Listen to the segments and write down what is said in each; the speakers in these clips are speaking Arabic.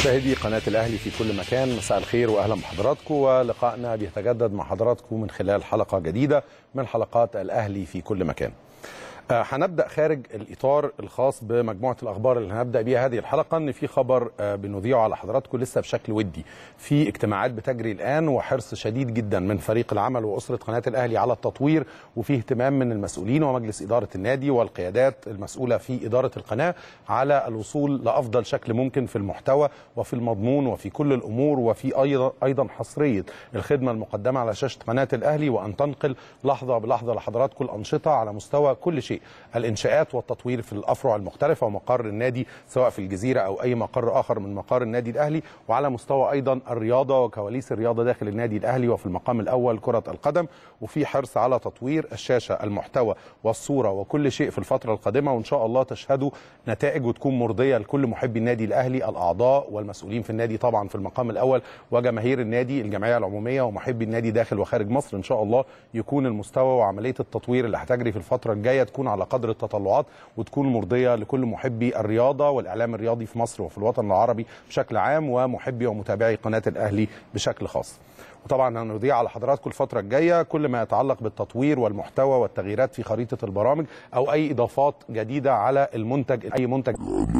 مشاهدي قناة الأهلي في كل مكان، مساء الخير وأهلا بحضراتكم، ولقائنا بيتجدد مع حضراتكم من خلال حلقة جديدة من حلقات الأهلي في كل مكان. هنبدأ خارج الإطار الخاص بمجموعة الأخبار اللي هنبدأ بيها هذه الحلقة، إن في خبر بنذيعه على حضراتكم لسه بشكل ودي. في اجتماعات بتجري الآن وحرص شديد جدا من فريق العمل وأسرة قناة الأهلي على التطوير، وفي اهتمام من المسؤولين ومجلس إدارة النادي والقيادات المسؤولة في إدارة القناة على الوصول لأفضل شكل ممكن في المحتوى وفي المضمون وفي كل الأمور، وفي أيضا حصرية الخدمة المقدمة على شاشة قناة الأهلي، وأن تنقل لحظة بلحظة لحضراتكم الأنشطة على مستوى كل شيء، الإنشاءات والتطوير في الأفرع المختلفة ومقر النادي سواء في الجزيرة أو أي مقر آخر من مقار النادي الأهلي، وعلى مستوى أيضا الرياضة وكواليس الرياضة داخل النادي الأهلي، وفي المقام الأول كرة القدم. وفي حرص على تطوير الشاشة، المحتوى والصورة وكل شيء في الفترة القادمة، وإن شاء الله تشهدوا نتائج وتكون مرضية لكل محبي النادي الأهلي، الأعضاء والمسؤولين في النادي طبعا في المقام الأول، وجماهير النادي، الجمعية العمومية ومحبي النادي داخل وخارج مصر. إن شاء الله يكون المستوى وعملية التطوير اللي هتجري في الفترة الجاية تكون على قدر التطلعات وتكون مرضية لكل محبي الرياضة والإعلام الرياضي في مصر وفي الوطن العربي بشكل عام، ومحبي ومتابعي قناة الأهلي بشكل خاص. وطبعا هنذيع على حضراتكم الفترة الجاية كل ما يتعلق بالتطوير والمحتوى والتغييرات في خريطة البرامج أو أي إضافات جديدة على المنتج، أي منتج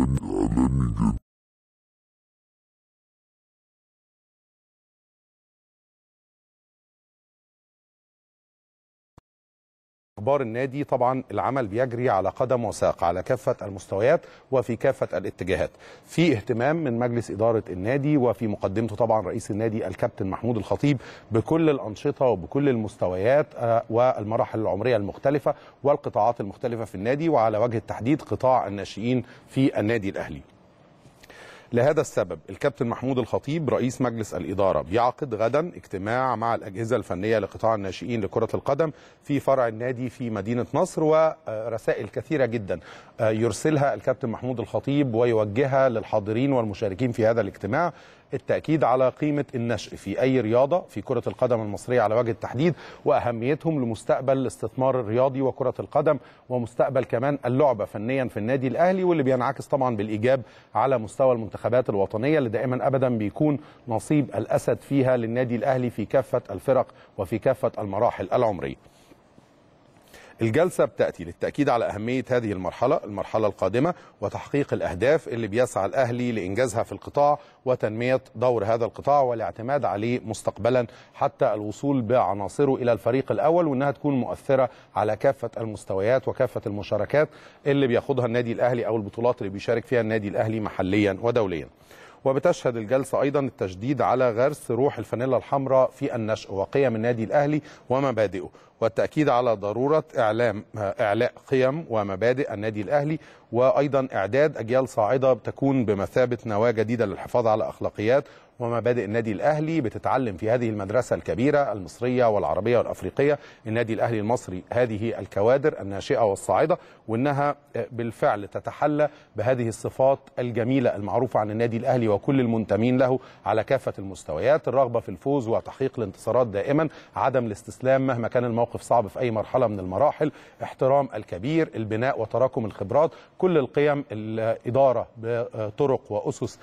أخبار النادي. طبعا العمل بيجري على قدم وساق على كافة المستويات وفي كافة الاتجاهات. في اهتمام من مجلس إدارة النادي وفي مقدمته طبعا رئيس النادي الكابتن محمود الخطيب بكل الأنشطة وبكل المستويات والمراحل العمرية المختلفة والقطاعات المختلفة في النادي، وعلى وجه التحديد قطاع الناشئين في النادي الأهلي. لهذا السبب الكابتن محمود الخطيب رئيس مجلس الإدارة بيعقد غدا اجتماع مع الأجهزة الفنية لقطاع الناشئين لكرة القدم في فرع النادي في مدينة نصر، ورسائل كثيرة جدا يرسلها الكابتن محمود الخطيب ويوجهها للحاضرين والمشاركين في هذا الاجتماع. التأكيد على قيمة النشء في أي رياضة في كرة القدم المصرية على وجه التحديد، وأهميتهم لمستقبل الاستثمار الرياضي وكرة القدم ومستقبل كمان اللعبة فنيا في النادي الأهلي، واللي بينعكس طبعا بالإيجاب على مستوى المنتخبات الوطنية اللي دائما أبدا بيكون نصيب الأسد فيها للنادي الأهلي في كافة الفرق وفي كافة المراحل العمرية. الجلسة بتأتي للتأكيد على أهمية هذه المرحلة القادمة وتحقيق الأهداف اللي بيسعى الأهلي لإنجازها في القطاع وتنمية دور هذا القطاع والاعتماد عليه مستقبلا حتى الوصول بعناصره إلى الفريق الأول، وأنها تكون مؤثرة على كافة المستويات وكافة المشاركات اللي بياخدها النادي الأهلي أو البطولات اللي بيشارك فيها النادي الأهلي محليا ودوليا. وبتشهد الجلسة أيضا التشديد على غرس روح الفانيلا الحمراء في النشء وقيم النادي الأهلي ومبادئه، والتأكيد على ضرورة إعلاء قيم ومبادئ النادي الأهلي، وأيضا إعداد أجيال صاعدة تكون بمثابة نواة جديدة للحفاظ على أخلاقيات ومبادئ النادي الأهلي بتتعلم في هذه المدرسة الكبيرة المصرية والعربية والأفريقية، النادي الأهلي المصري، هذه الكوادر الناشئة والصاعدة، وأنها بالفعل تتحلى بهذه الصفات الجميلة المعروفة عن النادي الأهلي وكل المنتمين له على كافة المستويات: الرغبة في الفوز وتحقيق الانتصارات دائما، عدم الاستسلام مهما كان الموقف صعب في أي مرحلة من المراحل، احترام الكبير، البناء وتراكم الخبرات، كل القيم، الإدارة بطرق وأسس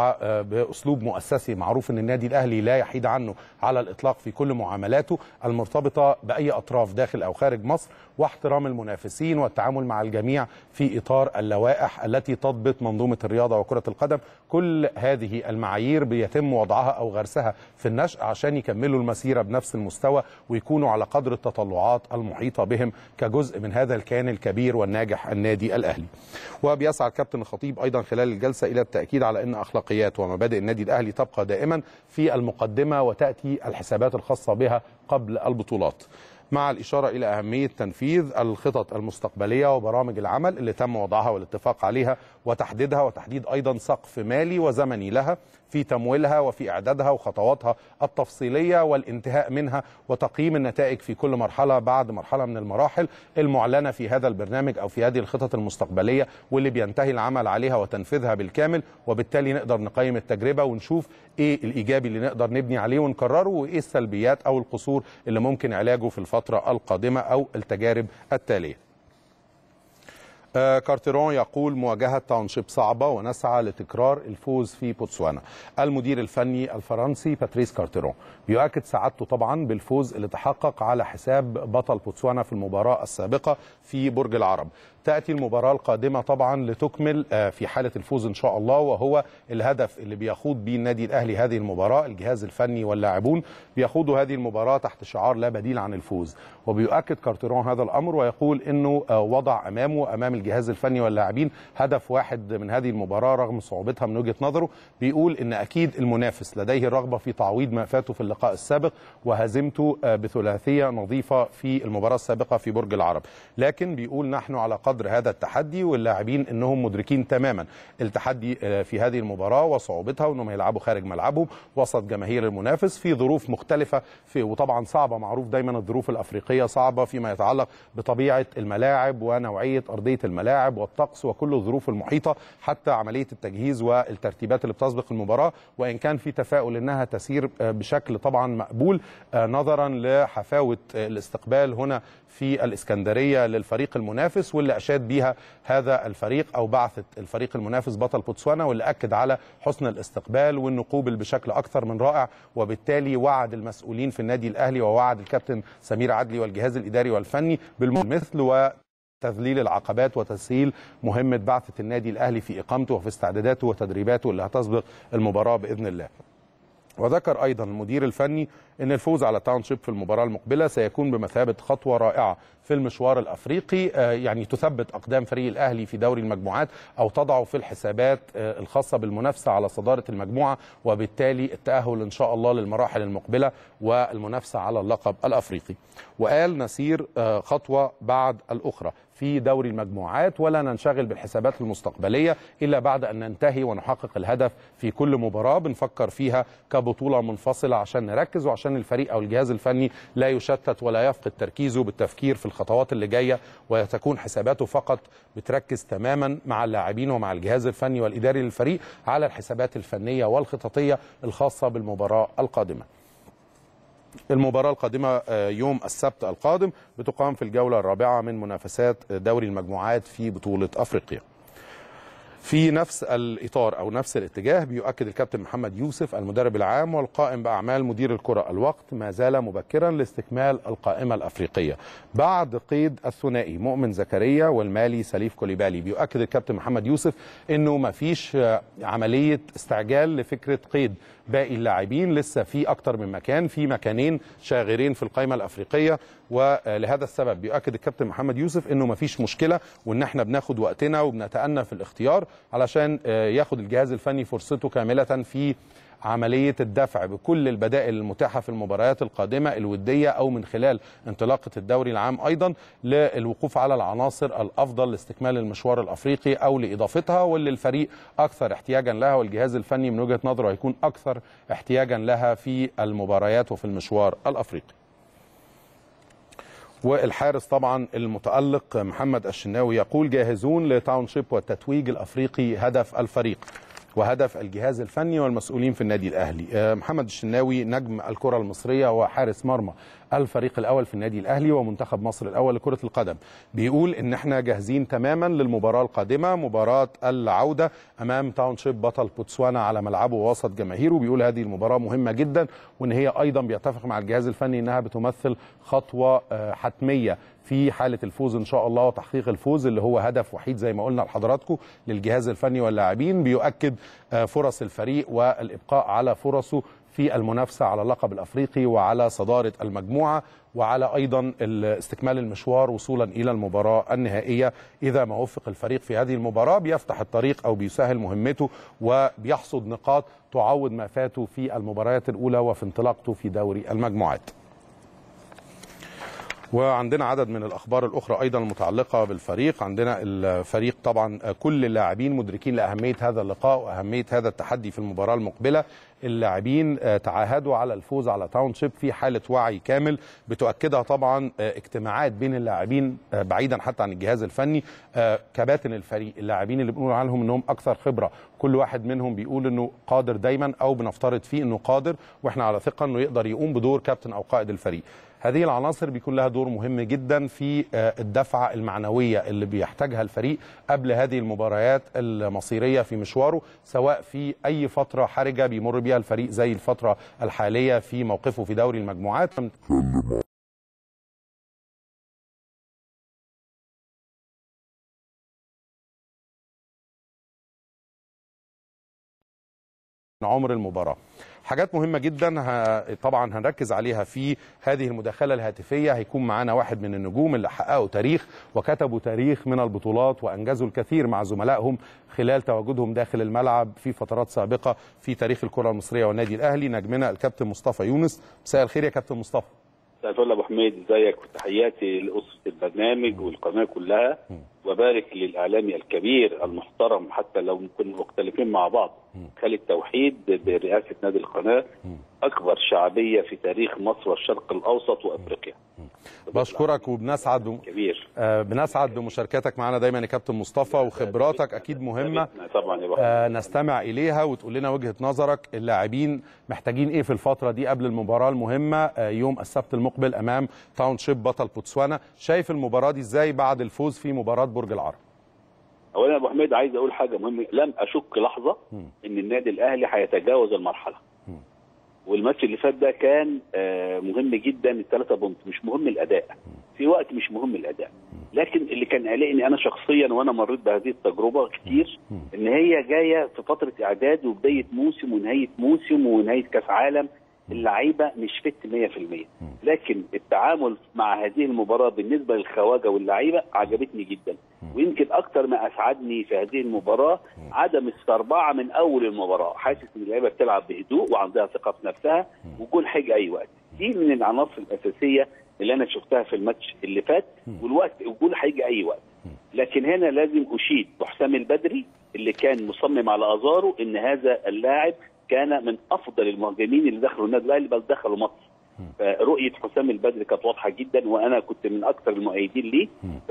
وبأسلوب مؤسسي معروف ان النادي الاهلي لا يحيد عنه على الاطلاق في كل معاملاته المرتبطه باي اطراف داخل او خارج مصر، واحترام المنافسين والتعامل مع الجميع في اطار اللوائح التي تضبط منظومه الرياضه وكره القدم. كل هذه المعايير بيتم وضعها او غرسها في النشأ عشان يكملوا المسيره بنفس المستوى ويكونوا على قدر التطلعات المحيطه بهم كجزء من هذا الكيان الكبير والناجح النادي الاهلي. وبيسعى الكابتن الخطيب ايضا خلال الجلسه الى التاكيد على ان اخلاقيات ومبادئ النادي الاهلي تبقى دائما في المقدمة وتأتي الحسابات الخاصة بها قبل البطولات، مع الإشارة إلى أهمية تنفيذ الخطط المستقبلية وبرامج العمل اللي تم وضعها والاتفاق عليها وتحديدها، وتحديد أيضا سقف مالي وزمني لها في تمويلها وفي إعدادها وخطواتها التفصيلية والانتهاء منها، وتقييم النتائج في كل مرحلة بعد مرحلة من المراحل المعلنة في هذا البرنامج أو في هذه الخطط المستقبلية واللي بينتهي العمل عليها وتنفيذها بالكامل، وبالتالي نقدر نقيم التجربة ونشوف إيه الإيجابي اللي نقدر نبني عليه ونكرره، وإيه السلبيات أو القصور اللي ممكن علاجه في الفترة القادمة أو التجارب التالية. كارتيرون يقول مواجهة تاونشيب صعبة ونسعى لتكرار الفوز في بوتسوانا. المدير الفني الفرنسي باتريس كارتيرون بيؤكد سعادته طبعا بالفوز اللي تحقق على حساب بطل بوتسوانا في المباراة السابقة في برج العرب. تأتي المباراة القادمة طبعا لتكمل في حالة الفوز إن شاء الله، وهو الهدف اللي بيخوض به النادي الأهلي هذه المباراة. الجهاز الفني واللاعبون بيخوضوا هذه المباراة تحت شعار لا بديل عن الفوز، وبيؤكد كارتيرون هذا الأمر ويقول إنه وضع أمام الجهاز الفني واللاعبين هدف واحد من هذه المباراة رغم صعوبتها من وجهة نظره. بيقول إن أكيد المنافس لديه الرغبة في تعويض ما فاته في اللقاء السابق وهزيمته بثلاثية نظيفة في المباراة السابقة في برج العرب، لكن بيقول نحن على قدر هذا التحدي، واللاعبين انهم مدركين تماما التحدي في هذه المباراه وصعوبتها، وانهم يلعبوا خارج ملعبهم وسط جماهير المنافس في ظروف مختلفه وطبعا صعبه. معروف دايما الظروف الافريقيه صعبه فيما يتعلق بطبيعه الملاعب ونوعيه ارضيه الملاعب والطقس وكل الظروف المحيطه، حتى عمليه التجهيز والترتيبات اللي بتسبق المباراه، وان كان في تفاؤل انها تسير بشكل طبعا مقبول نظرا لحفاوه الاستقبال هنا في الإسكندرية للفريق المنافس، واللي أشاد بيها هذا الفريق أو بعثة الفريق المنافس بطل بوتسوانا، واللي أكد على حسن الاستقبال وأنه قوبل بشكل أكثر من رائع، وبالتالي وعد المسؤولين في النادي الأهلي ووعد الكابتن سمير عدلي والجهاز الإداري والفني بالمثل وتذليل العقبات وتسهيل مهمة بعثة النادي الأهلي في إقامته وفي استعداداته وتدريباته اللي هتسبق المباراة بإذن الله. وذكر أيضا المدير الفني أن الفوز على تاونشيب في المباراة المقبلة سيكون بمثابة خطوة رائعة في المشوار الأفريقي، يعني تثبت أقدام فريق الأهلي في دوري المجموعات أو تضعه في الحسابات الخاصة بالمنافسة على صدارة المجموعة، وبالتالي التأهل إن شاء الله للمراحل المقبلة والمنافسة على اللقب الأفريقي. وقال نسير خطوة بعد الأخرى في دوري المجموعات ولا ننشغل بالحسابات المستقبلية إلا بعد أن ننتهي ونحقق الهدف في كل مباراة بنفكر فيها كبطولة منفصلة عشان نركز وعشان الفريق أو الجهاز الفني لا يشتت ولا يفقد تركيزه بالتفكير في الخطوات اللي جاية، وتكون حساباته فقط بتركز تماما مع اللاعبين ومع الجهاز الفني والإداري للفريق على الحسابات الفنية والخططية الخاصة بالمباراة القادمة. المباراة القادمة يوم السبت القادم بتقام في الجولة الرابعة من منافسات دوري المجموعات في بطولة أفريقيا. في نفس الإطار أو نفس الاتجاه بيؤكد الكابتن محمد يوسف المدرب العام والقائم بأعمال مدير الكرة الوقت ما زال مبكرا لاستكمال القائمة الأفريقية بعد قيد الثنائي مؤمن زكريا والمالي سليف كوليبالي. بيؤكد الكابتن محمد يوسف أنه ما فيش عملية استعجال لفكرة قيد باقي اللاعبين، لسه في أكتر من مكان، في مكانين شاغرين في القائمة الأفريقية، ولهذا السبب بيؤكد الكابتن محمد يوسف انه مفيش مشكله وان احنا بناخد وقتنا وبنتأنى في الاختيار علشان ياخد الجهاز الفني فرصته كامله في عمليه الدفع بكل البدائل المتاحه في المباريات القادمه الوديه او من خلال انطلاقه الدوري العام، ايضا للوقوف على العناصر الافضل لاستكمال المشوار الافريقي او لاضافتها واللي الفريق اكثر احتياجا لها والجهاز الفني من وجهه نظره هيكون اكثر احتياجا لها في المباريات وفي المشوار الافريقي. والحارس طبعا المتألق محمد الشناوي يقول جاهزون لتاونشيب والتتويج الأفريقي هدف الفريق وهدف الجهاز الفني والمسؤولين في النادي الأهلي. محمد الشناوي نجم الكرة المصرية وحارس مرمى الفريق الأول في النادي الأهلي ومنتخب مصر الأول لكرة القدم، بيقول إن احنا جاهزين تماما للمباراة القادمة مباراة العودة أمام تاونشيب بطل بوتسوانا على ملعبه وسط جماهيره. بيقول هذه المباراة مهمة جدا وإن هي أيضا بيتفق مع الجهاز الفني إنها بتمثل خطوة حتمية في حالة الفوز إن شاء الله وتحقيق الفوز اللي هو هدف وحيد زي ما قلنا لحضراتكم للجهاز الفني واللاعبين. بيؤكد فرص الفريق والإبقاء على فرصه في المنافسة على اللقب الأفريقي وعلى صدارة المجموعة وعلى أيضا استكمال المشوار وصولا إلى المباراة النهائية. إذا ما وفق الفريق في هذه المباراة بيفتح الطريق أو بيسهل مهمته وبيحصد نقاط تعوض ما فاته في المباريات الأولى وفي انطلاقته في دوري المجموعات. وعندنا عدد من الأخبار الأخرى أيضا المتعلقة بالفريق. عندنا الفريق طبعا كل اللاعبين مدركين لأهمية هذا اللقاء وأهمية هذا التحدي في المباراة المقبلة. اللاعبين تعاهدوا على الفوز على تاونشيب في حالة وعي كامل بتؤكدها طبعا اجتماعات بين اللاعبين بعيدا حتى عن الجهاز الفني. كباتن الفريق اللاعبين اللي بنقول عنهم انهم اكثر خبرة كل واحد منهم بيقول انه قادر دايما او بنفترض فيه انه قادر واحنا على ثقة انه يقدر يقوم بدور كابتن او قائد الفريق. هذه العناصر بيكون لها دور مهم جدا في الدفعة المعنوية اللي بيحتاجها الفريق قبل هذه المباريات المصيرية في مشواره، سواء في أي فترة حرجة بيمر بها الفريق زي الفترة الحالية في موقفه في دوري المجموعات. عمر المباراة حاجات مهمة جدا طبعا هنركز عليها في هذه المداخلة الهاتفية. هيكون معانا واحد من النجوم اللي حققوا تاريخ وكتبوا تاريخ من البطولات وأنجزوا الكثير مع زملائهم خلال تواجدهم داخل الملعب في فترات سابقة في تاريخ الكرة المصرية والنادي الأهلي. نجمنا الكابتن مصطفى يونس. مساء الخير يا كابتن مصطفى. مساء الفل ابو حميد، ازيك؟ وتحياتي لاسره البرنامج والقناه كلها، وبارك للاعلامي الكبير المحترم حتى لو كنا مختلفين مع بعض خالد توحيد برئاسه نادي القناه، اكبر شعبيه في تاريخ مصر والشرق الاوسط وافريقيا. بشكرك وبنسعد بنسعد بمشاركتك معنا دايما يا كابتن مصطفى، وخبراتك اكيد مهمه طبعا نستمع اليها وتقول لنا وجهه نظرك. اللاعبين محتاجين ايه في الفتره دي قبل المباراه المهمه يوم السبت المقبل امام تاونشيب بطل بوتسوانا؟ شايف المباراه دي ازاي بعد الفوز في مباراه برج العرب؟ اولا يا ابو حميد عايز اقول حاجه مهمه، لم اشك لحظه ان النادي الاهلي هيتجاوز المرحله. والماتش اللي فات ده كان مهم جدا، ال3 بونت، مش مهم الاداء. في وقت مش مهم الاداء، لكن اللي كان قلقني انا شخصيا وانا مريت بهذه التجربه كتير، ان هي جايه في فتره اعداد وبدايه موسم ونهايه موسم ونهايه كاس عالم، اللعيبه مش فت 100%. لكن التعامل مع هذه المباراه بالنسبه للخواجه واللعيبه عجبتني جدا، ويمكن اكتر ما اسعدني في هذه المباراه عدم السربعه من اول المباراه. حاسس ان اللعيبه بتلعب بهدوء وعندها ثقه في نفسها، وجول حاجه اي وقت. دي من العناصر الاساسيه اللي انا شفتها في الماتش اللي فات، والوقت الجول هيجي اي وقت. لكن هنا لازم اشيد بحسام البدري اللي كان مصمم على ازاره ان هذا اللاعب كان من افضل المهاجمين اللي دخلوا النادي الاهلي بل دخلوا مصر. فرؤيه حسام البدري كانت واضحه جدا، وانا كنت من اكثر المؤيدين ليه.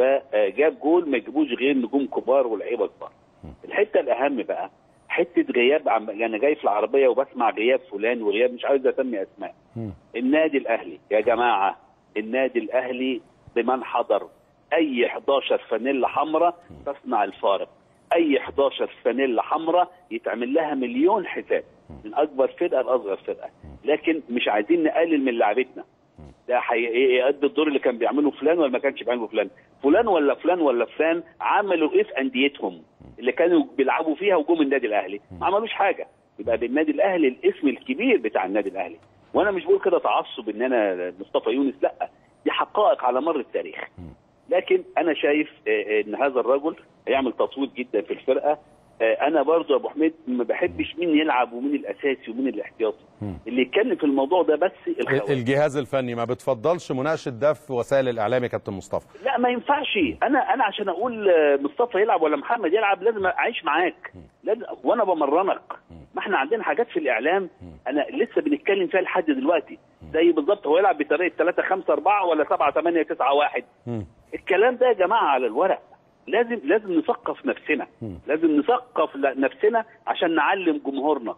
فجاب جول ما يجيبوش غير نجوم كبار ولاعيبه كبار. الحته الاهم بقى حته غياب، انا جاي في العربيه وبسمع غياب فلان وغياب، مش عايز اسمي اسماء. النادي الاهلي يا جماعه، النادي الاهلي بمن حضر، اي 11 فانيلا حمراء تصنع الفارق. اي 11 فانيلا حمراء يتعمل لها مليون حساب، من اكبر فرقه لاصغر فرقه. لكن مش عايزين نقلل من لعبتنا. ده هيأدي الدور اللي كان بيعمله فلان ولا ما كانش بيعمله فلان. فلان ولا فلان ولا فلان عملوا ايه في انديتهم اللي كانوا بيلعبوا فيها وجم النادي الاهلي؟ ما عملوش حاجه. يبقى بالنادي الاهلي الاسم الكبير بتاع النادي الاهلي. وانا مش بقول كده تعصب ان انا مصطفى يونس، لا، دي حقائق على مر التاريخ. لكن انا شايف ان هذا الرجل هيعمل تطوير جدا في الفرقه. انا برضو يا ابو حميد ما بحبش مين يلعب ومين الاساسي ومين الاحتياطي. اللي يتكلم في الموضوع ده بس الجهاز الفني. ما بتفضلش مناقشه ده في وسائل الاعلام يا كابتن مصطفى؟ لا ما ينفعش. انا عشان اقول مصطفى يلعب ولا محمد يلعب لازم اعيش معاك، لازم وانا بمرنك. ما احنا عندنا حاجات في الاعلام انا لسه بنتكلم فيها لحد دلوقتي، زي بالظبط هو يلعب بطريقه 3-5-4 ولا 7-8-9-1. الكلام ده يا جماعه على الورق. لازم نثقف نفسنا، لازم نثقف نفسنا عشان نعلم جمهورنا.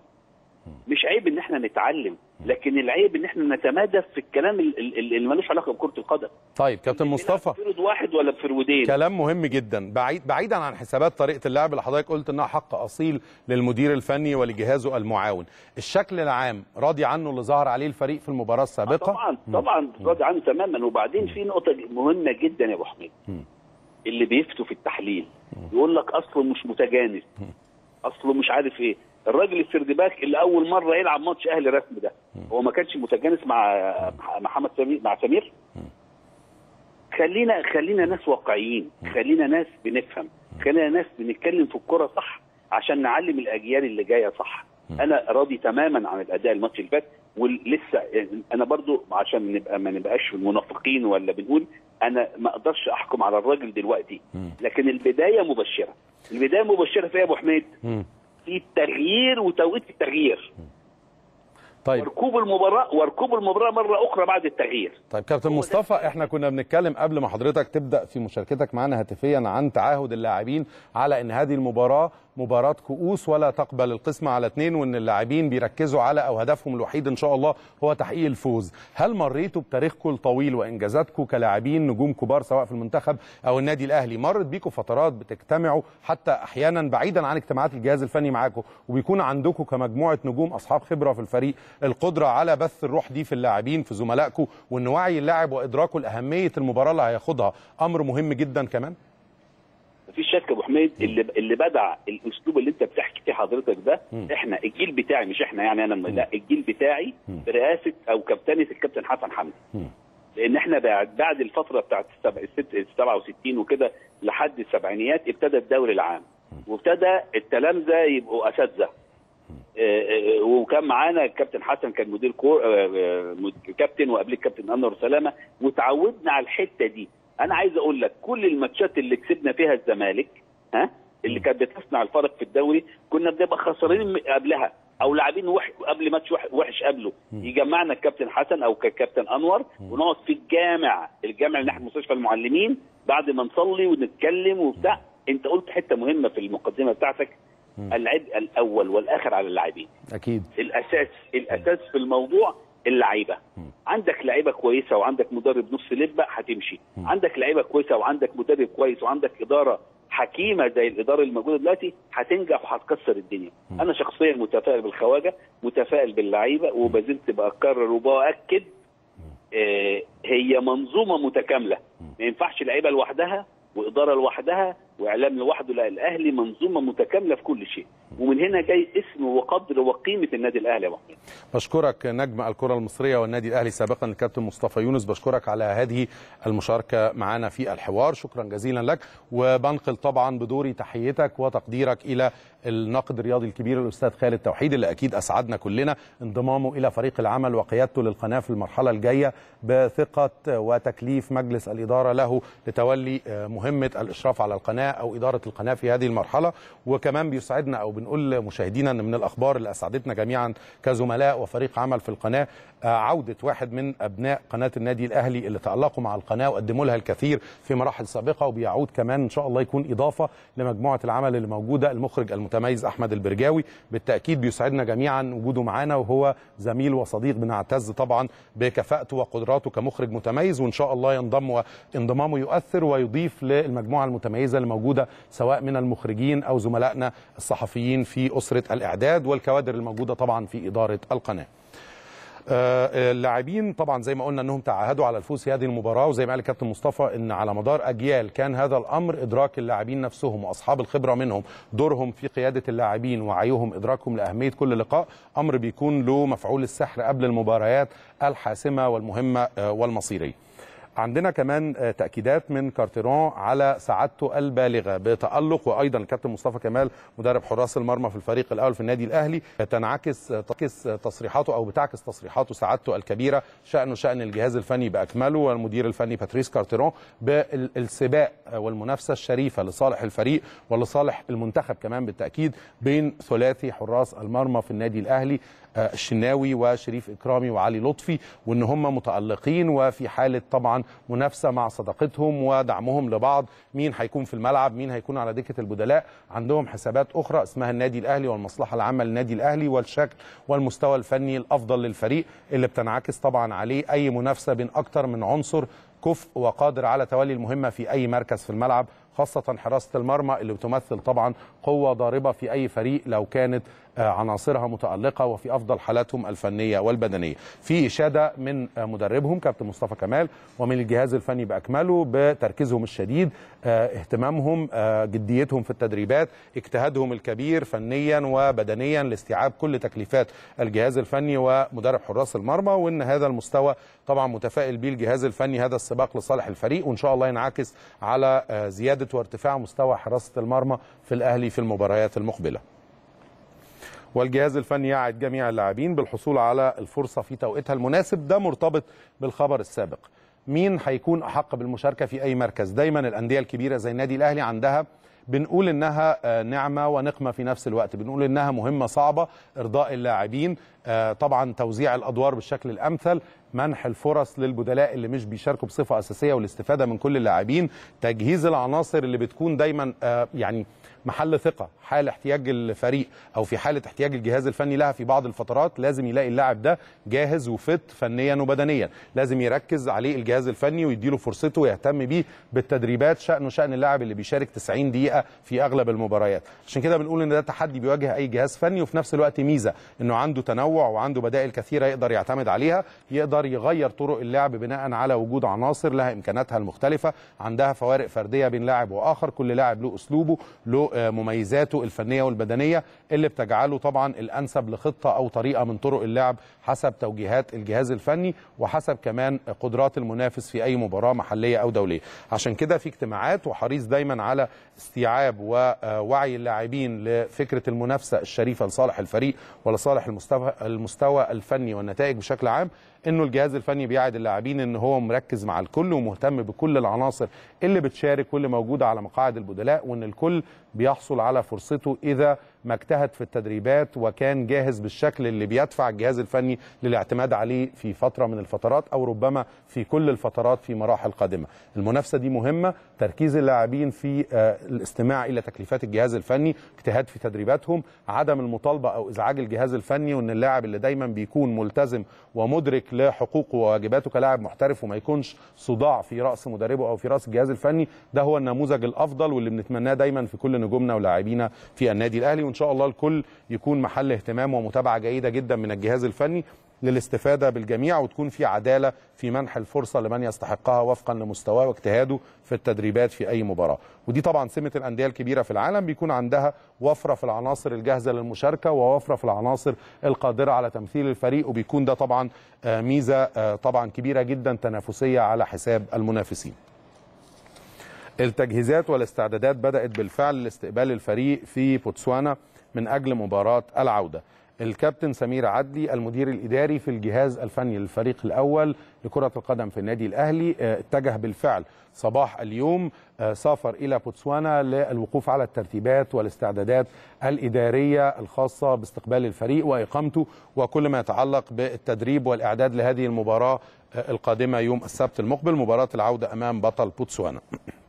مش عيب ان احنا نتعلم، لكن العيب ان احنا نتمادى في الكلام اللي ملوش علاقه بكره القدم. طيب كابتن مصطفى، فرد واحد ولا بفرودين؟ كلام مهم جدا. بعيدا عن حسابات طريقه اللعب اللي حضرتك قلت انها حق اصيل للمدير الفني ولجهازه المعاون، الشكل العام راضي عنه اللي ظهر عليه الفريق في المباراه السابقه؟ طبعا راضي عنه تماما. وبعدين في نقطه مهمه جدا يا ابو حميد، اللي بيفتوا في التحليل يقول لك اصله مش متجانس، اصله مش عارف ايه. الراجل السردباك اللي اول مره يلعب ماتش اهلي رسمي ده، هو ما كانش متجانس مع محمد سمير، مع سمير؟ خلينا ناس واقعيين، خلينا ناس بنفهم، خلينا ناس بنتكلم في الكوره صح عشان نعلم الاجيال اللي جايه صح. انا راضي تماما عن الاداء الماتش اللي فات، ولسه انا برضو عشان ما نبقاش منافقين ولا بنقول انا ما اقدرش احكم على الراجل دلوقتي، لكن البدايه مبشره. البدايه مبشره في يا ابو حميد في التغيير وتوقيت التغيير. طيب. وركوب المباراه مره اخرى بعد التغيير. طيب كابتن مصطفى، احنا كنا بنتكلم قبل ما حضرتك تبدا في مشاركتك معنا هاتفيا عن تعهد اللاعبين على ان هذه المباراه مباراه كؤوس ولا تقبل القسمه على 2، وان اللاعبين بيركزوا على او هدفهم الوحيد ان شاء الله هو تحقيق الفوز. هل مريتوا بتاريخكم الطويل وانجازاتكم كلاعبين نجوم كبار سواء في المنتخب او النادي الاهلي، مرت بيكم فترات بتجتمعوا حتى احيانا بعيدا عن اجتماعات الجهاز الفني معاكم، وبيكون عندكم كمجموعه نجوم اصحاب خبره في الفريق القدره على بث الروح دي في اللاعبين في زملائكم، وان وعي اللاعب وادراكه لاهميه المباراه اللي هياخدها امر مهم جدا كمان؟ مفيش شك يا ابو حميد، اللي بدع الاسلوب اللي انت بتحكي فيه حضرتك ده، احنا الجيل بتاعي، مش احنا يعني انا، لا الجيل بتاعي برئاسه او كابتنه الكابتن حسن حمدي. لان احنا بعد الفتره بتاعت 67 وكده لحد السبعينيات ابتدى الدوري العام، وابتدى التلامذه يبقوا اساتذه. وكان معانا الكابتن حسن كان مدير كابتن، وقبل الكابتن انور سلامه، وتعودنا على الحته دي. انا عايز اقول لك كل الماتشات اللي كسبنا فيها الزمالك اللي كانت بتصنع الفرق في الدوري، كنا بنبقى خسرانين قبلها او لاعبين قبل ماتش وحش قبله، يجمعنا الكابتن حسن او كابتن انور ونقعد في الجامع اللي ناحيه مستشفى المعلمين بعد ما نصلي ونتكلم وبتاع. انت قلت حته مهمه في المقدمه بتاعتك، العبء الاول والاخر على اللاعبين. اكيد الاساس في الموضوع اللعيبه. عندك لعيبه كويسه وعندك مدرب نص لبه هتمشي، عندك لعيبه كويسه وعندك مدرب كويس وعندك اداره حكيمه زي الاداره الموجوده دلوقتي، هتنجح وهتكسر الدنيا. انا شخصيا متفائل بالخواجه، متفائل باللعيبه، وبزلت بكرر وباكد هي منظومه متكامله، ما ينفعش لعيبه لوحدها واداره لوحدها واعلام لوحده، لا الاهلي منظومه متكامله في كل شيء، ومن هنا جاي اسم وقدر وقيمه النادي الاهلي يا محمد. بشكرك نجم الكره المصريه والنادي الاهلي سابقا الكابتن مصطفى يونس، بشكرك على هذه المشاركه معنا في الحوار، شكرا جزيلا لك. وبنقل طبعا بدوري تحيتك وتقديرك الى الناقد الرياضي الكبير الاستاذ خالد توحيد، اللي اكيد اسعدنا كلنا انضمامه الى فريق العمل وقيادته للقناه في المرحله الجايه بثقه وتكليف مجلس الاداره له لتولي مهمه الاشراف على القناه او اداره القناه في هذه المرحله. وكمان بيسعدنا او بنقول لمشاهدينا ان من الاخبار اللي اسعدتنا جميعا كزملاء وفريق عمل في القناه عوده واحد من ابناء قناه النادي الاهلي اللي تالقوا مع القناه وقدموا لها الكثير في مراحل سابقه، وبيعود كمان ان شاء الله يكون اضافه لمجموعه العمل اللي موجوده، المخرج المتميز احمد البرجاوي. بالتاكيد بيسعدنا جميعا وجوده معانا، وهو زميل وصديق بنعتز طبعا بكفاءته وقدراته كمخرج متميز، وان شاء الله ينضم وانضمامه يؤثر ويضيف للمجموعه المتميزه اللي موجوده سواء من المخرجين او زملائنا الصحفيين في اسره الاعداد والكوادر الموجوده طبعا في اداره القناه. اللاعبين طبعا زي ما قلنا انهم تعهدوا على الفوز في هذه المباراه، وزي ما قال الكابتن مصطفى ان على مدار اجيال كان هذا الامر ادراك اللاعبين نفسهم واصحاب الخبره منهم دورهم في قياده اللاعبين ووعيهم ادراكهم لاهميه كل لقاء، امر بيكون له مفعول السحر قبل المباريات الحاسمه والمهمه والمصيريه. عندنا كمان تأكيدات من كارتيرون على سعادته البالغة بتألق، وأيضا الكابتن مصطفى كمال مدرب حراس المرمى في الفريق الأول في النادي الأهلي تعكس تصريحاته أو بتعكس تصريحاته سعادته الكبيرة شأن الجهاز الفني بأكمله والمدير الفني باتريس كارتيرون بالسباق والمنافسة الشريفة لصالح الفريق ولصالح المنتخب كمان بالتأكيد بين ثلاثي حراس المرمى في النادي الأهلي، الشناوي وشريف إكرامي وعلي لطفي، وإن هم متألقين وفي حالة طبعا منافسة مع صداقتهم ودعمهم لبعض. مين هيكون في الملعب، مين هيكون على دكة البدلاء، عندهم حسابات أخرى اسمها النادي الأهلي والمصلحة العامة للنادي الأهلي والشكل والمستوى الفني الأفضل للفريق اللي بتنعكس طبعا عليه أي منافسة بين أكتر من عنصر كفء وقادر على تولي المهمة في أي مركز في الملعب، خاصة حراسة المرمى اللي بتمثل طبعا قوة ضاربة في أي فريق لو كانت عناصرها متألقة وفي أفضل حالاتهم الفنية والبدنية. في إشادة من مدربهم كابتن مصطفى كمال ومن الجهاز الفني بأكمله بتركيزهم الشديد، اهتمامهم، جديتهم في التدريبات، اجتهادهم الكبير فنيا وبدنيا لاستيعاب كل تكليفات الجهاز الفني ومدرب حراس المرمى، وإن هذا المستوى طبعا متفائل به الجهاز الفني هذا السباق لصالح الفريق، وإن شاء الله ينعكس على زيادة وارتفاع مستوى حراسة المرمى في الأهلي في المباريات المقبلة. والجهاز الفني يعد جميع اللاعبين بالحصول على الفرصة في توقيتها المناسب. ده مرتبط بالخبر السابق، مين هيكون أحق بالمشاركة في أي مركز. دايما الأندية الكبيرة زي النادي الأهلي عندها بنقول انها نعمه ونقمه في نفس الوقت، بنقول انها مهمه صعبه ارضاء اللاعبين، طبعا توزيع الادوار بالشكل الامثل، منح الفرص للبدلاء اللي مش بيشاركوا بصفه اساسيه والاستفاده من كل اللاعبين، تجهيز العناصر اللي بتكون دايما يعني محل ثقه حال احتياج الفريق او في حاله احتياج الجهاز الفني لها في بعض الفترات، لازم يلاقي اللاعب ده جاهز وفت فنيا وبدنيا، لازم يركز عليه الجهاز الفني ويديله فرصته ويهتم بيه بالتدريبات، شأنه شأن اللاعب اللي بيشارك 90 دقيقه في اغلب المباريات. عشان كده بنقول ان ده تحدي بيواجه اي جهاز فني، وفي نفس الوقت ميزه انه عنده تنوع وعنده بدائل كثيره يقدر يعتمد عليها، يقدر يغير طرق اللعب بناء على وجود عناصر لها امكاناتها المختلفه، عندها فوارق فرديه بين لاعب واخر، كل لاعب له اسلوبه، له مميزاته الفنيه والبدنيه اللي بتجعله طبعا الانسب لخطه او طريقه من طرق اللعب حسب توجيهات الجهاز الفني وحسب كمان قدرات المنافس في اي مباراه محليه او دوليه. عشان كده في اجتماعات وحريص دايما على استيعاب ووعي اللاعبين لفكره المنافسه الشريفه لصالح الفريق ولصالح المستوى الفني والنتائج بشكل عام، انه الجهاز الفني بيعد اللاعبين ان هو مركز مع الكل ومهتم بكل العناصر اللي بتشارك واللي موجوده على مقاعد البدلاء، وان الكل بيحصل على فرصته اذا ما اجتهد في التدريبات وكان جاهز بالشكل اللي بيدفع الجهاز الفني للاعتماد عليه في فتره من الفترات او ربما في كل الفترات في مراحل قادمه. المنافسه دي مهمه، تركيز اللاعبين في الاستماع الى تكليفات الجهاز الفني، اجتهاد في تدريباتهم، عدم المطالبه او ازعاج الجهاز الفني، وان اللاعب اللي دايما بيكون ملتزم ومدرك لحقوقه وواجباته كلاعب محترف وما يكونش صداع في راس مدربه او في راس الجهاز الفني، ده هو النموذج الافضل واللي بنتمناه دايما في كل نجومنا ولاعبينا في النادي الاهلي. وان شاء الله الكل يكون محل اهتمام ومتابعه جيده جدا من الجهاز الفني للاستفاده بالجميع، وتكون في عداله في منح الفرصه لمن يستحقها وفقا لمستواه واجتهاده في التدريبات في اي مباراه. ودي طبعا سمه الانديه الكبيره في العالم، بيكون عندها وفره في العناصر الجاهزه للمشاركه ووفره في العناصر القادره على تمثيل الفريق، وبيكون ده طبعا ميزه طبعا كبيره جدا تنافسيه على حساب المنافسين. التجهيزات والاستعدادات بدأت بالفعل لاستقبال الفريق في بوتسوانا من أجل مباراة العودة. الكابتن سمير عدلي المدير الإداري في الجهاز الفني للفريق الأول لكرة القدم في النادي الأهلي اتجه بالفعل صباح اليوم، سافر إلى بوتسوانا للوقوف على الترتيبات والاستعدادات الإدارية الخاصة باستقبال الفريق وإقامته وكل ما يتعلق بالتدريب والإعداد لهذه المباراة القادمة يوم السبت المقبل، مباراة العودة أمام بطل بوتسوانا.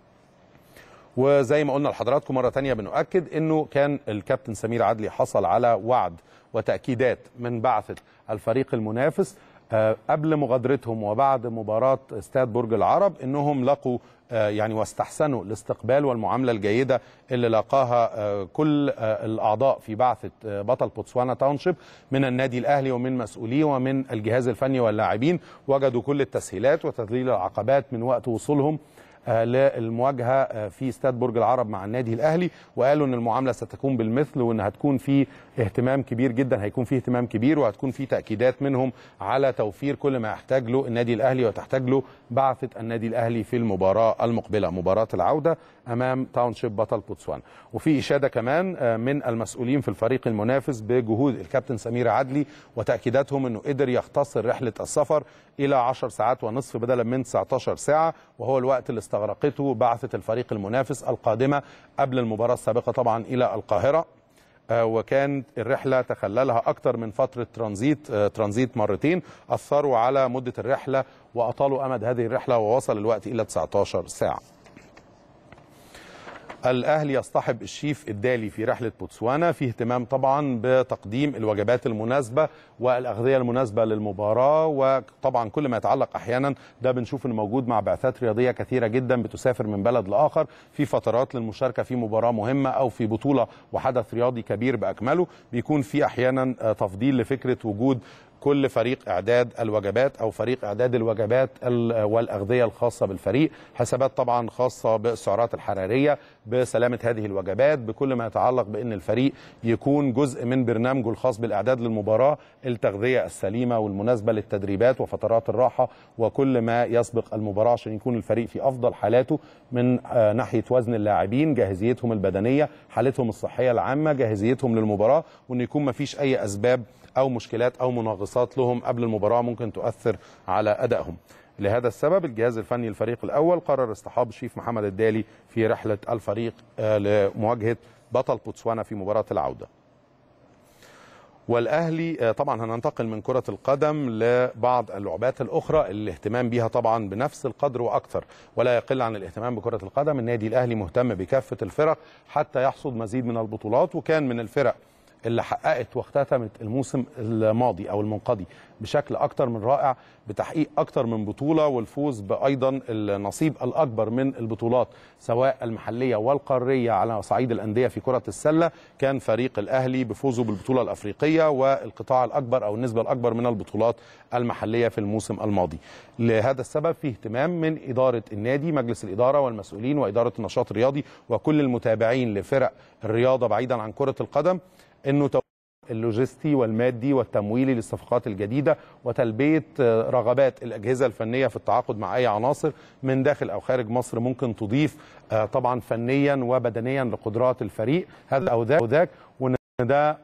وزي ما قلنا لحضراتكم مرة تانية بنؤكد انه كان الكابتن سمير عدلي حصل على وعد وتأكيدات من بعثة الفريق المنافس قبل مغادرتهم وبعد مباراة استاد برج العرب انهم لقوا يعني واستحسنوا الاستقبال والمعاملة الجيدة اللي لاقاها كل الأعضاء في بعثة بطل بوتسوانا تاونشيب من النادي الأهلي ومن مسؤوليه ومن الجهاز الفني واللاعبين، وجدوا كل التسهيلات وتذليل العقبات من وقت وصولهم للمواجهه في استاد برج العرب مع النادي الاهلي، وقالوا ان المعامله ستكون بالمثل وان هتكون في اهتمام كبير جدا، هيكون في اهتمام كبير وهتكون في تاكيدات منهم على توفير كل ما يحتاج له النادي الاهلي وتحتاج له بعثه النادي الاهلي في المباراه المقبله، مباراه العوده امام تاونشيب بطل بوتسوانا. وفي اشاده كمان من المسؤولين في الفريق المنافس بجهود الكابتن سمير عدلي وتاكيداتهم انه قدر يختصر رحله السفر الى 10 ساعات ونصف بدلا من 19 ساعه، وهو الوقت اللي استغرقته بعثه الفريق المنافس القادمه قبل المباراه السابقه طبعا الى القاهره، وكان الرحله تخللها اكثر من فتره ترانزيت مرتين اثروا على مده الرحله واطالوا امد هذه الرحله ووصل الوقت الى 19 ساعه. الأهلي يصطحب الشيف الدالي في رحلة بوتسوانا، في اهتمام طبعا بتقديم الوجبات المناسبة والأغذية المناسبة للمباراة، وطبعا كل ما يتعلق أحيانا ده بنشوف انه موجود مع بعثات رياضية كثيرة جدا بتسافر من بلد لآخر في فترات للمشاركة في مباراة مهمة أو في بطولة وحدث رياضي كبير بأكمله، بيكون في أحيانا تفضيل لفكرة وجود كل فريق إعداد الوجبات أو فريق إعداد الوجبات والأغذية الخاصة بالفريق، حسابات طبعا خاصة بالسعرات الحرارية، بسلامة هذه الوجبات، بكل ما يتعلق بأن الفريق يكون جزء من برنامجه الخاص بالإعداد للمباراة، التغذية السليمة والمناسبة للتدريبات وفترات الراحة وكل ما يسبق المباراة عشان يكون الفريق في أفضل حالاته من ناحية وزن اللاعبين، جاهزيتهم البدنية، حالتهم الصحية العامة، جاهزيتهم للمباراة، وأن يكون ما فيش أي أسباب أو مشكلات أو مناغصات لهم قبل المباراة ممكن تؤثر على أدائهم. لهذا السبب الجهاز الفني الفريق الأول قرر اصطحاب الشيف محمد الدالي في رحلة الفريق لمواجهة بطل بوتسوانا في مباراة العودة. والأهلي طبعا هننتقل من كرة القدم لبعض اللعبات الأخرى اللي الاهتمام بيها طبعا بنفس القدر وأكثر ولا يقل عن الاهتمام بكرة القدم. النادي الأهلي مهتم بكافة الفرق حتى يحصد مزيد من البطولات، وكان من الفرق اللي حققت واختتمت الموسم الماضي أو المنقضي بشكل أكتر من رائع بتحقيق أكتر من بطولة والفوز بأيضا النصيب الأكبر من البطولات سواء المحلية والقارية على صعيد الأندية. في كرة السلة كان فريق الأهلي بفوزه بالبطولة الأفريقية والقطاع الأكبر أو النسبة الأكبر من البطولات المحلية في الموسم الماضي. لهذا السبب في اهتمام من إدارة النادي، مجلس الإدارة والمسؤولين وإدارة النشاط الرياضي وكل المتابعين لفرق الرياضة بعيدا عن كرة القدم انه اللوجستي والمادي والتمويلي للصفقات الجديده وتلبيه رغبات الاجهزه الفنيه في التعاقد مع اي عناصر من داخل او خارج مصر ممكن تضيف طبعا فنيا وبدنيا لقدرات الفريق هذا او ذاك، وان ده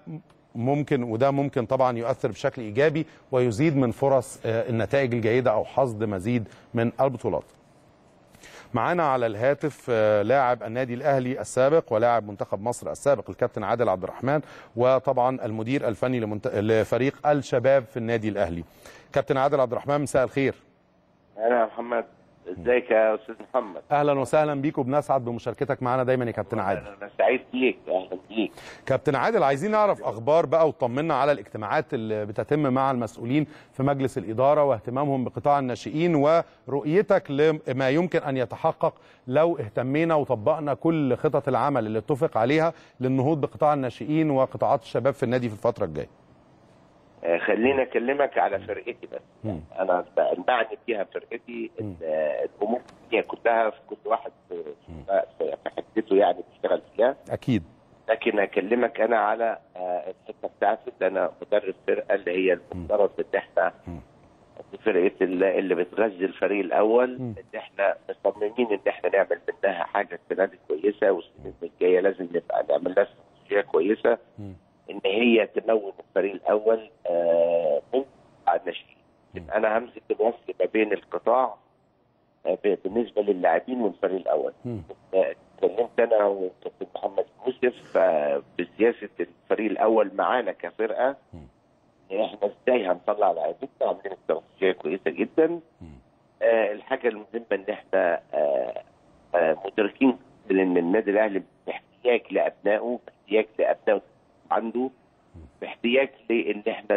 ممكن طبعا يؤثر بشكل ايجابي ويزيد من فرص النتائج الجيده او حصد مزيد من البطولات. معانا على الهاتف لاعب النادي الأهلي السابق ولاعب منتخب مصر السابق الكابتن عادل عبد الرحمن، وطبعا المدير الفني لفريق الشباب في النادي الأهلي. كابتن عادل عبد الرحمن، مساء الخير. أهلا يا محمد، ازيك يا استاذ محمد؟ اهلا وسهلا بيك وبنسعد بمشاركتك معنا دايما يا كابتن عادل. انا سعيد بيك، اهلا بيك. كابتن عادل، عايزين نعرف اخبار بقى وطمنا على الاجتماعات اللي بتتم مع المسؤولين في مجلس الاداره واهتمامهم بقطاع الناشئين ورؤيتك لما يمكن ان يتحقق لو اهتمينا وطبقنا كل خطط العمل اللي اتفق عليها للنهوض بقطاع الناشئين وقطاعات الشباب في النادي في الفتره الجايه. خليني اكلمك على فرقتي بس. انا المعني فيها فرقتي الامور هي كلها في كل واحد في حتته يعني بيشتغل فيها اكيد، لكن اكلمك انا على الحته بتاعتي اللي انا مدرب فرقه اللي هي المفترض ان احنا في فرقه اللي بتغذي الفريق الاول ان احنا مصممين ان احنا نعمل منها حاجه السنه دي كويسه والسنين الجايه لازم نبقى نعمل لها استراتيجيه كويسه ان هي تمول الفريق الاول من الناشئين. انا همسك الوصل ما بين القطاع بالنسبه للاعبين والفريق الاول. اتكلمت انا وكابتن محمد يوسف بسياسه الفريق الاول معانا كفرقه احنا ازاي هنطلع لاعبين عاملين استراتيجيه كويسه جدا. الحاجه المهمه ان احنا مدركين ان النادي الاهلي باحتياج لابنائه، باحتياج لابنائه عنده، باحتياج لان احنا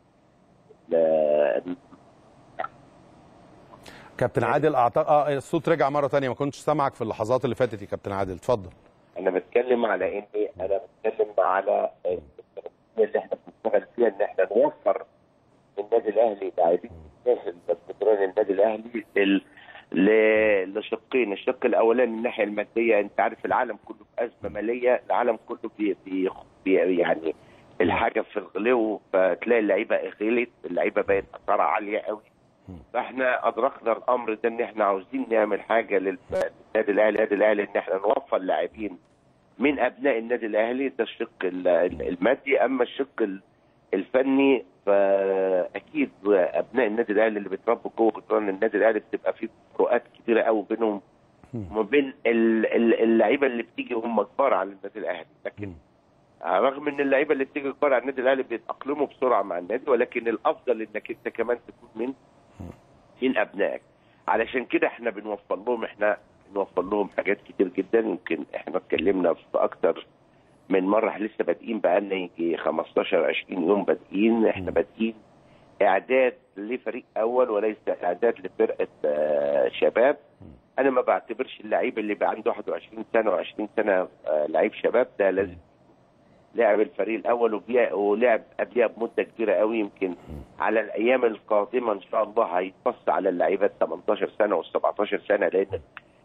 كابتن عادل الصوت رجع مره ثانيه، ما كنتش سامعك في اللحظات اللي فاتت يا كابتن عادل، اتفضل. انا بتكلم على اني بتكلم على اللي احنا بنشتغل فيها ان احنا نوفر النادي الاهلي لاعبين داخل بطولات النادي الاهلي لشقين. الشق الاولاني من الناحيه الماديه، انت عارف العالم كله في ازمه ماليه، العالم كله يعني الحاجه في الغلو، فتلاقي اللعيبه غلت، اللعيبه بقت اسعارها عاليه قوي. فاحنا ادركنا الامر ده ان احنا عاوزين نعمل حاجه للنادي الاهلي ان احنا نوفر لاعبين من ابناء النادي الاهلي. ده الشق المادي. اما الشق الفني فاكيد ابناء النادي الاهلي اللي بيتربوا جوه جدران النادي الاهلي بتبقى في فروقات كتيره قوي بينهم وما بين اللعيبه اللي بتيجي هم كبار على النادي الاهلي. لكن رغم ان اللعيبه اللي بتيجي كبار على النادي الاهلي بيتاقلموا بسرعه مع النادي، ولكن الافضل انك انت كمان تكون من ابنائك. علشان كده احنا بنوفر لهم حاجات كتير جدا. يمكن احنا اتكلمنا في اكتر من مره، احنا لسه بادئين بقالنا يجي 15 20 يوم بادئين. احنا بادئين اعداد لفريق اول وليس اعداد لفرقه شباب. انا ما بعتبرش اللعيب اللي بقى عنده 21 سنه و20 سنه لعيب شباب، ده لازم لعب الفريق الاول ولعب قبلها بمده كبيره قوي. يمكن على الايام القادمه ان شاء الله هيتبص على اللعيبه 18 سنه و17 سنه، لان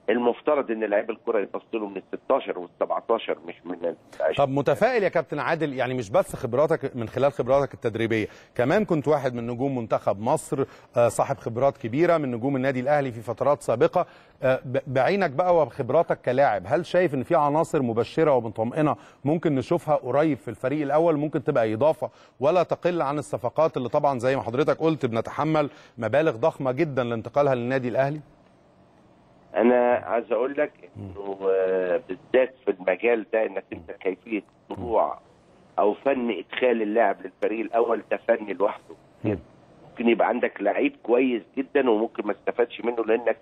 المفترض ان لعيب الكره يبص له من ال 16 وال 17 مش من ال 20. طب متفائل يا كابتن عادل، يعني مش بس خبراتك من خلال خبراتك التدريبيه، كمان كنت واحد من نجوم منتخب مصر، صاحب خبرات كبيره من نجوم النادي الاهلي في فترات سابقه، بعينك بقى وبخبراتك كلاعب، هل شايف ان في عناصر مبشره ومطمئنه ممكن نشوفها قريب في الفريق الاول، ممكن تبقى اضافه ولا تقل عن الصفقات اللي طبعا زي ما حضرتك قلت بنتحمل مبالغ ضخمه جدا لانتقالها للنادي الاهلي؟ انا عايز اقول لك انه بالذات في المجال ده انك انت كيفيه طلوع او فن ادخال اللاعب للفريق الاول ده فن لوحده. ممكن يبقى عندك لعيب كويس جدا وممكن ما استفادش منه لانك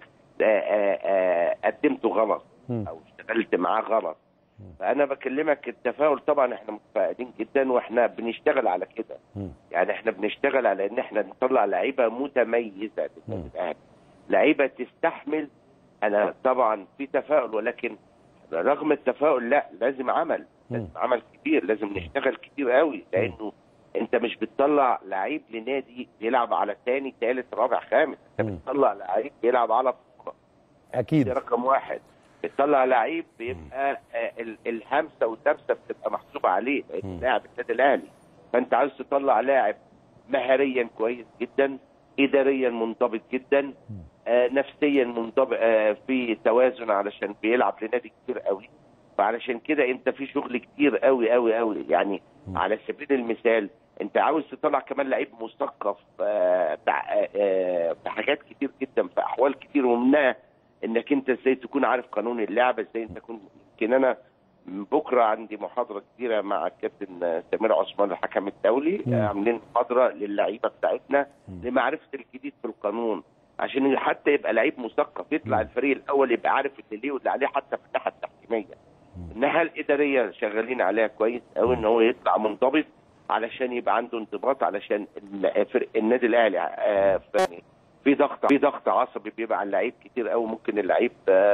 قدمته غلط او اشتغلت معاه غلط. فانا بكلمك التفاؤل، طبعا احنا متفائلين جدا واحنا بنشتغل على كده. يعني احنا بنشتغل على ان احنا نطلع لعيبه متميزه للنادي الاهلي، لعيبه تستحمل. انا طبعا في تفاؤل، ولكن رغم التفاؤل لا، لازم عمل، لازم عمل كبير، لازم نشتغل كتير قوي، لانه انت مش بتطلع لعيب لنادي بيلعب على ثاني ثالث رابع خامس، انت بتطلع لعيب بيلعب على بطوله. اكيد دي رقم واحد. بتطلع لعيب بيبقى الهمسه والدبسه بتبقى محسوبه عليه، لان لاعب النادي الاهلي. فانت عايز تطلع لاعب مهاريا كويس جدا، اداريا منضبط جدا، نفسيا منضبط، في توازن علشان بيلعب لنادي كتير قوي. فعلشان كده انت في شغل كتير قوي قوي قوي. يعني على سبيل المثال انت عاوز تطلع كمان لعيب مثقف في حاجات كتير جدا، في احوال كتير، ومنها انك انت ازاي تكون عارف قانون اللعبه، ازاي انت تكون. يمكن انا بكره عندي محاضره كبيره مع الكابتن سمير عثمان الحكم الدولي، عاملين محاضره للعيبه بتاعتنا لمعرفه الجديد في القانون، عشان حتى يبقى لعيب مثقف يطلع الفريق الاول يبقى عارف اللي ليه واللي عليه، حتى في الناحيه التحكيميه. الناحيه الاداريه شغالين عليها كويس قوي، ان هو يطلع منضبط علشان يبقى عنده انضباط، علشان النادي الاهلي في ضغط عصبي بيبقى على اللعيب كتير قوي. ممكن اللعيب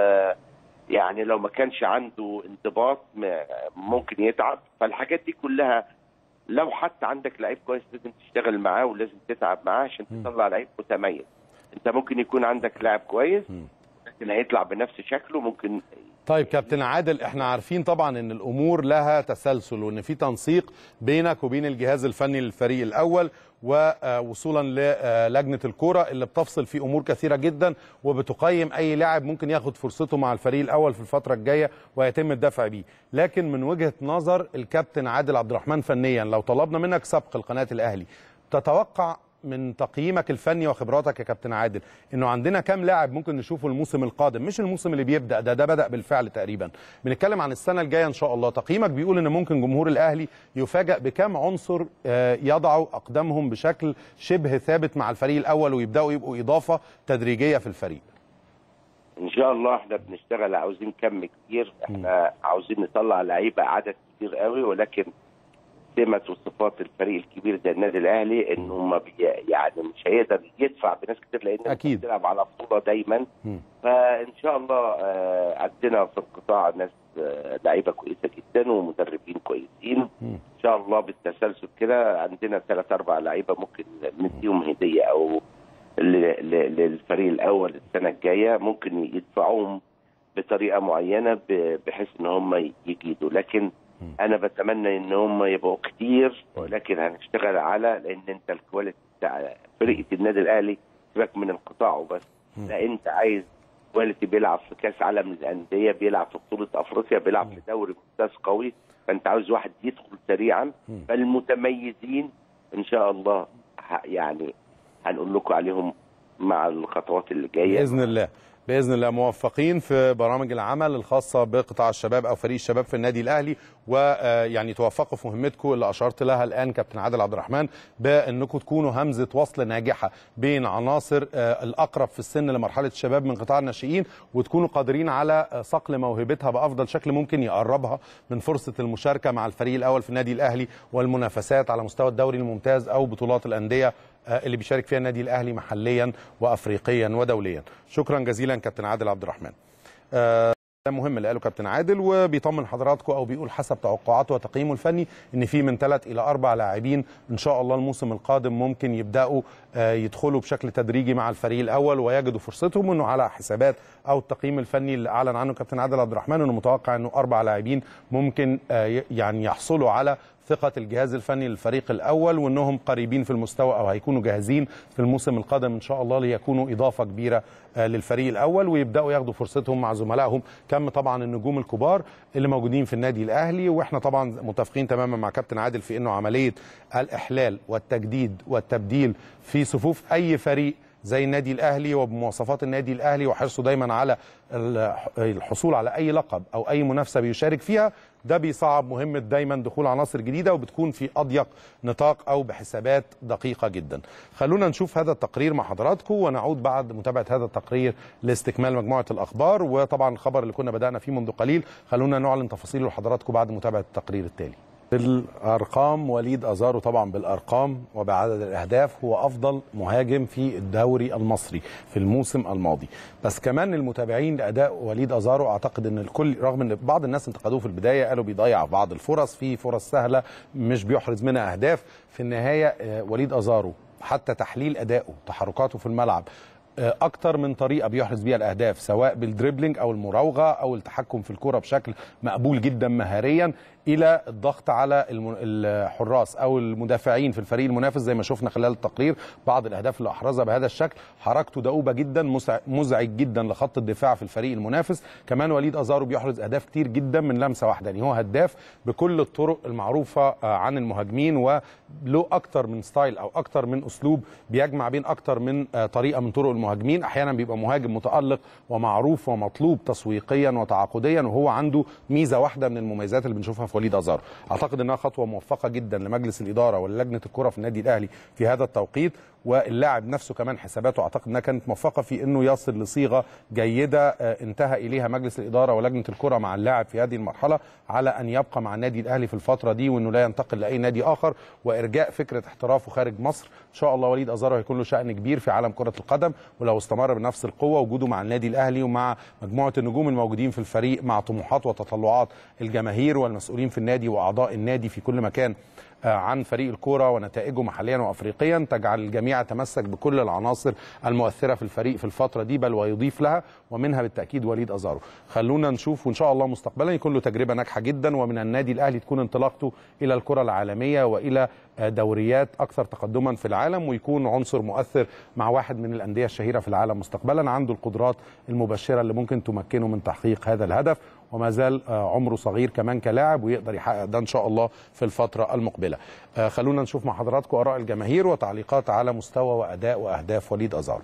يعني لو ما كانش عنده انضباط ممكن يتعب. فالحاجات دي كلها لو حتى عندك لعيب كويس لازم تشتغل معاه ولازم تتعب معاه عشان تطلع لعيب متميز. انت ممكن يكون عندك لاعب كويس لكن هيطلع بنفس شكله ممكن. طيب كابتن عادل، احنا عارفين طبعا ان الامور لها تسلسل وان في تنسيق بينك وبين الجهاز الفني للفريق الاول، ووصولا للجنه الكوره اللي بتفصل في امور كثيره جدا وبتقيم اي لاعب ممكن ياخد فرصته مع الفريق الاول في الفتره الجايه ويتم الدفع بيه. لكن من وجهه نظر الكابتن عادل عبد الرحمن فنيا، لو طلبنا منك سبق القناه الاهلي، تتوقع من تقييمك الفني وخبراتك يا كابتن عادل انه عندنا كام لاعب ممكن نشوفه الموسم القادم؟ مش الموسم اللي بيبدا ده بدأ بالفعل تقريبا، بنتكلم عن السنه الجايه ان شاء الله. تقييمك بيقول ان ممكن جمهور الاهلي يفاجأ بكام عنصر يضعوا اقدامهم بشكل شبه ثابت مع الفريق الاول ويبداوا يبقوا اضافه تدريجيه في الفريق. ان شاء الله احنا بنشتغل، عاوزين كم كتير، احنا عاوزين نطلع لعيبه عدد كتير قوي، ولكن سمة وصفات الفريق الكبير زي النادي الاهلي انه ما يعني مش هيقدر يدفع بناس كتير، لان اكيد بتلعب على بطوله دايما. فان شاء الله عندنا في القطاع ناس لعيبه كويسه جدا ومدربين كويسين. ان شاء الله بالتسلسل كده عندنا 3-4 لعيبه ممكن نديهم هديه او للفريق الاول السنه الجايه، ممكن يدفعوهم بطريقه معينه بحيث ان هم يجيدوا. لكن انا بتمنى ان هم يبقوا كتير، ولكن هنشتغل على، لان انت الكواليتي بتاع فرقه النادي الاهلي سيبك من القطاع وبس، لا انت عايز كواليتي بيلعب في كاس عالم للانديه، بيلعب في بطوله افريقيا، بيلعب في دوري ممتاز قوي. فانت عاوز واحد يدخل سريعا. فالمتميزين ان شاء الله يعني هنقول لكم عليهم مع الخطوات اللي جايه باذن الله. باذن الله موفقين في برامج العمل الخاصه بقطاع الشباب او فريق الشباب في النادي الاهلي، ويعني توفقوا في مهمتكم اللي اشرت لها الان كابتن عادل عبد الرحمن، بانكم تكونوا همزه وصل ناجحه بين عناصر الاقرب في السن لمرحله الشباب من قطاع الناشئين، وتكونوا قادرين على صقل موهبتها بافضل شكل ممكن يقربها من فرصه المشاركه مع الفريق الاول في النادي الاهلي والمنافسات على مستوى الدوري الممتاز او بطولات الانديه اللي بيشارك فيها النادي الاهلي محليا وافريقيا ودوليا. شكرا جزيلا كابتن عادل عبد الرحمن. ده مهم اللي قاله كابتن عادل، وبيطمن حضراتكم او بيقول حسب توقعاته وتقييمه الفني ان في من 3 إلى 4 لاعبين ان شاء الله الموسم القادم ممكن يبداوا يدخلوا بشكل تدريجي مع الفريق الاول ويجدوا فرصتهم، انه على حسابات او التقييم الفني اللي اعلن عنه كابتن عادل عبد الرحمن انه متوقع انه 4 لاعبين ممكن يعني يحصلوا على ثقة الجهاز الفني للفريق الأول، وأنهم قريبين في المستوى أو هيكونوا جاهزين في الموسم القادم إن شاء الله ليكونوا إضافة كبيرة للفريق الأول ويبدأوا ياخدوا فرصتهم مع زملائهم كم طبعا النجوم الكبار اللي موجودين في النادي الأهلي. وإحنا طبعا متفقين تماما مع كابتن عادل في أنه عملية الإحلال والتجديد والتبديل في صفوف أي فريق زي النادي الأهلي وبمواصفات النادي الأهلي وحرصه دايما على الحصول على أي لقب أو أي منافسة بيشارك فيها، ده بيصعب مهمة دايما دخول عناصر جديدة وبتكون في أضيق نطاق أو بحسابات دقيقة جدا. خلونا نشوف هذا التقرير مع حضراتكم ونعود بعد متابعة هذا التقرير لاستكمال مجموعة الأخبار، وطبعا الخبر اللي كنا بدأنا فيه منذ قليل خلونا نعلن تفاصيله لحضراتكم بعد متابعة التقرير التالي. بالأرقام وليد أزارو طبعا بالأرقام وبعدد الأهداف هو أفضل مهاجم في الدوري المصري في الموسم الماضي، بس كمان المتابعين لأداء وليد أزارو أعتقد أن الكل رغم أن بعض الناس انتقدوه في البداية قالوا بيضيع بعض الفرص، في فرص سهلة مش بيحرز منها أهداف، في النهاية وليد أزارو حتى تحليل أدائه تحركاته في الملعب أكتر من طريقة بيحرز بيها الأهداف سواء بالدريبلينج أو المراوغة أو التحكم في الكرة بشكل مقبول جدا مهاريا إلى الضغط على الحراس أو المدافعين في الفريق المنافس زي ما شفنا خلال التقرير بعض الأهداف اللي أحرزها بهذا الشكل. حركته دؤوبة جدا مزعج جدا لخط الدفاع في الفريق المنافس. كمان وليد أزارو بيحرز أهداف كتير جدا من لمسة واحدة، يعني هو هداف بكل الطرق المعروفة عن المهاجمين وله أكتر من ستايل أو أكتر من أسلوب بيجمع بين أكتر من طريقة من طرق المهاجمين. أحيانا بيبقى مهاجم متألق ومعروف ومطلوب تسويقيا وتعاقديا، وهو عنده ميزة واحدة من المميزات اللي بنشوفها في وليد أزارو. اعتقد انها خطوه موفقه جدا لمجلس الاداره ولجنه الكره في النادي الاهلي في هذا التوقيت، واللاعب نفسه كمان حساباته اعتقد انها كانت موفقه في انه يصل لصيغه جيده انتهى اليها مجلس الاداره ولجنه الكره مع اللاعب في هذه المرحله على ان يبقى مع النادي الاهلي في الفتره دي وانه لا ينتقل لاي نادي اخر، وارجاء فكره احترافه خارج مصر. ان شاء الله وليد أزارو هيكون له شأن كبير في عالم كره القدم، ولو استمر بنفس القوه وجوده مع النادي الاهلي ومع مجموعه النجوم الموجودين في الفريق مع طموحات وتطلعات الجماهير والمسؤولين في النادي واعضاء النادي في كل مكان عن فريق الكوره ونتائجه محليا وافريقيا، تجعل الجميع يتمسك بكل العناصر المؤثره في الفريق في الفتره دي بل ويضيف لها، ومنها بالتاكيد وليد أزارو. خلونا نشوف وان شاء الله مستقبلا يكون له تجربه ناجحه جدا، ومن النادي الاهلي تكون انطلاقته الى الكره العالميه والى دوريات اكثر تقدما في العالم، ويكون عنصر مؤثر مع واحد من الانديه الشهيره في العالم مستقبلا، عنده القدرات المبشره اللي ممكن تمكنه من تحقيق هذا الهدف، وما زال عمره صغير كمان كلاعب ويقدر يحقق ده ان شاء الله في الفتره المقبله. خلونا نشوف مع حضراتكم اراء الجماهير وتعليقات على مستوى واداء واهداف وليد أزارو.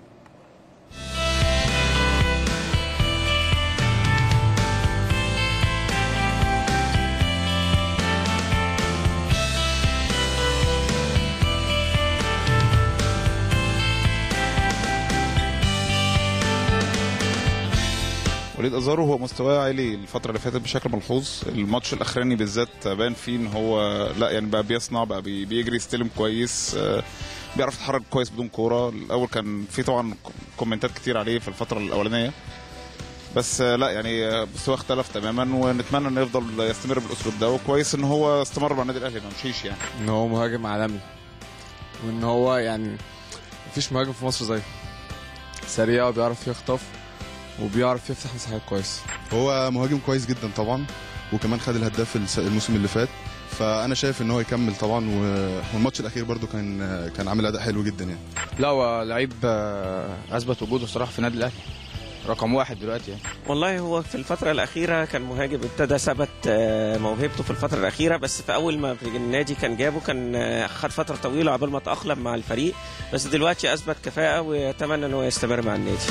وليد أزارو هو مستواه عالي الفترة اللي فاتت بشكل ملحوظ. الماتش الأخراني بالذات بان فيه إن هو لا يعني بقى بيصنع، بقى بيجري يستلم كويس، بيعرف يتحرك كويس بدون كورة. الأول كان في طبعا كومنتات كتير عليه في الفترة الأولانية، بس لا يعني مستواه اختلف تماما، ونتمنى إنه يفضل يستمر بالأسلوب ده، وكويس إن هو استمر مع النادي الأهلي ما مشيش يعني. إن هو مهاجم عالمي، وإن هو يعني مفيش مهاجم في مصر زيه، سريع وبيعرف يخطف وبيعرف يفتح مساحات كويس. هو مهاجم كويس جدا طبعا، وكمان خد الهداف الموسم اللي فات، فانا شايف ان هو يكمل طبعا، والماتش الاخير برده كان عامل اداء حلو جدا يعني. لا هو لعيب اثبت وجوده الصراحه في النادي الاهلي، رقم واحد دلوقتي يعني. والله هو في الفترة الأخيرة كان مهاجم ابتدى ثبت موهبته في الفترة الأخيرة، بس في أول ما في النادي كان جابه كان خد فترة طويلة قبل ما تأقلم مع الفريق، بس دلوقتي أثبت كفاءة ويتمنى أنه يستمر مع النادي.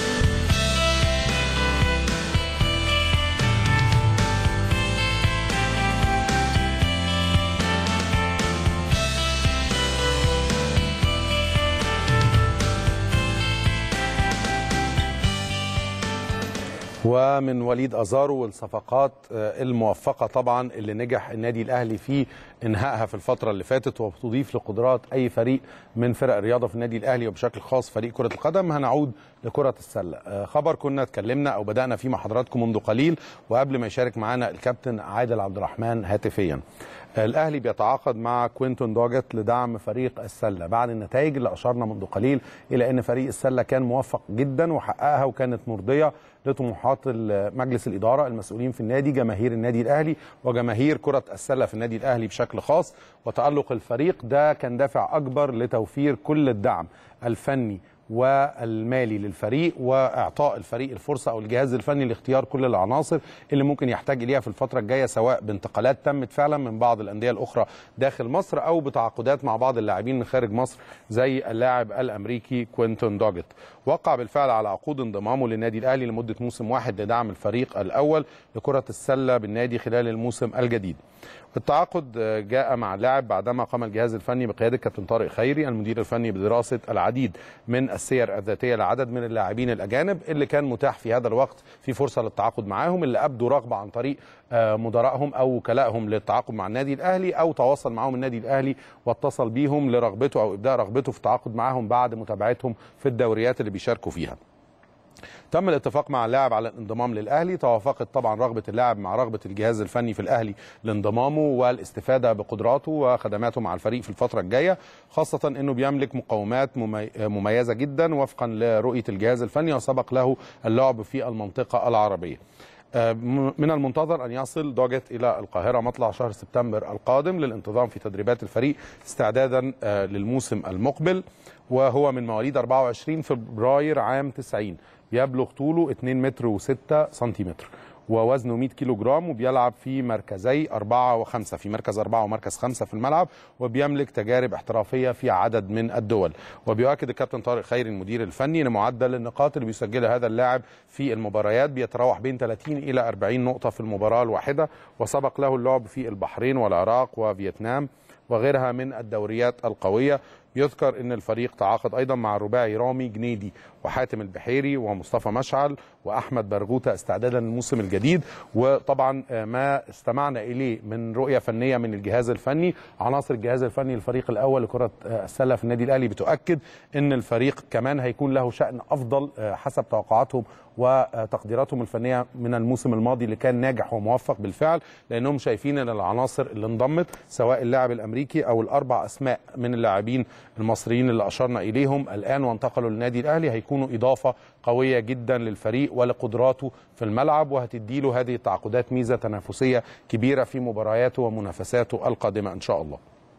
ومن وليد أزارو والصفقات الموفقة طبعا اللي نجح النادي الأهلي في انهائها في الفتره اللي فاتت وبتضيف لقدرات اي فريق من فرق الرياضه في النادي الاهلي وبشكل خاص فريق كره القدم. هنعود لكره السله. خبر كنا اتكلمنا او بدانا فيه مع حضراتكم منذ قليل وقبل ما يشارك معنا الكابتن عادل عبد الرحمن هاتفيا. الاهلي بيتعاقد مع كوينتون دوجت لدعم فريق السله بعد النتائج اللي اشرنا منذ قليل الى ان فريق السله كان موفق جدا وحققها وكانت مرضيه لطموحات مجلس الاداره، المسؤولين في النادي، جماهير النادي الاهلي وجماهير كره السله في النادي الاهلي بشكل خاص. وتالق الفريق ده كان دافع اكبر لتوفير كل الدعم الفني والمالي للفريق واعطاء الفريق الفرصه او الجهاز الفني لاختيار كل العناصر اللي ممكن يحتاج اليها في الفتره الجايه، سواء بانتقالات تمت فعلا من بعض الانديه الاخرى داخل مصر او بتعاقدات مع بعض اللاعبين من خارج مصر زي اللاعب الامريكي كوينتون دوجت. وقع بالفعل على عقود انضمامه للنادي الاهلي لمده موسم واحد لدعم الفريق الاول لكره السله بالنادي خلال الموسم الجديد. التعاقد جاء مع اللاعب بعدما قام الجهاز الفني بقياده كابتن طارق خيري المدير الفني بدراسه العديد من السير الذاتيه لعدد من اللاعبين الاجانب اللي كان متاح في هذا الوقت في فرصه للتعاقد معاهم، اللي ابدوا رغبه عن طريق مدراءهم او وكلائهم للتعاقد مع النادي الاهلي او تواصل معهم النادي الاهلي واتصل بيهم لرغبته او ابداء رغبته في التعاقد معاهم بعد متابعتهم في الدوريات اللي بيشاركوا فيها. تم الاتفاق مع اللاعب على الانضمام للاهلي، توافقت طبعا رغبه اللاعب مع رغبه الجهاز الفني في الاهلي لانضمامه والاستفاده بقدراته وخدماته مع الفريق في الفتره الجايه، خاصه انه بيملك مقومات مميزه جدا وفقا لرؤيه الجهاز الفني وسبق له اللعب في المنطقه العربيه. من المنتظر أن يصل دوجت إلى القاهرة مطلع شهر سبتمبر القادم للانتظام في تدريبات الفريق استعدادا للموسم المقبل، وهو من مواليد 24 فبراير عام 90. يبلغ طوله 2 متر و6 سنتيمتر ووزنه 100 كيلو جرام وبيلعب في مركزي 4 و5، في مركز 4 ومركز 5 في الملعب، وبيملك تجارب احترافية في عدد من الدول. وبيؤكد الكابتن طارق خيري المدير الفني ان معدل النقاط اللي بيسجلها هذا اللاعب في المباريات بيتراوح بين 30 إلى 40 نقطة في المباراة الواحدة، وسبق له اللعب في البحرين والعراق وفيتنام وغيرها من الدوريات القوية. يذكر ان الفريق تعاقد ايضا مع الرباعي رامي جنيدي وحاتم البحيري ومصطفى مشعل واحمد برغوثه استعدادا للموسم الجديد. وطبعا ما استمعنا اليه من رؤيه فنيه من الجهاز الفني، عناصر الجهاز الفني للفريق الاول لكره السله في النادي الاهلي بتؤكد ان الفريق كمان هيكون له شأن افضل حسب توقعاتهم وتقديراتهم الفنيه من الموسم الماضي اللي كان ناجح وموفق بالفعل، لانهم شايفين ان العناصر اللي انضمت سواء اللاعب الامريكي او الاربع اسماء من اللاعبين المصريين اللي اشرنا اليهم الان وانتقلوا للنادي الاهلي هيكونوا اضافه قويه جدا للفريق ولقدراته في الملعب، وهتدي له هذه التعاقدات ميزه تنافسيه كبيره في مبارياته ومنافساته القادمه ان شاء الله.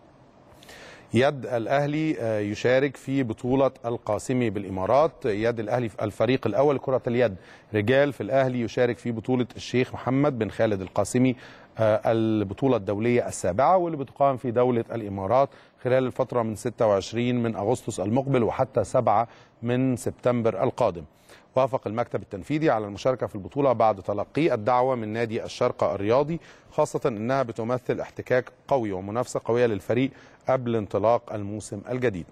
يد الأهلي يشارك في بطولة القاسمي بالإمارات. يد الأهلي الفريق الأول كرة اليد رجال في الأهلي يشارك في بطولة الشيخ محمد بن خالد القاسمي البطولة الدولية السابعة واللي بتقام في دولة الإمارات خلال الفترة من 26 من أغسطس المقبل وحتى 7 من سبتمبر القادم. وافق المكتب التنفيذي على المشاركة في البطولة بعد تلقي الدعوة من نادي الشارقة الرياضي، خاصة أنها بتمثل احتكاك قوي ومنافسة قوية للفريق قبل انطلاق الموسم الجديد.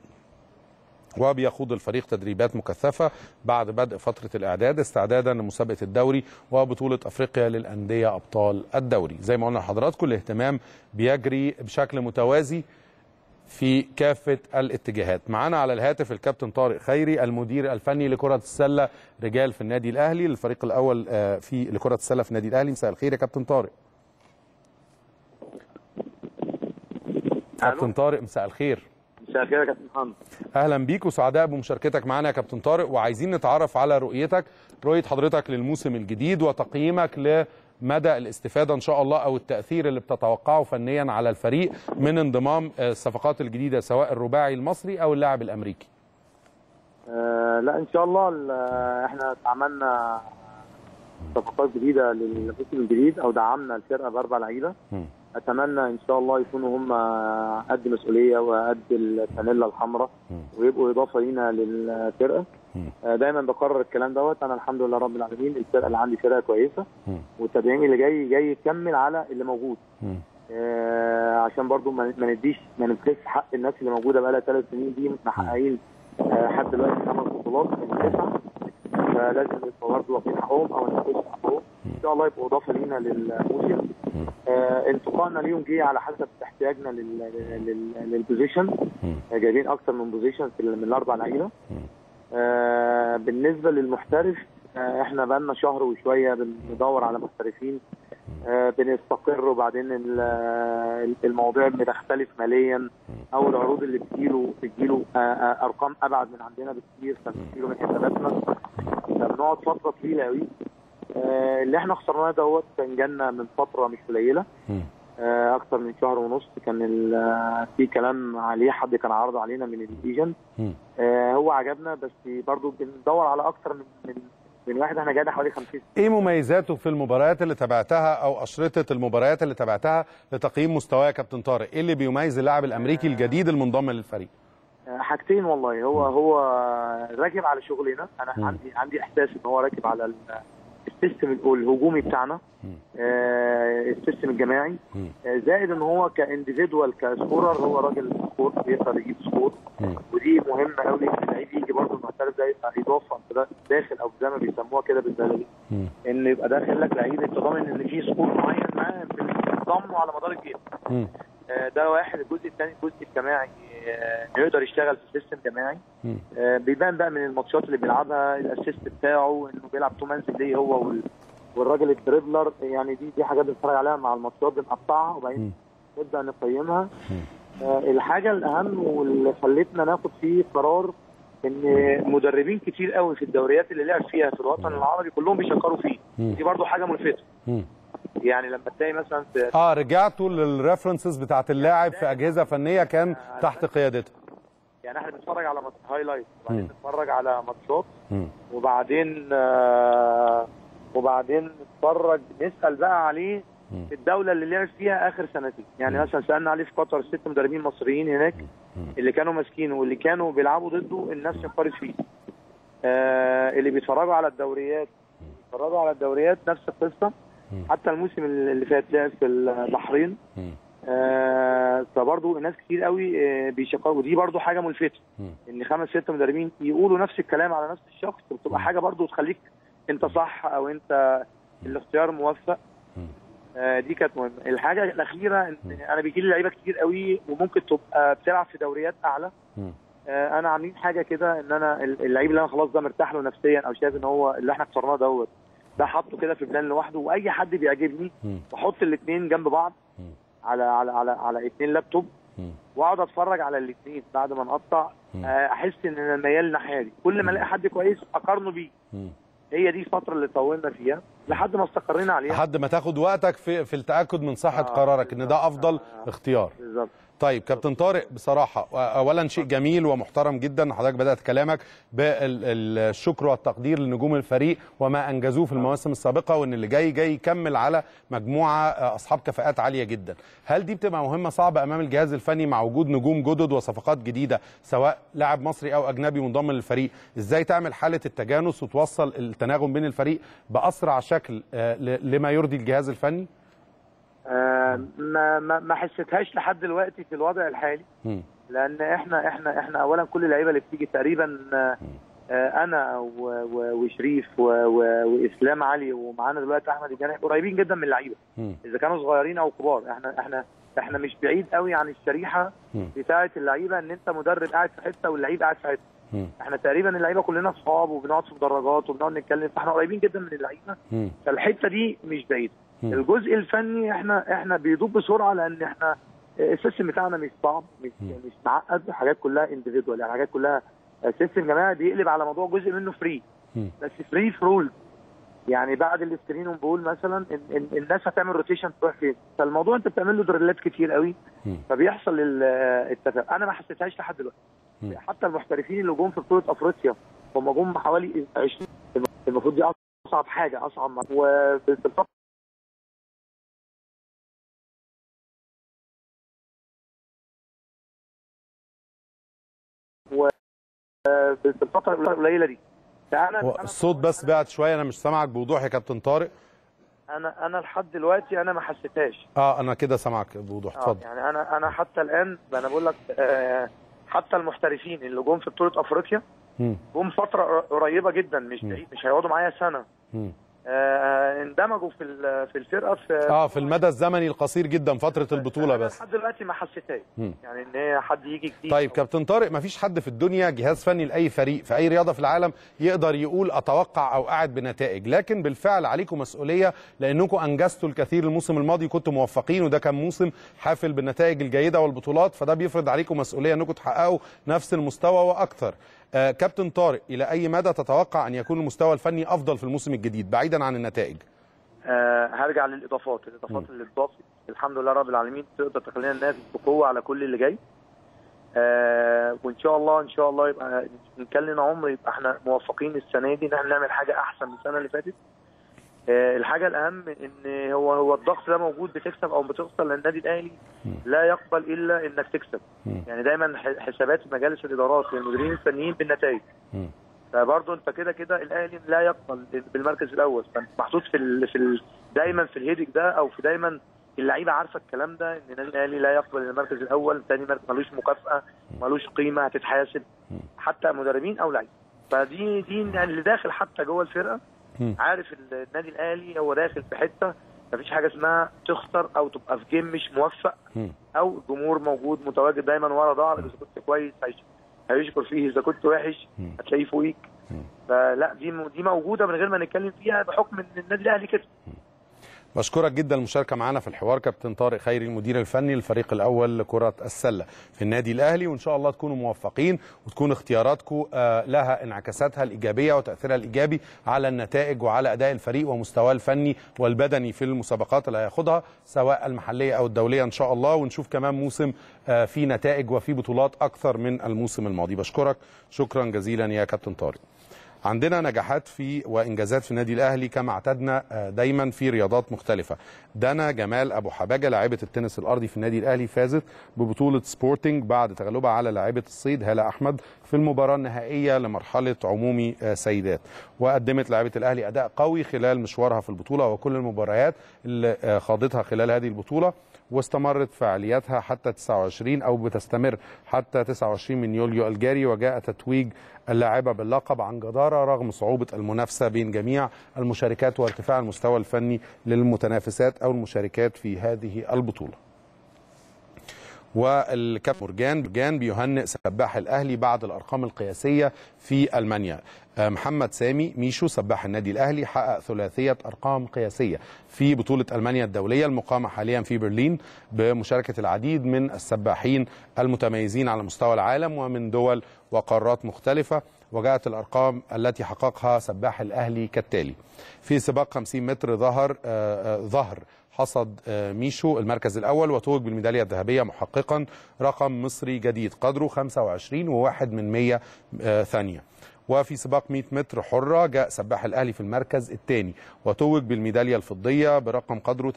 وبيخوض الفريق تدريبات مكثفة بعد بدء فترة الإعداد استعدادا لمسابقة الدوري وبطولة أفريقيا للأندية أبطال الدوري. زي ما قلنا لحضراتكم الاهتمام بيجري بشكل متوازي في كافة الاتجاهات. معنا على الهاتف الكابتن طارق خيري المدير الفني لكرة السلة رجال في النادي الأهلي، الفريق الأول في لكرة السلة في النادي الأهلي. مساء الخير يا كابتن طارق. كابتن طارق مساء الخير. مساء الخير يا كابتن محمد. اهلا بيك وسعداء بمشاركتك معنا يا كابتن طارق، وعايزين نتعرف على رؤية حضرتك للموسم الجديد وتقييمك لمدى الاستفادة ان شاء الله او التأثير اللي بتتوقعه فنيا على الفريق من انضمام الصفقات الجديدة سواء الرباعي المصري او اللاعب الامريكي. لا ان شاء الله احنا عملنا صفقات جديدة للموسم الجديد او دعمنا الفرقة ب4 لعيبة. اتمنى ان شاء الله يكونوا هم قد مسؤوليه وقد الفانيلا الحمراء ويبقوا اضافه لينا للفرقه. دايما بكرر الكلام دوت، انا الحمد لله رب العالمين الفرقه اللي عندي فرقه كويسه والتدعيم اللي جاي يكمل على اللي موجود. عشان برضو ما نبخسش حق الناس اللي موجوده بقى لها 3 سنين دي محققين لحد دلوقتي 5 بطولات من 9، فلازم يبقوا برضه واخدين حقهم او ناخد حقهم ان شاء الله، يبقوا اضافه لينا للموسم. انتقالنا ليهم جه على حسب احتياجنا للبوزيشن، جايبين اكتر من بوزيشن من الاربع لعيبه. بالنسبه للمحترف احنا بقالنا شهر وشويه بندور على محترفين، بنستقر، وبعدين المواضيع بتختلف ماليا او العروض اللي بتجيله ارقام ابعد من عندنا بكتير، فبتجيله من حساباتنا، فبنقعد فتره طويله قوي. اللي احنا خسرناه دوت كان جالنا من فتره مش قليله، اكتر من شهر ونص. كان في كلام عليه، حد كان عرض علينا من الايجنت، هو عجبنا، بس برضو بندور على اكتر من واحد. احنا جايين حوالي 50. ايه مميزاته في المباريات اللي تابعتها او اشرطه المباريات اللي تابعتها لتقييم مستواه يا كابتن طارق؟ ايه اللي بيميز اللاعب الامريكي الجديد المنضم للفريق؟ حاجتين والله. هو راكب على شغلنا. انا عندي احساس ان هو راكب على السيستم الهجومي بتاعنا، السيستم الجماعي، زائد ان هو كانديفيدوال كسكورر هو راجل سكور، بيقدر يجيب سكور، ودي مهمه قوي. اللعيب يجي برضه المحترف ده يبقى اضافه داخل، او زي ما بيسموها كده بالبلدي، ان يبقى داخل لك لعيب انت ضامن ان في سكور معين معاه بتضمه على مدار الجيم. ده واحد. الجزء الثاني الجزء الجماعي، يقدر يشتغل في سيستم جماعي. بيبان بقى من الماتشات اللي بيلعبها، الاسيست بتاعه انه بيلعب تو مان ليه هو والراجل الدريبلر. يعني دي حاجات بنتفرج عليها مع الماتشات، بنقطعها وبعدين نبدا نقيمها. الحاجه الاهم واللي خلتنا ناخد فيه قرار ان مدربين كتير قوي في الدوريات اللي لعب فيها في الوطن العربي كلهم بيشكروا فيه. دي برضو حاجه ملفته. يعني لما تلاقي مثلا رجعتوا للريفرنسز بتاعت اللاعب في اجهزه فنيه كان تحت قيادته. يعني احنا بنتفرج على هايلايت، وبعدين نتفرج على ماتشات، وبعدين نتفرج نسال بقى عليه في الدوله اللي لعب فيها اخر سنتين. يعني مثلا سالنا عليه في قطر 6 مدربين مصريين هناك اللي كانوا ماسكينه واللي كانوا بيلعبوا ضده، الناس شكرت فيه. اللي بيتفرجوا على الدوريات نفس القصه. حتى الموسم اللي فات لعب في البحرين، فبرضه الناس كتير قوي بيشكروا، ودي برضه حاجه ملفته ان 5 6 مدربين يقولوا نفس الكلام على نفس الشخص، بتبقى حاجه برضه تخليك انت صح او انت الاختيار موفق. دي كانت مهمه. الحاجه الاخيره ان انا بيجي لي لعيبه كتير قوي وممكن تبقى بتلعب في دوريات اعلى. انا عاملين حاجه كده ان انا اللعيب اللي انا خلاص ده مرتاح له نفسيا، او شايف ان هو اللي احنا خسرناه دوت ده حاطه كده في بلان لوحده، واي حد بيعجبني واحط الاثنين جنب بعض على 2 لابتوب، واقعد اتفرج على الاثنين بعد ما نقطع، احس ان انا ميال الناحيه دي. كل ما الاقي حد كويس اقارنه بيه. هي دي الفتره اللي طولنا فيها لحد ما استقرينا عليها، لحد ما تاخد وقتك في التاكد من صحه قرارك ان ده افضل اختيار. بالظبط. طيب كابتن طارق، بصراحه اولا شيء جميل ومحترم جدا حضرتك بدات كلامك بالشكر والتقدير لنجوم الفريق وما انجزوه في المواسم السابقه، وان اللي جاي يكمل على مجموعه اصحاب كفاءات عاليه جدا. هل دي بتبقى مهمه صعبه امام الجهاز الفني مع وجود نجوم جدد وصفقات جديده سواء لاعب مصري او اجنبي منضم للفريق؟ ازاي تعمل حاله التجانس وتوصل التناغم بين الفريق باسرع شكل لما يرضي الجهاز الفني؟ ما حسيتهاش لحد دلوقتي في الوضع الحالي. لان احنا اولا كل اللعيبه اللي بتيجي تقريبا انا وشريف واسلام علي ومعانا دلوقتي احمد الجناحي قريبين جدا من اللعيبه، اذا كانوا صغيرين او كبار. احنا مش بعيد قوي عن الشريحه بتاعه اللعيبه، ان انت مدرب قاعد في حته واللعيب قاعد في حته. احنا تقريبا اللعيبه كلنا اصحاب وبنقعد في مدرجات وبنقعد نتكلم، فاحنا قريبين جدا من اللعيبه، فالحته دي مش بعيده. الجزء الفني احنا بيدوب بسرعه، لان احنا السيستم بتاعنا مش صعب، مش معقد، حاجات كلها انديفيدوال، يعني حاجات كلها سيستم جماعي بيقلب على موضوع جزء منه فري، بس فري رول. يعني بعد السكرين بول مثلا الناس هتعمل روتيشن تروح فين، فالموضوع انت بتعمل له دريلات كتير قوي، فبيحصل التفاهم. انا ما حسيتهاش لحد دلوقتي. حتى المحترفين اللي جم في بطوله افريقيا هم جم حوالي 20. المفروض دي اصعب حاجه، اصعب وفي الفتره القليله دي. الصوت بس بعد شويه، انا مش سامعك بوضوح يا كابتن طارق. انا لحد دلوقتي انا ما حسيتهاش. انا كده سامعك بوضوح، اتفضل. يعني انا حتى الان انا بقول لك حتى المحترفين اللي جم في بطوله افريقيا جم فتره قريبه جدا، مش بعيد، مش هيقعدوا معايا سنه. اندمجوا في الفرقه في المدى الزمني القصير جدا فتره البطوله. بس لحد دلوقتي ما حسيتهاش يعني ان هي حد يجي جديد. طيب كابتن طارق، ما فيش حد في الدنيا جهاز فني لاي فريق في اي رياضه في العالم يقدر يقول اتوقع او قاعد بنتائج، لكن بالفعل عليكم مسؤوليه لانكم انجزتوا الكثير الموسم الماضي، كنتوا موفقين وده كان موسم حافل بالنتائج الجيده والبطولات، فده بيفرض عليكم مسؤوليه انكم تحققوا نفس المستوى واكثر. كابتن طارق، الى اي مدى تتوقع ان يكون المستوى الفني افضل في الموسم الجديد بعيدا عن النتائج؟ هرجع للاضافات اللي اتضافت الحمد لله رب العالمين تقدر تخلينا ننافس بقوه على كل اللي جاي. وان شاء الله يبقى ان كان لنا عمر يبقى احنا موفقين السنه دي ان احنا نعمل حاجه احسن من السنه اللي فاتت. الحاجه الاهم ان هو الضغط ده موجود، بتكسب او بتخسر، لان النادي الاهلي لا يقبل الا انك تكسب. يعني دايما حسابات مجالس الادارات للمديرين الفنيين بالنتائج. فبرضه انت كده الاهلي لا يقبل بالمركز الاول، فانت محطوط دايما في الهيدك ده، او في دايما اللعيبه عارفه الكلام ده، ان النادي الاهلي لا يقبل المركز الاول، ثاني مركز ملوش مكافاه، ملوش قيمه هتتحاسب حتى مدربين او لعيبه. فدي اللي داخل حتى جوه الفرقه عارف النادي الاهلي هو داخل في حته مفيش حاجه اسمها تخسر او تبقى في جيم مش موفق، او الجمهور موجود متواجد دايما ورا ظهرك، اذا كنت كويس هيشكر فيه، اذا كنت وحش هتلاقيه فوقيك. فلا دي موجوده من غير ما نتكلم فيها بحكم ان النادي الاهلي كده. بشكرك جدا المشاركه معنا في الحوار كابتن طارق خيري المدير الفني للفريق الاول لكره السله في النادي الاهلي، وان شاء الله تكونوا موفقين وتكون اختياراتكم لها انعكاساتها الايجابيه وتاثيرها الايجابي على النتائج وعلى اداء الفريق ومستواه الفني والبدني في المسابقات اللي هياخدها سواء المحليه او الدوليه ان شاء الله، ونشوف كمان موسم فيه نتائج وفيه بطولات اكثر من الموسم الماضي. بشكرك شكرا جزيلا يا كابتن طارق. عندنا نجاحات وانجازات في النادي الاهلي كما اعتدنا دايما في رياضات مختلفه. دانا جمال ابو حباجه لاعبه التنس الارضي في النادي الاهلي فازت ببطوله سبورتنج بعد تغلبها على لاعبه الصيد هاله احمد في المباراه النهائيه لمرحله عمومي سيدات. وقدمت لاعبه الاهلي اداء قوي خلال مشوارها في البطوله وكل المباريات اللي خاضتها خلال هذه البطوله، واستمرت فعالياتها حتى 29 او بتستمر حتى 29 من يوليو الجاري، وجاء تتويج اللاعبه باللقب عن جداره رغم صعوبه المنافسه بين جميع المشاركات وارتفاع المستوى الفني للمتنافسات او المشاركات في هذه البطوله. والكابتن مرجان بيهنئ سباح الاهلي بعد الارقام القياسيه في المانيا. محمد سامي ميشو سباح النادي الاهلي حقق ثلاثيه ارقام قياسيه في بطوله المانيا الدوليه المقامه حاليا في برلين بمشاركه العديد من السباحين المتميزين على مستوى العالم ومن دول وقارات مختلفه، وجاءت الارقام التي حققها سباح الاهلي كالتالي: في سباق 50 متر ظهر حصد ميشو المركز الأول وتوج بالميدالية الذهبية محققا رقم مصري جديد قدره 25.1 ثانية. وفي سباق 100 متر حرة جاء سباح الأهلي في المركز الثاني وتوج بالميدالية الفضية برقم قدره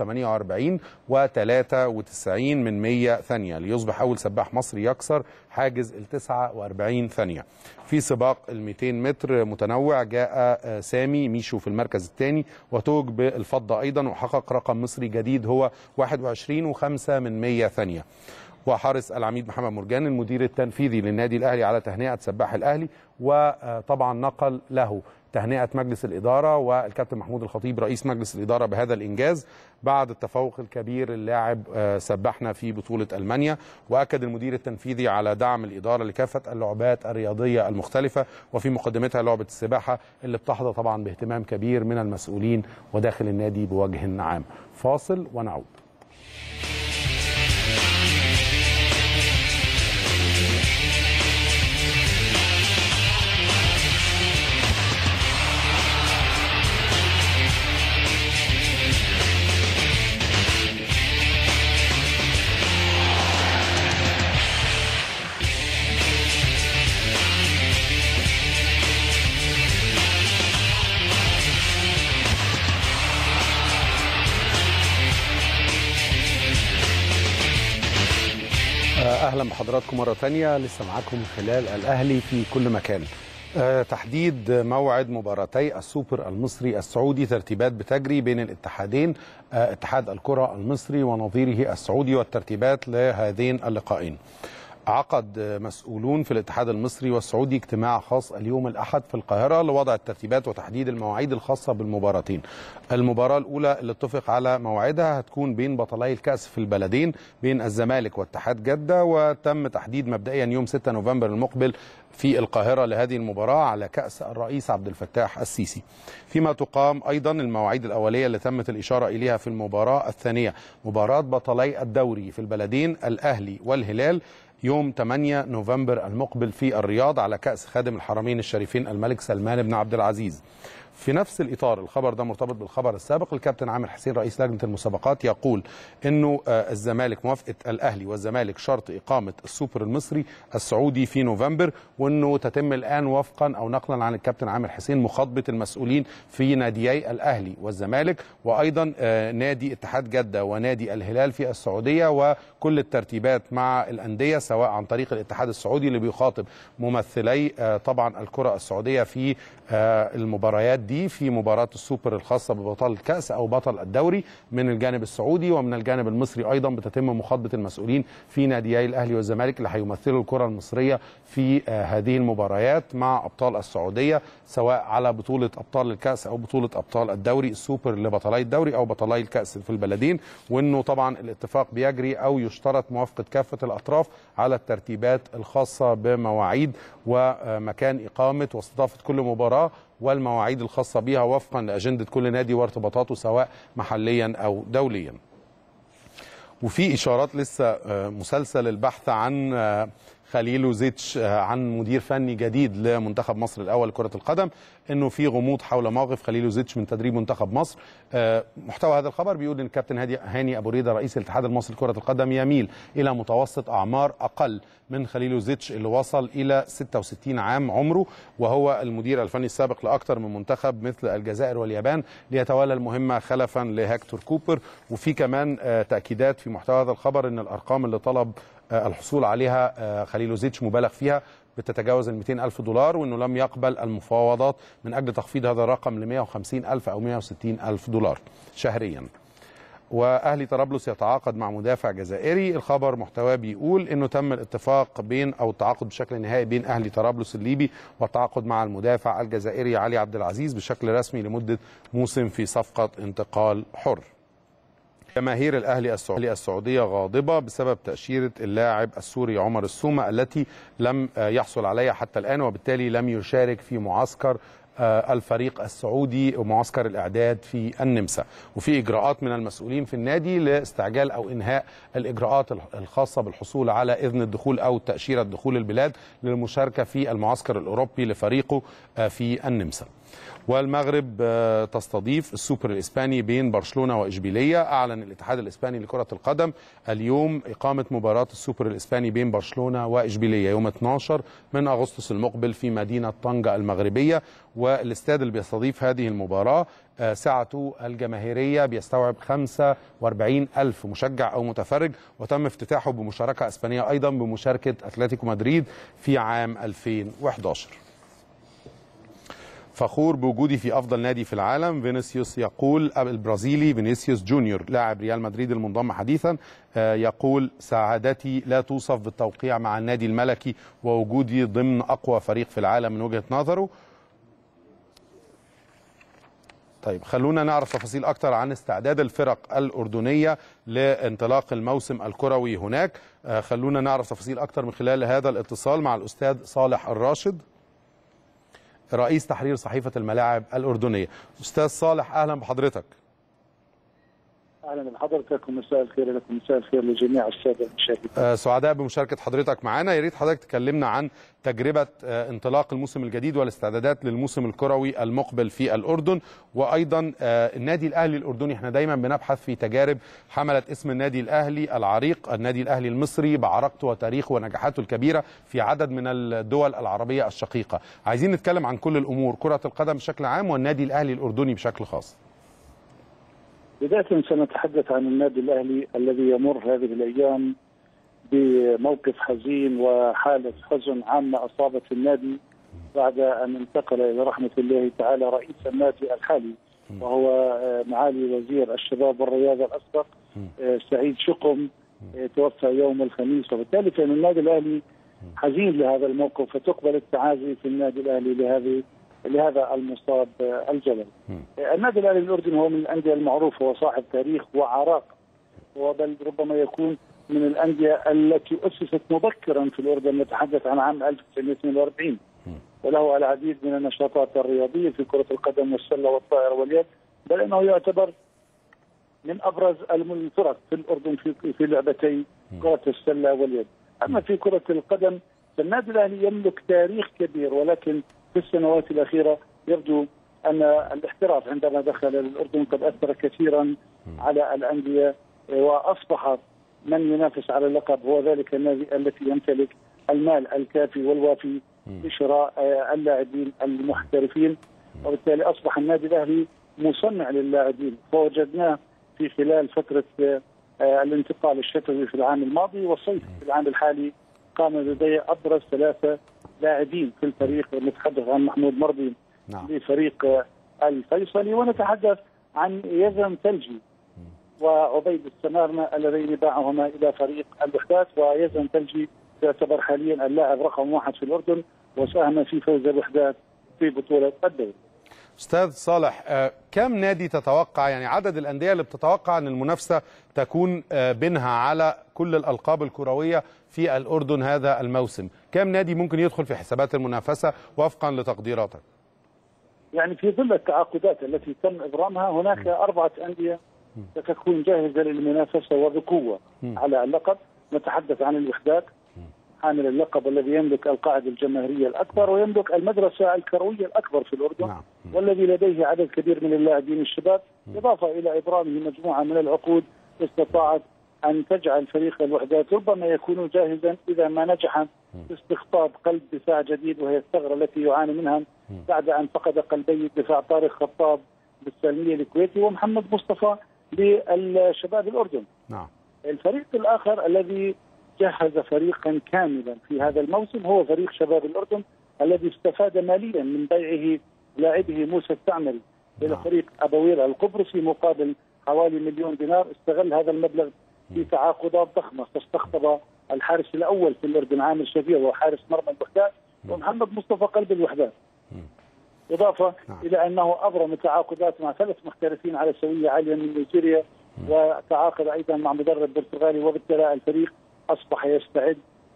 48.93 ثانية ليصبح أول سباح مصري يكسر حاجز 49 ثانية. في سباق 200 متر متنوع جاء سامي ميشو في المركز الثاني وتوج بالفضة أيضا وحقق رقم مصري جديد هو 21.5 ثانية. وحرص العميد محمد مرجان المدير التنفيذي للنادي الأهلي على تهنئة سباح الأهلي، وطبعا نقل له تهنئة مجلس الإدارة والكابتن محمود الخطيب رئيس مجلس الإدارة بهذا الإنجاز بعد التفوق الكبير اللاعب سبحنا في بطولة ألمانيا. وأكد المدير التنفيذي على دعم الإدارة لكافة اللعبات الرياضية المختلفة وفي مقدمتها لعبة السباحة اللي بتحظى طبعا باهتمام كبير من المسؤولين وداخل النادي بوجه عام. فاصل ونعود. أهلا بحضراتكم مرة تانية، لسه معاكم خلال الأهلي في كل مكان. تحديد موعد مباراتي السوبر المصري السعودي، ترتيبات بتجري بين الاتحادين، اتحاد الكرة المصري ونظيره السعودي، والترتيبات لهذين اللقاءين. عقد مسؤولون في الاتحاد المصري والسعودي اجتماع خاص اليوم الأحد في القاهرة لوضع الترتيبات وتحديد المواعيد الخاصة بالمباراتين. المباراة الأولى اللي اتفق على موعدها هتكون بين بطلي الكأس في البلدين بين الزمالك واتحاد جدة، وتم تحديد مبدئيا يوم 6 نوفمبر المقبل في القاهرة لهذه المباراة على كأس الرئيس عبد الفتاح السيسي. فيما تقام أيضا المواعيد الأولية اللي تمت الإشارة إليها في المباراة الثانية، مباراة بطلي الدوري في البلدين الأهلي والهلال يوم 8 نوفمبر المقبل في الرياض على كأس خادم الحرمين الشريفين الملك سلمان بن عبد العزيز. في نفس الإطار، الخبر ده مرتبط بالخبر السابق، الكابتن عامر حسين رئيس لجنة المسابقات يقول إنه الزمالك موافقة الأهلي والزمالك شرط إقامة السوبر المصري السعودي في نوفمبر، وإنه تتم الآن وفقا أو نقلا عن الكابتن عامر حسين مخاطبة المسؤولين في ناديي الأهلي والزمالك وأيضا نادي اتحاد جدة ونادي الهلال في السعودية، وكل الترتيبات مع الأندية سواء عن طريق الاتحاد السعودي اللي بيخاطب ممثلي طبعا الكرة السعودية في المباريات دي، في مباراة السوبر الخاصة ببطل الكأس أو بطل الدوري من الجانب السعودي، ومن الجانب المصري أيضا بتتم مخاطبة المسؤولين في ناديي الأهلي والزمالك اللي هيمثلوا الكرة المصرية في هذه المباريات مع أبطال السعودية، سواء على بطولة أبطال الكأس أو بطولة أبطال الدوري، السوبر لبطلي الدوري أو بطلي الكأس في البلدين. وأنه طبعا الاتفاق بيجري أو يشترط موافقة كافة الأطراف على الترتيبات الخاصة بمواعيد ومكان إقامة واستضافة كل مباراة والمواعيد الخاصة بها وفقا لأجندة كل نادي وارتباطاته سواء محليا أو دوليا. وفي إشارات لسه مسلسل البحث عن خليلوزيتش عن مدير فني جديد لمنتخب مصر الأول لكرة القدم، انه في غموض حول موقف خليلوزيتش من تدريب منتخب مصر. محتوى هذا الخبر بيقول ان الكابتن هاني ابو ريده رئيس الاتحاد المصري لكرة القدم يميل الى متوسط اعمار اقل من خليلوزيتش اللي وصل الى 66 عام عمره، وهو المدير الفني السابق لاكثر من منتخب مثل الجزائر واليابان، ليتولى المهمة خلفا لهكتور كوبر. وفي كمان تأكيدات في محتوى هذا الخبر ان الارقام اللي طلب الحصول عليها خليلوزيتش مبالغ فيها بتتجاوز ال 200,000 دولار، وانه لم يقبل المفاوضات من اجل تخفيض هذا الرقم ل 150,000 او 160,000 دولار شهريا. واهلي طرابلس يتعاقد مع مدافع جزائري. الخبر محتواه بيقول انه تم الاتفاق بين او التعاقد بشكل نهائي بين اهلي طرابلس الليبي والتعاقد مع المدافع الجزائري علي عبد العزيز بشكل رسمي لمدة موسم في صفقة انتقال حر. جماهير الأهلي السعودية غاضبة بسبب تأشيرة اللاعب السوري عمر السومة التي لم يحصل عليها حتى الآن، وبالتالي لم يشارك في معسكر الفريق السعودي ومعسكر الإعداد في النمسا. وفي إجراءات من المسؤولين في النادي لاستعجال أو إنهاء الإجراءات الخاصة بالحصول على إذن الدخول أو تأشيرة دخول البلاد للمشاركة في المعسكر الأوروبي لفريقه في النمسا. والمغرب تستضيف السوبر الإسباني بين برشلونة وإشبيلية. أعلن الاتحاد الإسباني لكرة القدم اليوم إقامة مباراة السوبر الإسباني بين برشلونة وإشبيلية يوم 12 من أغسطس المقبل في مدينة طنجة المغربية. والاستاد اللي بيستضيف هذه المباراة سعته الجماهيرية بيستوعب 45,000 مشجع أو متفرج، وتم افتتاحه بمشاركة إسبانية أيضا بمشاركة أتلتيكو مدريد في عام 2011. فخور بوجودي في أفضل نادي في العالم. فينيسيوس يقول، البرازيلي فينيسيوس جونيور لاعب ريال مدريد المنضم حديثا يقول: سعادتي لا توصف بالتوقيع مع النادي الملكي ووجودي ضمن أقوى فريق في العالم من وجهة نظره. طيب خلونا نعرف تفاصيل أكتر عن استعداد الفرق الأردنية لانطلاق الموسم الكروي هناك. خلونا نعرف تفاصيل أكتر من خلال هذا الاتصال مع الأستاذ صالح الراشد رئيس تحرير صحيفة الملاعب الأردنية. أستاذ صالح أهلا بحضرتك. اهلا بحضرتك ومساء الخير لكم، مساء الخير لجميع الساده المشاهدين. سعداء بمشاركة حضرتك معنا. يا ريت حضرتك تكلمنا عن تجربة انطلاق الموسم الجديد والاستعدادات للموسم الكروي المقبل في الأردن، وأيضا النادي الأهلي الأردني. احنا دايما بنبحث في تجارب حملت اسم النادي الأهلي العريق، النادي الأهلي المصري بعراقته وتاريخه ونجاحاته الكبيرة في عدد من الدول العربية الشقيقة. عايزين نتكلم عن كل الأمور، كرة القدم بشكل عام والنادي الأهلي الأردني بشكل خاص. بداية سنتحدث عن النادي الأهلي الذي يمر هذه الأيام بموقف حزين وحالة حزن عامة أصابت النادي بعد أن انتقل إلى رحمة الله تعالى رئيس النادي الحالي وهو معالي وزير الشباب والرياضة الأسبق سعيد شقم توفى يوم الخميس، وبالتالي فإن النادي الأهلي حزين لهذا الموقف، فتقبل التعازي في النادي الأهلي لهذا المصاب الجلل. النادي الأهلي الأردني هو من الأندية المعروفة وصاحب تاريخ وعراق، وبل ربما يكون من الأندية التي أسست مبكرا في الأردن، نتحدث عن عام 1942، وله العديد من النشاطات الرياضية في كرة القدم والسلة والطائرة واليد، بل أنه يعتبر من أبرز الفرق في الأردن في لعبتي كرة السلة واليد. أما في كرة القدم فالنادي الأهلي يملك تاريخ كبير، ولكن في السنوات الأخيرة يبدو أن الاحتراف عندما دخل الأردن قد أثر كثيرا على الأندية، وأصبح من ينافس على اللقب هو ذلك النادي الذي يمتلك المال الكافي والوافي لشراء اللاعبين المحترفين، وبالتالي أصبح النادي الأهلي مصنع للاعبين. فوجدناه في خلال فترة الانتقال الشتوي في العام الماضي والصيف في العام الحالي قام لديه أبرز 3 لاعبين في الفريق، نتحدث عن محمود مرضي لفريق الفيصلي، ونتحدث عن يزن ثلجي وعبيد السمارنة اللذين باعهما إلى فريق الوحدات. ويزن ثلجي يعتبر حاليا اللاعب رقم 1 في الأردن، وساهم في فوز الوحدات في بطولة الدوري. أستاذ صالح، كم نادي تتوقع، يعني عدد الأندية اللي بتتوقع أن المنافسة تكون بينها على كل الألقاب الكروية في الأردن هذا الموسم؟ كم نادي ممكن يدخل في حسابات المنافسة وفقا لتقديراتك؟ يعني في ظل التعاقدات التي تم إبرامها هناك 4 أندية ستكون جاهزة للمنافسة وبقوة على اللقب. نتحدث عن الوحدات حامل اللقب الذي يملك القاعدة الجماهيرية الأكبر ويملك المدرسة الكروية الأكبر في الأردن، والذي لديه عدد كبير من اللاعبين الشباب، إضافة إلى إبرامه مجموعة من العقود استطاعت أن تجعل فريق الوحدات ربما يكون جاهزا إذا ما نجح في استقطاب قلب دفاع جديد، وهي الثغرة التي يعاني منها بعد أن فقد قلبي الدفاع طارق خطاب بالسلمية الكويتي ومحمد مصطفى للشباب الأردن. الفريق الآخر الذي جهز فريقا كاملا في هذا الموسم هو فريق شباب الأردن، الذي استفاد ماليا من بيعه لاعبه موسى التعمري إلى فريق أبوير القبرصي مقابل حوالي $1,000,000. استغل هذا المبلغ في تعاقدات ضخمة، فاستقطب الحارس الأول في الأردن عامر شفيع وهو حارس مرمى الوحدات، ومحمد مصطفى قلب الوحدات، إضافة إلى أنه أبرم تعاقدات مع 3 محترفين على سوية عالية من نيجيريا، وتعاقد أيضا مع مدرب برتغالي، وبالتالي الفريق أصبح يستعد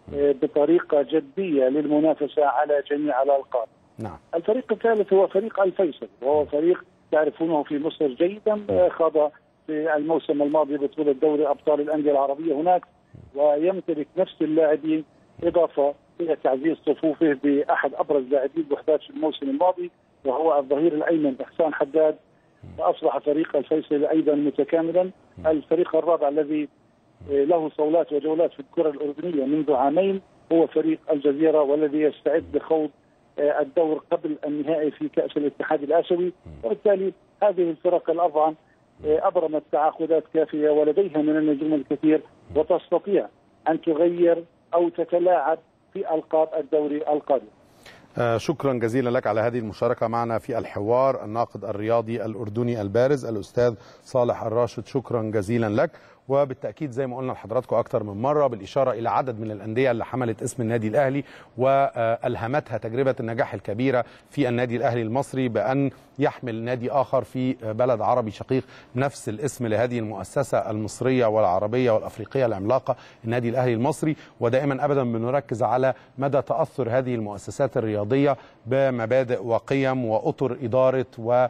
بطريقة جدية للمنافسة على جميع الألقاب. الفريق الثالث هو فريق الفيصل، وهو فريق تعرفونه في مصر جيدا، خاض في الموسم الماضي بطولة دوري أبطال الأندية العربية هناك، ويمتلك نفس اللاعبين، إضافة إلى تعزيز صفوفه بأحد أبرز لاعبي الوحدات في الموسم الماضي وهو الظهير الأيمن إحسان حداد، فأصبح فريق الفيصل أيضا متكاملا. الفريق الرابع الذي له صولات وجولات في الكرة الأردنية منذ عامين هو فريق الجزيرة، والذي يستعد لخوض الدور قبل النهائي في كأس الاتحاد الآسيوي. وبالتالي هذه الفرق الأربعة أبرمت تعاقدات كافية ولديها من النجوم الكثير، وتستطيع أن تغير أو تتلاعب في ألقاب الدوري القادم. شكرا جزيلا لك على هذه المشاركة معنا في الحوار، الناقد الرياضي الأردني البارز الأستاذ صالح الراشد. شكرا جزيلا لك. وبالتأكيد زي ما قلنا لحضراتكم أكتر من مرة بالإشارة إلى عدد من الأندية اللي حملت اسم النادي الأهلي وألهمتها تجربة النجاح الكبيرة في النادي الأهلي المصري بأن يحمل نادي آخر في بلد عربي شقيق نفس الاسم لهذه المؤسسة المصرية والعربية والأفريقية العملاقة النادي الأهلي المصري. ودائما أبدا بنركز على مدى تأثر هذه المؤسسات الرياضية بمبادئ وقيم وأطر إدارة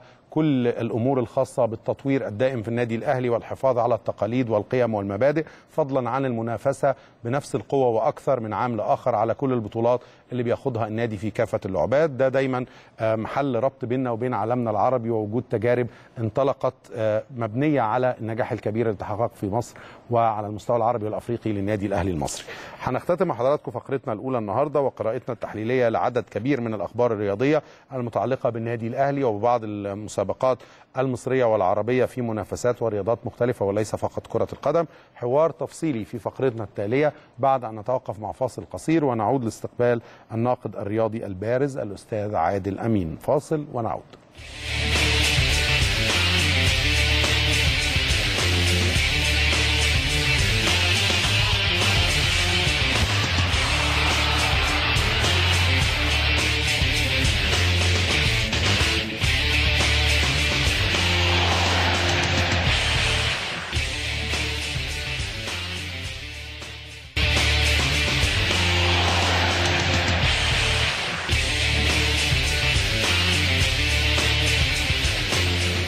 وكل الأمور الخاصة بالتطوير الدائم في النادي الأهلي والحفاظ على التقاليد والقيم والمبادئ، فضلا عن المنافسة بنفس القوة وأكثر من عام لآخر على كل البطولات اللي بياخدها النادي في كافة اللعبات. ده دايما محل ربط بيننا وبين عالمنا العربي، ووجود تجارب انطلقت مبنية على النجاح الكبير اللي تحقق في مصر وعلى المستوى العربي والأفريقي للنادي الأهلي المصري. هنختتم مع حضراتكم فقرتنا الأولى النهاردة وقراءتنا التحليلية لعدد كبير من الأخبار الرياضية المتعلقة بالنادي الأهلي وببعض المسابقات المصرية والعربية في منافسات ورياضات مختلفة وليس فقط كرة القدم. حوار تفصيلي في فقرتنا التالية بعد أن نتوقف مع فاصل قصير ونعود لاستقبال الناقد الرياضي البارز الأستاذ عادل أمين. فاصل ونعود.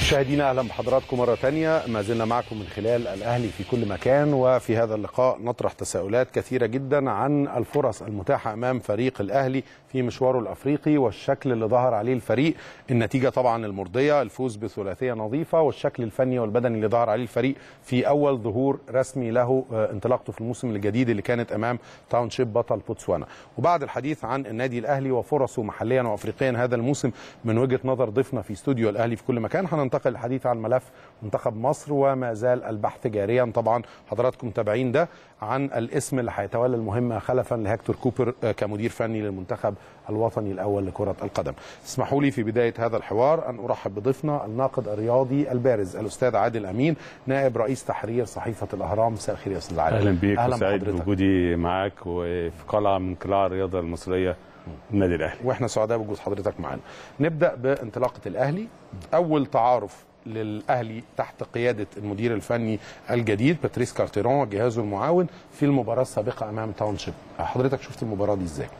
مشاهدينا اهلا بحضراتكم مره ثانيه، ما زلنا معكم من خلال الاهلي في كل مكان، وفي هذا اللقاء نطرح تساؤلات كثيره جدا عن الفرص المتاحه امام فريق الاهلي في مشواره الافريقي والشكل اللي ظهر عليه الفريق، النتيجه طبعا المرضيه، الفوز بثلاثيه نظيفه، والشكل الفني والبدني اللي ظهر عليه الفريق في اول ظهور رسمي له انطلاقته في الموسم الجديد اللي كانت امام تاونشيب بطل بوتسوانا. وبعد الحديث عن النادي الاهلي وفرصه محليا وافريقيا هذا الموسم من وجهه نظر ضيفنا في استوديو الاهلي في كل مكان، هننتقل للحديث عن ملف منتخب مصر، وما زال البحث جاريا. طبعا حضراتكم متابعين ده عن الاسم اللي هيتولى المهمه خلفا لهكتور كوبر كمدير فني للمنتخب الوطني الاول لكره القدم. اسمحوا لي في بدايه هذا الحوار ان ارحب بضيفنا الناقد الرياضي البارز الاستاذ عادل امين، نائب رئيس تحرير صحيفه الاهرام. مساء الخير يا استاذ عادل. اهلا بيك وسعيد بوجودي معاك وفي قلعه من قلاع الرياضه المصريه النادي الاهلي، واحنا سعداء بوجود حضرتك معانا. نبدا بانطلاقه الاهلي، اول تعارف للاهلي تحت قياده المدير الفني الجديد باتريس كارتيرون وجهازه المعاون في المباراه السابقه امام تاونشيب. حضرتك شفت المباراه دي ازاي؟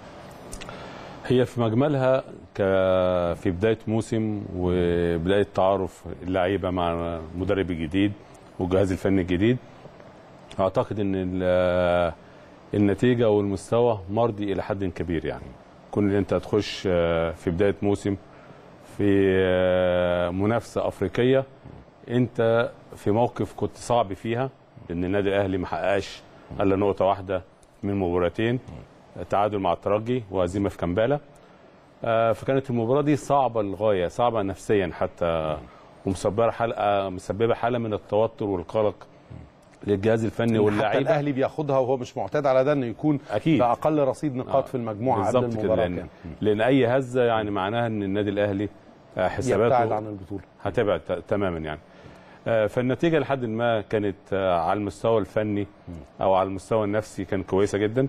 هي في مجملها في بدايه موسم وبدايه تعارف اللعيبه مع المدرب الجديد والجهاز الفني الجديد، اعتقد ان النتيجه والمستوى مرضي الى حد كبير. يعني كون ان انت تخش في بدايه موسم في منافسه افريقيه، انت في موقف كنت صعب فيها، لان النادي الاهلي ما حققش الا نقطه واحده من مباراتين، تعادل مع الترجي وهزيمه في كامبالا. فكانت المباراه دي صعبه للغايه، صعبه نفسيا حتى، ومسببه حاله من التوتر والقلق للجهاز الفني واللاعيبه. حتى الاهلي بياخدها وهو مش معتاد على ده، انه يكون أكيد باقل رصيد نقاط في المجموعه قبل المباراه. لان اي هزه يعني معناها ان النادي الاهلي حساباته يبتعد عن البطوله، هتبعد تماما يعني. فالنتيجه لحد ما كانت على المستوى الفني او على المستوى النفسي كانت كويسه جدا.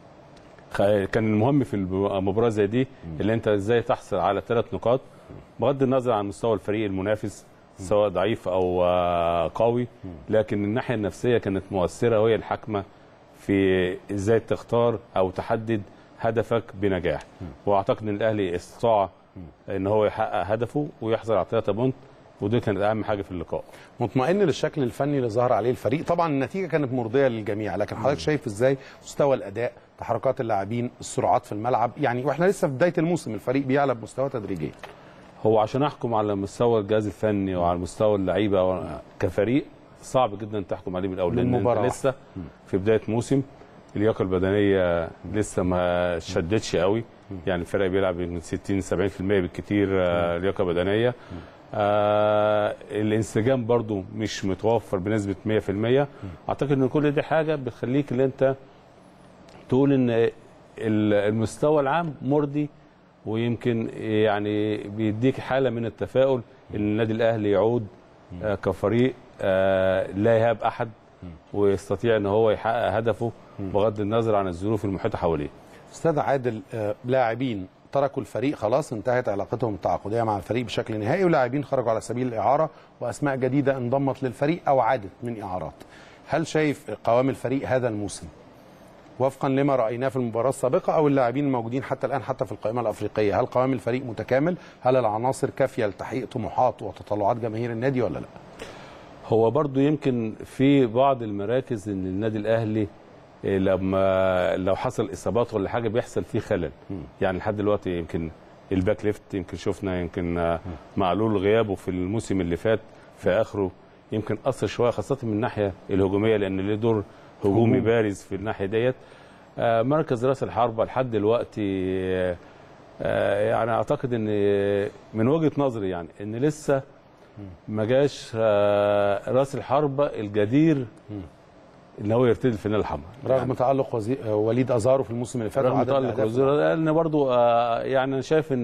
كان المهم في المباراه زي دي اللي انت ازاي تحصل على 3 نقاط بغض النظر عن مستوى الفريق المنافس سواء ضعيف او قوي، لكن الناحيه النفسيه كانت مؤثره وهي الحاكمه في ازاي تختار او تحدد هدفك بنجاح. واعتقد ان الاهلي استطاع ان هو يحقق هدفه ويحصل على 3 بونت، ودي كانت اهم حاجه في اللقاء. مطمئن للشكل الفني اللي ظهر عليه الفريق. طبعا النتيجه كانت مرضيه للجميع، لكن حضرتك شايف ازاي مستوى الاداء، تحركات اللاعبين، السرعات في الملعب؟ يعني واحنا لسه في بدايه الموسم، الفريق بيعلى بمستوى تدريجي. هو عشان احكم على مستوى الجهاز الفني وعلى مستوى اللعيبه كفريق صعب جدا تحكم عليه من الاول، لان انت لسه في بدايه موسم، اللياقه البدنيه لسه ما شدتش قوي، يعني الفريق بيلعب من 60-70% بالكثير لياقه بدنيه. الانسجام برضو مش متوفر بنسبه 100%. اعتقد ان كل دي حاجه بتخليك ان انت تقول ان المستوى العام مرضي، ويمكن يعني بيديك حاله من التفاؤل ان النادي الاهلي يعود كفريق لا يهاب احد ويستطيع ان هو يحقق هدفه بغض النظر عن الظروف المحيطه حواليه. استاذ عادل، لاعبين تركوا الفريق خلاص، انتهت علاقتهم التعاقديه مع الفريق بشكل نهائي، ولاعبين خرجوا على سبيل الاعاره، واسماء جديده انضمت للفريق او عادت من اعارات. هل شايف قوام الفريق هذا الموسم وفقا لما رايناه في المباراه السابقه، او اللاعبين الموجودين حتى الان حتى في القائمه الافريقيه، هل قوام الفريق متكامل؟ هل العناصر كافيه لتحقيق طموحات وتطلعات جماهير النادي ولا لا؟ هو برضو يمكن في بعض المراكز ان النادي الاهلي لو حصل اصابات ولا حاجه بيحصل فيه خلل. يعني لحد دلوقتي يمكن الباك ليفت يمكن شفنا يمكن معلول غيابه في الموسم اللي فات في اخره يمكن اثر شويه، خاصه من الناحيه الهجوميه لان له دور هجومي بارز في الناحيه ديت. مركز راس الحربه لحد دلوقتي يعني اعتقد ان من وجهه نظري يعني ان لسه ما جاش راس الحربه الجدير ان هو يرتدي الفانيله الحمراء رغم يعني تالق وليد ازارو في الموسم اللي فات. رغم تالق ازارو، لان برضو يعني انا شايف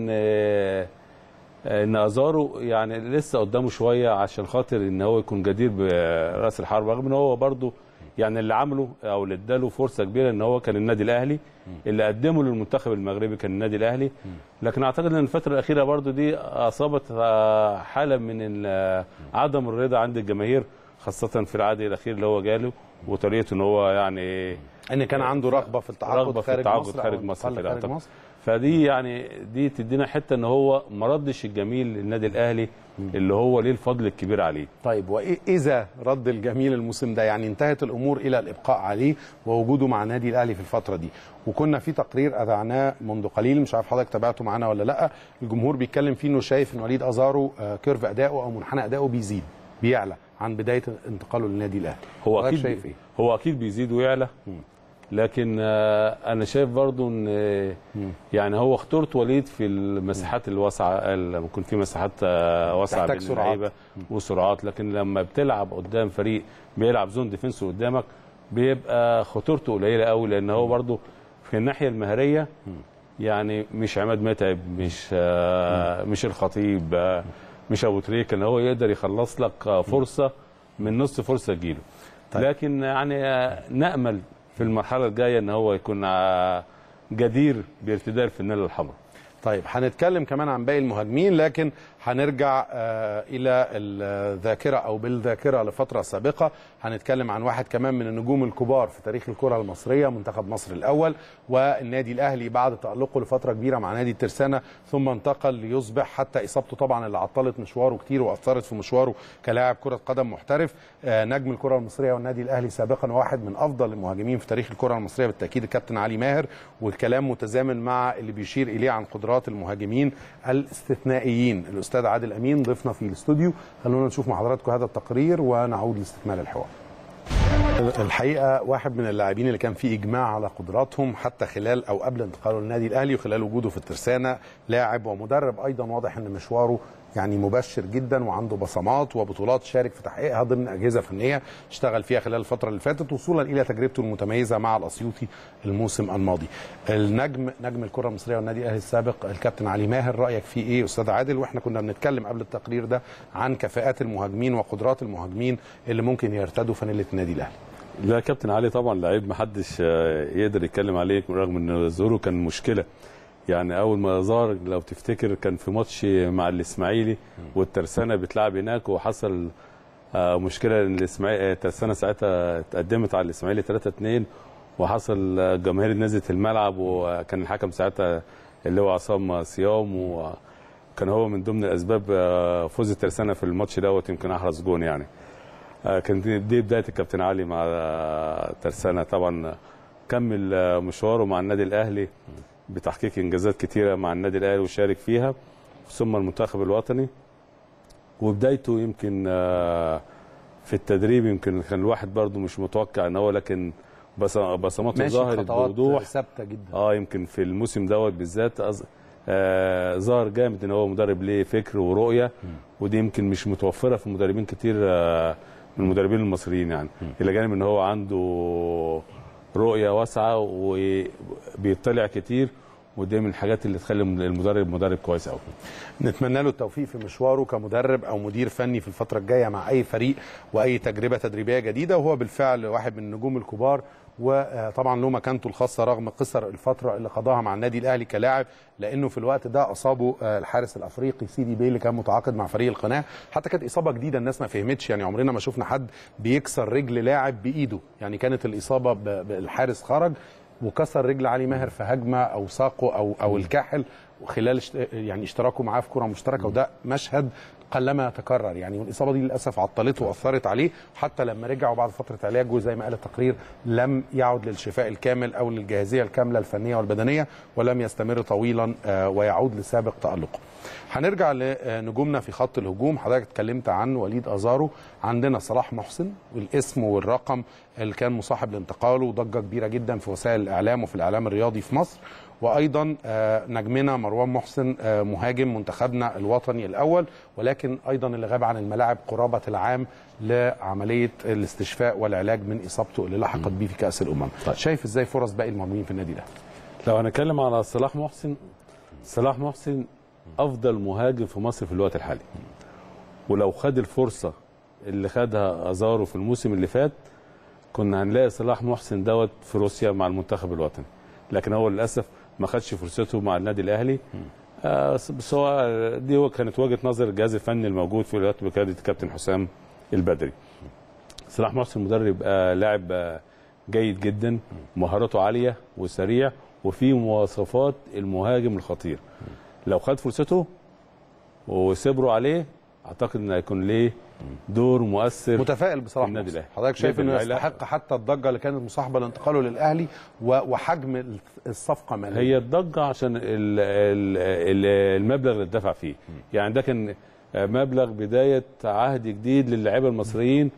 ان ازارو يعني لسه قدامه شويه عشان خاطر ان هو يكون جدير براس الحربه، رغم ان هو برضو يعني اللي عمله او اللي اداله فرصه كبيره ان هو كان النادي الاهلي، اللي قدمه للمنتخب المغربي كان النادي الاهلي. لكن اعتقد ان الفتره الاخيره برضو دي اصابت حاله من عدم الرضا عند الجماهير، خاصه في العقد الاخير اللي هو جاله وطريقته ان هو يعني ان كان عنده رغبه في التعاقد خارج مصر في فدي يعني دي تدينا حته ان هو ما ردش الجميل للنادي الاهلي اللي هو ليه الفضل الكبير عليه. طيب واذا رد الجميل الموسم ده، يعني انتهت الامور الى الابقاء عليه ووجوده مع النادي الاهلي في الفتره دي، وكنا في تقرير اذعناه منذ قليل، مش عارف حضرتك تابعته معانا ولا لا، الجمهور بيتكلم فيه انه شايف ان وليد ازارو كيرف اداؤه او منحنى اداؤه بيزيد بيعلى عن بدايه انتقاله للنادي الاهلي. هو اكيد شايف ايه؟ هو اكيد بيزيد ويعلى، لكن انا شايف برضو ان يعني هو خطوره وليد في المساحات الواسعه، لما يكون في مساحات واسعه بين اللعيبه وسرعات، لكن لما بتلعب قدام فريق بيلعب زون ديفنس قدامك بيبقى خطورته قليله قوي، لان هو برضو في الناحيه المهريه يعني مش عماد متعب، مش الخطيب، مش ابو تريكه، ان هو يقدر يخلص لك فرصه من نص فرصه تجيله. طيب. لكن يعني نامل في المرحله الجايه ان هو يكون جدير بارتداء الفانيلا الحمراء. طيب هنتكلم كمان عن باقي المهاجمين، لكن هنرجع الى الذاكره او بالذاكره لفتره سابقه. هنتكلم عن واحد كمان من النجوم الكبار في تاريخ الكره المصريه، منتخب مصر الاول والنادي الاهلي بعد تالقه لفتره كبيره مع نادي الترسانه، ثم انتقل ليصبح حتى اصابته طبعا اللي عطلت مشواره كتير واثرت في مشواره كلاعب كره قدم محترف، نجم الكره المصريه والنادي الاهلي سابقا، وواحد من افضل المهاجمين في تاريخ الكره المصريه بالتاكيد الكابتن علي ماهر. والكلام متزامن مع اللي بيشير اليه عن قدرات المهاجمين الاستثنائيين. الاستاذ عادل امين ضيفنا في الاستوديو، خلونا نشوف مع حضراتكم هذا التقرير ونعود لاستكمال الحوار. الحقيقه واحد من اللاعبين اللي كان في اجماع على قدراتهم حتى خلال او قبل انتقاله للنادي الاهلي وخلال وجوده في الترسانه، لاعب ومدرب ايضا واضح ان مشواره يعني مبشر جدا وعنده بصمات وبطولات شارك في تحقيقها ضمن اجهزه فنيه اشتغل فيها خلال الفتره اللي فاتت وصولا الى تجربته المتميزه مع الاسيوطي الموسم الماضي. نجم الكره المصريه والنادي الاهلي السابق الكابتن علي ماهر، رايك فيه ايه استاذ عادل؟ واحنا كنا بنتكلم قبل التقرير ده عن كفاءات المهاجمين وقدرات المهاجمين اللي ممكن يرتدوا فانيله النادي الاهلي. لا كابتن علي طبعا لعيب ما حدش يقدر يتكلم عليه رغم ان ظهوره كان مشكله. يعني اول ما ظهر لو تفتكر كان في ماتش مع الاسماعيلي والترسانه بتلعب هناك وحصل مشكله ان الترسانه ساعتها اتقدمت على الاسماعيلي 3-2 وحصل جماهير نزلت الملعب، وكان الحكم ساعتها اللي هو عصام صيام، وكان هو من ضمن الاسباب فوز الترسانه في الماتش دوت، يمكن احرز جون. يعني كانت دي بدايه الكابتن علي مع الترسانه. طبعا كمل مشواره مع النادي الاهلي بتحقيق انجازات كتيره مع النادي الاهلي وشارك فيها، ثم المنتخب الوطني. وبدايته يمكن في التدريب يمكن كان الواحد برضو مش متوقع ان هو، لكن بصماته ظهرت بوضوح ثابته جدا. يمكن في الموسم دوت بالذات ظهر جامد ان هو مدرب ليه فكر ورؤيه، ودي يمكن مش متوفره في مدربين كتير من المدربين المصريين. يعني الى جانب ان هو عنده رؤيه واسعه وبيطلع كتير، ودي من الحاجات اللي تخلي المدرب مدرب كويس قوي. نتمنى له التوفيق في مشواره كمدرب او مدير فني في الفتره الجايه مع اي فريق واي تجربه تدريبيه جديده، وهو بالفعل واحد من النجوم الكبار، وطبعا له مكانته الخاصه رغم قصر الفتره اللي قضاها مع النادي الاهلي كلاعب، لانه في الوقت ده اصابه الحارس الافريقي سيدي بيه اللي كان متعاقد مع فريق القناه. حتى كانت اصابه جديده الناس ما فهمتش، يعني عمرنا ما شفنا حد بيكسر رجل لاعب بايده، يعني كانت الاصابه بالحارس خرج وكسر رجل علي ماهر في هجمه او ساقه او الكاحل، وخلال يعني اشتراكه معاه في كره مشتركه، وده مشهد قلما يتكرر يعني. والاصابه دي للاسف عطلته واثرت عليه، حتى لما رجع وبعد فتره علاجه زي ما قال التقرير لم يعد للشفاء الكامل او للجاهزيه الكامله الفنيه والبدنيه، ولم يستمر طويلا ويعود لسابق تالقه. هنرجع لنجومنا في خط الهجوم. حضرتك اتكلمت عن وليد ازارو، عندنا صلاح محسن والاسم والرقم اللي كان مصاحب لانتقاله وضجه كبيره جدا في وسائل الاعلام وفي الاعلام الرياضي في مصر، وايضا نجمنا مروان محسن مهاجم منتخبنا الوطني الاول، ولكن ايضا اللي غاب عن الملاعب قرابه العام لعمليه الاستشفاء والعلاج من اصابته اللي لحقت بيه في كاس الامم. شايف ازاي فرص باقي المهاجمين في النادي الاهلي؟ لو هنتكلم على صلاح محسن افضل مهاجم في مصر في الوقت الحالي، ولو خد الفرصه اللي خدها ازارو في الموسم اللي فات كنا هنلاقي صلاح محسن دوت في روسيا مع المنتخب الوطني، لكن هو للاسف ما خدش فرصته مع النادي الاهلي. بس هو دي كانت وجهه نظر الجهاز الفني الموجود في الوقت بقياده الكابتن حسام البدري. صلاح محسن مدرب لاعب جيد جدا، مهاراته عاليه وسريع وفي مواصفات المهاجم الخطير. لو خد فرصته وصبروا عليه اعتقد ان هيكون ليه دور مؤثر. متفائل بصراحه النادي الاهلي. حضرتك شايف انه يستحق حتى الضجه اللي كانت مصاحبه لانتقاله للاهلي وحجم الصفقه ماليا؟ هي الضجه عشان المبلغ اللي اتدفع فيه. يعني ده كان مبلغ بدايه عهد جديد للاعيبه المصريين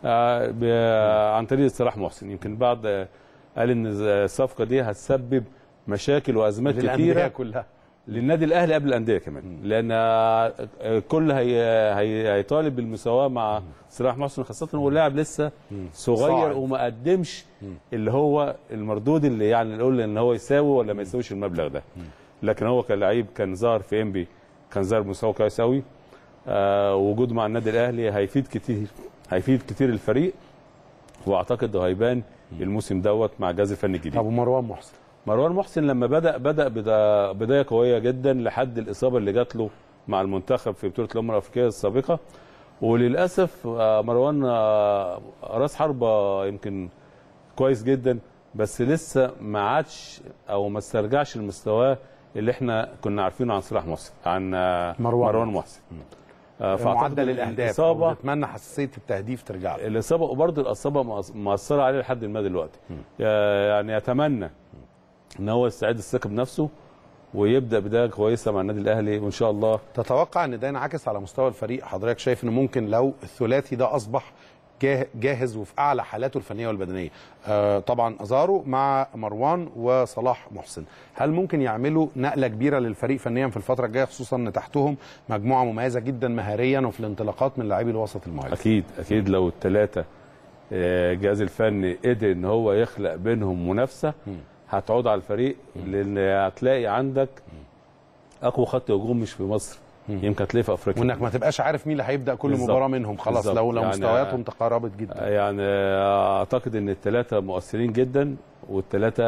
عن طريق صلاح محسن. يمكن بعض قال ان الصفقه دي هتسبب مشاكل وازمات كتيره كلها للنادي الاهلي قبل الانديه كمان، لان الكل هيطالب بالمساواه مع صلاح محسن، خاصه هو لاعب لسه صغير وما قدمش اللي هو المردود اللي يعني نقول ان هو يساوي ولا ما يساويش المبلغ ده. لكن هو كلاعب كان ظاهر في انبي، كان ظاهر بمستوى كويس قوي. وجوده مع النادي الاهلي هيفيد كتير الفريق، واعتقد ده هيبان الموسم دوت مع الجهاز الفني الجديد. طب ومروان محسن لما بدأ بدايه قويه جدا لحد الاصابه اللي جات له مع المنتخب في بطوله الامم الافريقيه السابقه، وللاسف مروان راس حربه يمكن كويس جدا، بس لسه ما عادش او ما استرجعش المستوى اللي احنا كنا عارفينه عن صلاح محسن، عن مروان محسن. معدل الاهداف نتمنى حساسيه التهديف ترجع له. الاصابه وبرضه الاصابه مأثره عليه لحد ما دلوقتي. يعني يتمنى ان هو يستعيد الثقه بنفسه ويبدا بدايه كويسه مع النادي الاهلي وان شاء الله. تتوقع ان ده ينعكس على مستوى الفريق؟ حضرتك شايف ان ممكن لو الثلاثي ده اصبح جاهز وفي اعلى حالاته الفنيه والبدنيه، طبعا ازارو مع مروان وصلاح محسن، هل ممكن يعملوا نقله كبيره للفريق فنيا في الفتره الجايه، خصوصا ان تحتهم مجموعه مميزه جدا مهاريا وفي الانطلاقات من لاعبي الوسط المهاجم؟ اكيد لو الثلاثه الجهاز الفني قدر ان هو يخلق بينهم منافسه هتعود على الفريق، لان هتلاقي عندك اقوى خط هجوم مش في مصر، يمكن هتلاقيه في افريقيا، وانك ما تبقاش عارف مين اللي هيبدا كل مباراه منهم خلاص لو يعني مستوياتهم تقاربت جدا. يعني اعتقد ان الثلاثه مؤثرين جدا، والثلاثه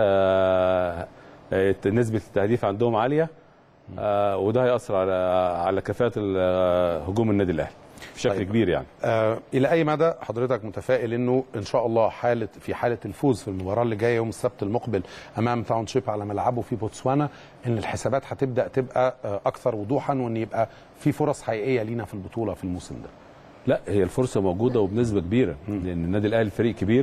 نسبه التهديف عندهم عاليه، وده هيأثر على كفاءه هجوم النادي الاهلي بشكل كبير يعني. الى اي مدى حضرتك متفائل انه ان شاء الله في حاله الفوز في المباراه اللي جايه يوم السبت المقبل امام تاونشيب على ملعبه في بوتسوانا، ان الحسابات هتبدا تبقى اكثر وضوحا، وان يبقى في فرص حقيقيه لينا في البطوله في الموسم ده؟ لا، هي الفرصه موجوده وبنسبه كبيره، لان النادي الاهلي فريق كبير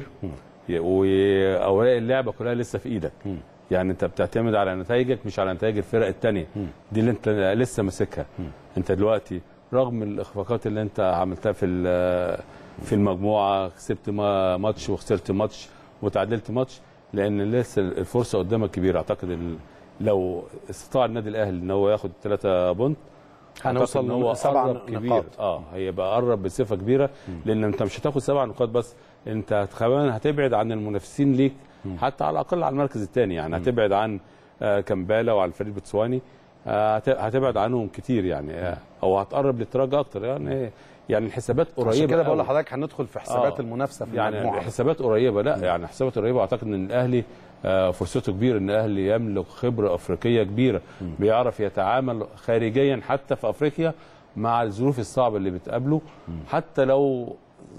واوراق اللعبه كلها لسه في ايدك. يعني انت بتعتمد على نتائجك مش على نتائج الفرق الثانيه دي اللي انت لسه ماسكها. انت دلوقتي رغم الاخفاقات اللي انت عملتها في المجموعه، كسبت ماتش وخسرت ماتش وتعادلت ماتش، لان لسه الفرصه قدامك كبيره. اعتقد لو استطاع النادي الاهلي ان هو ياخد 3 بونت هنوصل ان هو 7 نقاط. هيبقى قرب بصفه كبيره، لان انت مش هتاخد 7 نقاط بس، انت كمان هتبعد عن المنافسين ليك حتى على الاقل على المركز الثاني. يعني هتبعد عن كامبالا وعلى الفريق البوتسواني، هتبعد عنهم كتير يعني، او هتقرب للترجي اكتر. يعني الحسابات قريبه. عشان كده بقول لحضرتك هندخل في حسابات المنافسه في المجموعه. يعني حسابات قريبه، لا يعني حسابات قريبه. اعتقد ان الاهلي فرصته كبيره، ان الاهلي يملك خبره افريقيه كبيره، بيعرف يتعامل خارجيا حتى في افريقيا مع الظروف الصعبه اللي بتقابله، حتى لو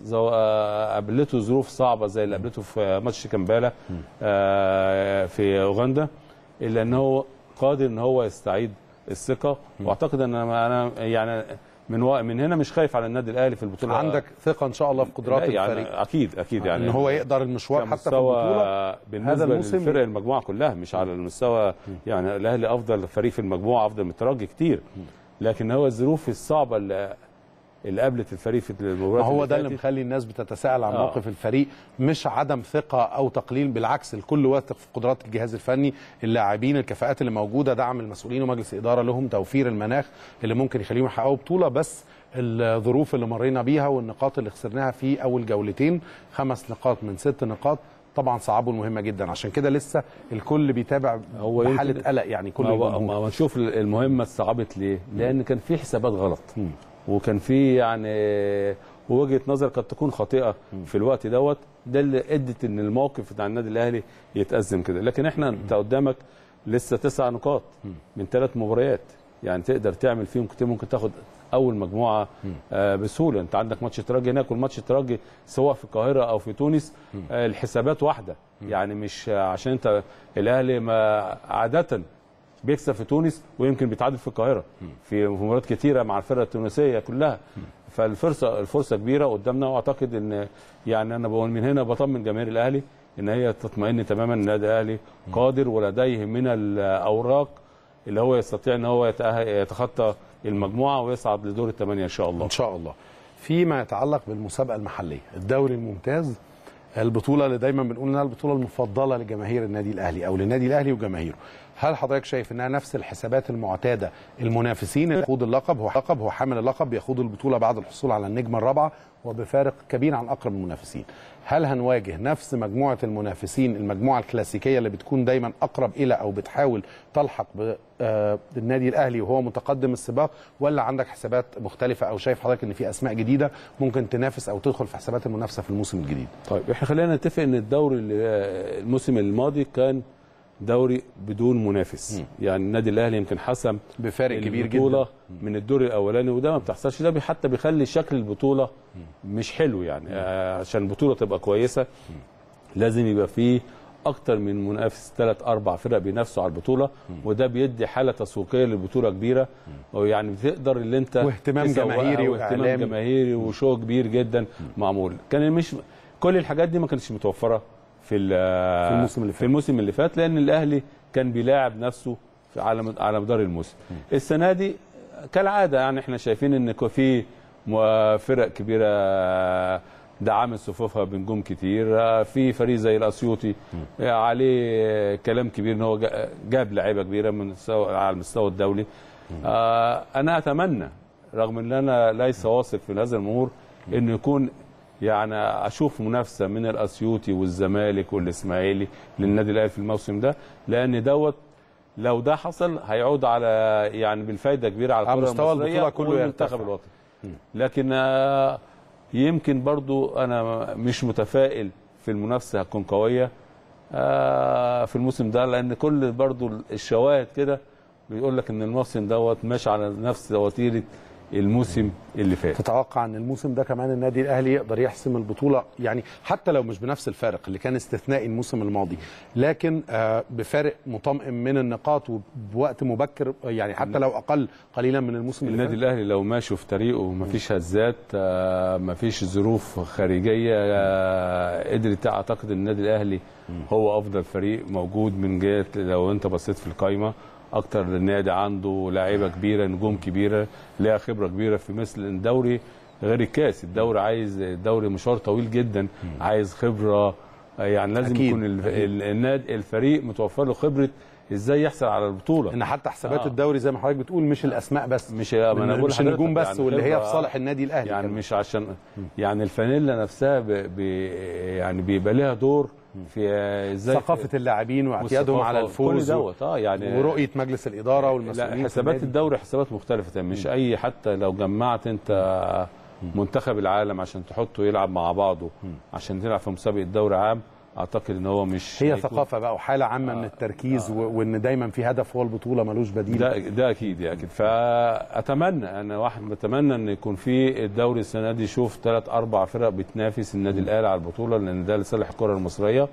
قابلته ظروف صعبه زي اللي قابلته في ماتش كامبالا في اوغندا، الا ان هو قادر ان هو يستعيد الثقه. واعتقد ان انا يعني من هنا مش خايف على النادي الاهلي في البطوله. عندك ثقه ان شاء الله في قدرات يعني الفريق؟ اكيد يعني ان هو يقدر المشوار حتى في البطوله بالنسبه للفرق المجموعه كلها، مش على المستوى. يعني الاهلي افضل فريق في المجموعه، افضل من الترجي كتير، لكن هو الظروف الصعبه اللي قابلت الفريق في المباراه هو ده اللي مخلي الناس بتتساءل عن موقف الفريق، مش عدم ثقه او تقليل، بالعكس الكل واثق في قدرات الجهاز الفني، اللاعبين، الكفاءات اللي موجوده، دعم المسؤولين ومجلس الاداره لهم، توفير المناخ اللي ممكن يخليهم يحققوا بطوله. بس الظروف اللي مرينا بيها والنقاط اللي خسرناها في اول جولتين، 5 نقاط من 6 نقاط، طبعا صعبه مهمه جدا. عشان كده لسه الكل بيتابع بحاله قلق يعني. كل ما نشوف المهمه اتصعبت ليه؟ لان كان في حسابات غلط، وكان في يعني وجهه نظر قد تكون خاطئه في الوقت دوت، ده اللي ادت ان الموقف بتاع النادي الاهلي يتأزم كده. لكن انت قدامك لسه 9 نقاط من 3 مباريات، يعني تقدر تعمل فيهم كتير، ممكن تاخد اول مجموعه بسهوله. انت عندك ماتش الترجي هناك والماتش الترجي سواء في القاهره او في تونس الحسابات واحده، يعني مش عشان انت الاهلي ما عاده بيكسب في تونس ويمكن بيتعادل في القاهره في مباريات كتيره مع الفرقه التونسيه كلها، فالفرصه كبيره قدامنا. واعتقد ان يعني انا بقول من هنا بطمن جماهير الاهلي ان هي تطمئن تماما ان النادي الاهلي قادر ولديه من الاوراق اللي هو يستطيع ان هو يتخطى المجموعه ويصعد لدور الثمانيه ان شاء الله. ان شاء الله. فيما يتعلق بالمسابقه المحليه، الدوري الممتاز، البطوله اللي دايما بنقول انها البطوله المفضله لجماهير النادي الاهلي او للنادي الاهلي وجماهيره، هل حضرتك شايف انها نفس الحسابات المعتاده؟ المنافسين اللي يخوض اللقب هو حامل اللقب بيخوض البطوله بعد الحصول على النجمه الرابعه وبفارق كبير عن اقرب المنافسين. هل هنواجه نفس مجموعه المنافسين، المجموعه الكلاسيكيه اللي بتكون دايما اقرب الى او بتحاول تلحق بالنادي الاهلي وهو متقدم السباق، ولا عندك حسابات مختلفه او شايف حضرتك ان في اسماء جديده ممكن تنافس او تدخل في حسابات المنافسه في الموسم الجديد؟ طيب احنا خلينا نتفق ان الدوري الموسم الماضي كان دوري بدون منافس، يعني النادي الاهلي يمكن حسم بفارق كبير جدا من الدور الاولاني، وده ما بتحصلش، ده حتى بيخلي شكل البطوله مش حلو يعني. عشان البطوله تبقى كويسه لازم يبقى فيه اكتر من منافس، 3-4 فرق بينافسوا على البطوله، وده بيدي حاله تسويقيه للبطوله كبيره، ويعني بتقدر اللي انت واهتمام جماهيري واهتمام جماهيري وشو كبير جدا معمول. كان مش كل الحاجات دي ما كانتش متوفره في الموسم اللي فات لان الاهلي كان بيلاعب نفسه على مدار الموسم. السنه دي كالعاده يعني احنا شايفين ان في فرق كبيره دعمت صفوفها بنجوم كتير، في فريق زي الاسيوطي عليه كلام كبير ان هو جاب لعيبه كبيره على المستوى الدولي. انا اتمنى رغم ان انا ليس واثق في هذا الامور انه يكون يعني اشوف منافسه من الاسيوطي والزمالك والاسماعيلي للنادي الاهلي في الموسم ده، لان دوت لو ده حصل هيعود على يعني بالفايده كبيره على مستوى البطوله كله والمنتخب الوطني. لكن يمكن برضو انا مش متفائل في المنافسه هتكون قويه في الموسم ده، لان كل برضو الشواهد كده بيقول لك ان الموسم دوت ماشي على نفس وتيره الموسم اللي فات. تتوقع ان الموسم ده كمان النادي الاهلي يقدر يحسم البطوله، يعني حتى لو مش بنفس الفارق اللي كان استثنائي الموسم الماضي، لكن بفارق مطمئن من النقاط وبوقت مبكر، يعني حتى لو اقل قليلا من الموسم اللي فات؟ النادي الاهلي لو ماشي في طريقه ومفيش هزات، مفيش ظروف خارجيه قدرت، اعتقد النادي الاهلي هو افضل فريق موجود من جهه لو انت بصيت في القائمه. اكتر النادي عنده لاعيبه كبيره، نجوم كبيره، ليها خبره كبيره في مثل الدوري غير الكاس. الدوري مشوار طويل جدا، عايز خبره، يعني لازم أكيد. يكون النادي الفريق متوفر له خبره ازاي يحصل على البطوله. ان حتى حسابات الدوري زي ما حضرتك بتقول مش الاسماء بس، مش النجوم بس، يعني واللي هي في صالح النادي الاهلي يعني كمان. مش عشان يعني الفانيلا نفسها يعني بيبقى لها دور في ازاي ثقافه اللاعبين واعتيادهم على الفوز يعني ورؤيه مجلس الاداره والمسؤولين. حسابات الدوري حسابات مختلفه، مش اي حتى لو جمعت انت منتخب العالم عشان تحطه يلعب مع بعضه عشان تلعب في مسابقه دوري عام، اعتقد ان هو مش هي ثقافه بقى وحاله عامه من التركيز وان دايما في هدف هو البطوله ملوش بديل. ده اكيد اكيد. فاتمنى انا بتمنى ان يكون في الدوري السنه دي يشوف 3-4 فرق بتنافس النادي الاهلي على البطوله، لان ده لصالح الكره المصريه.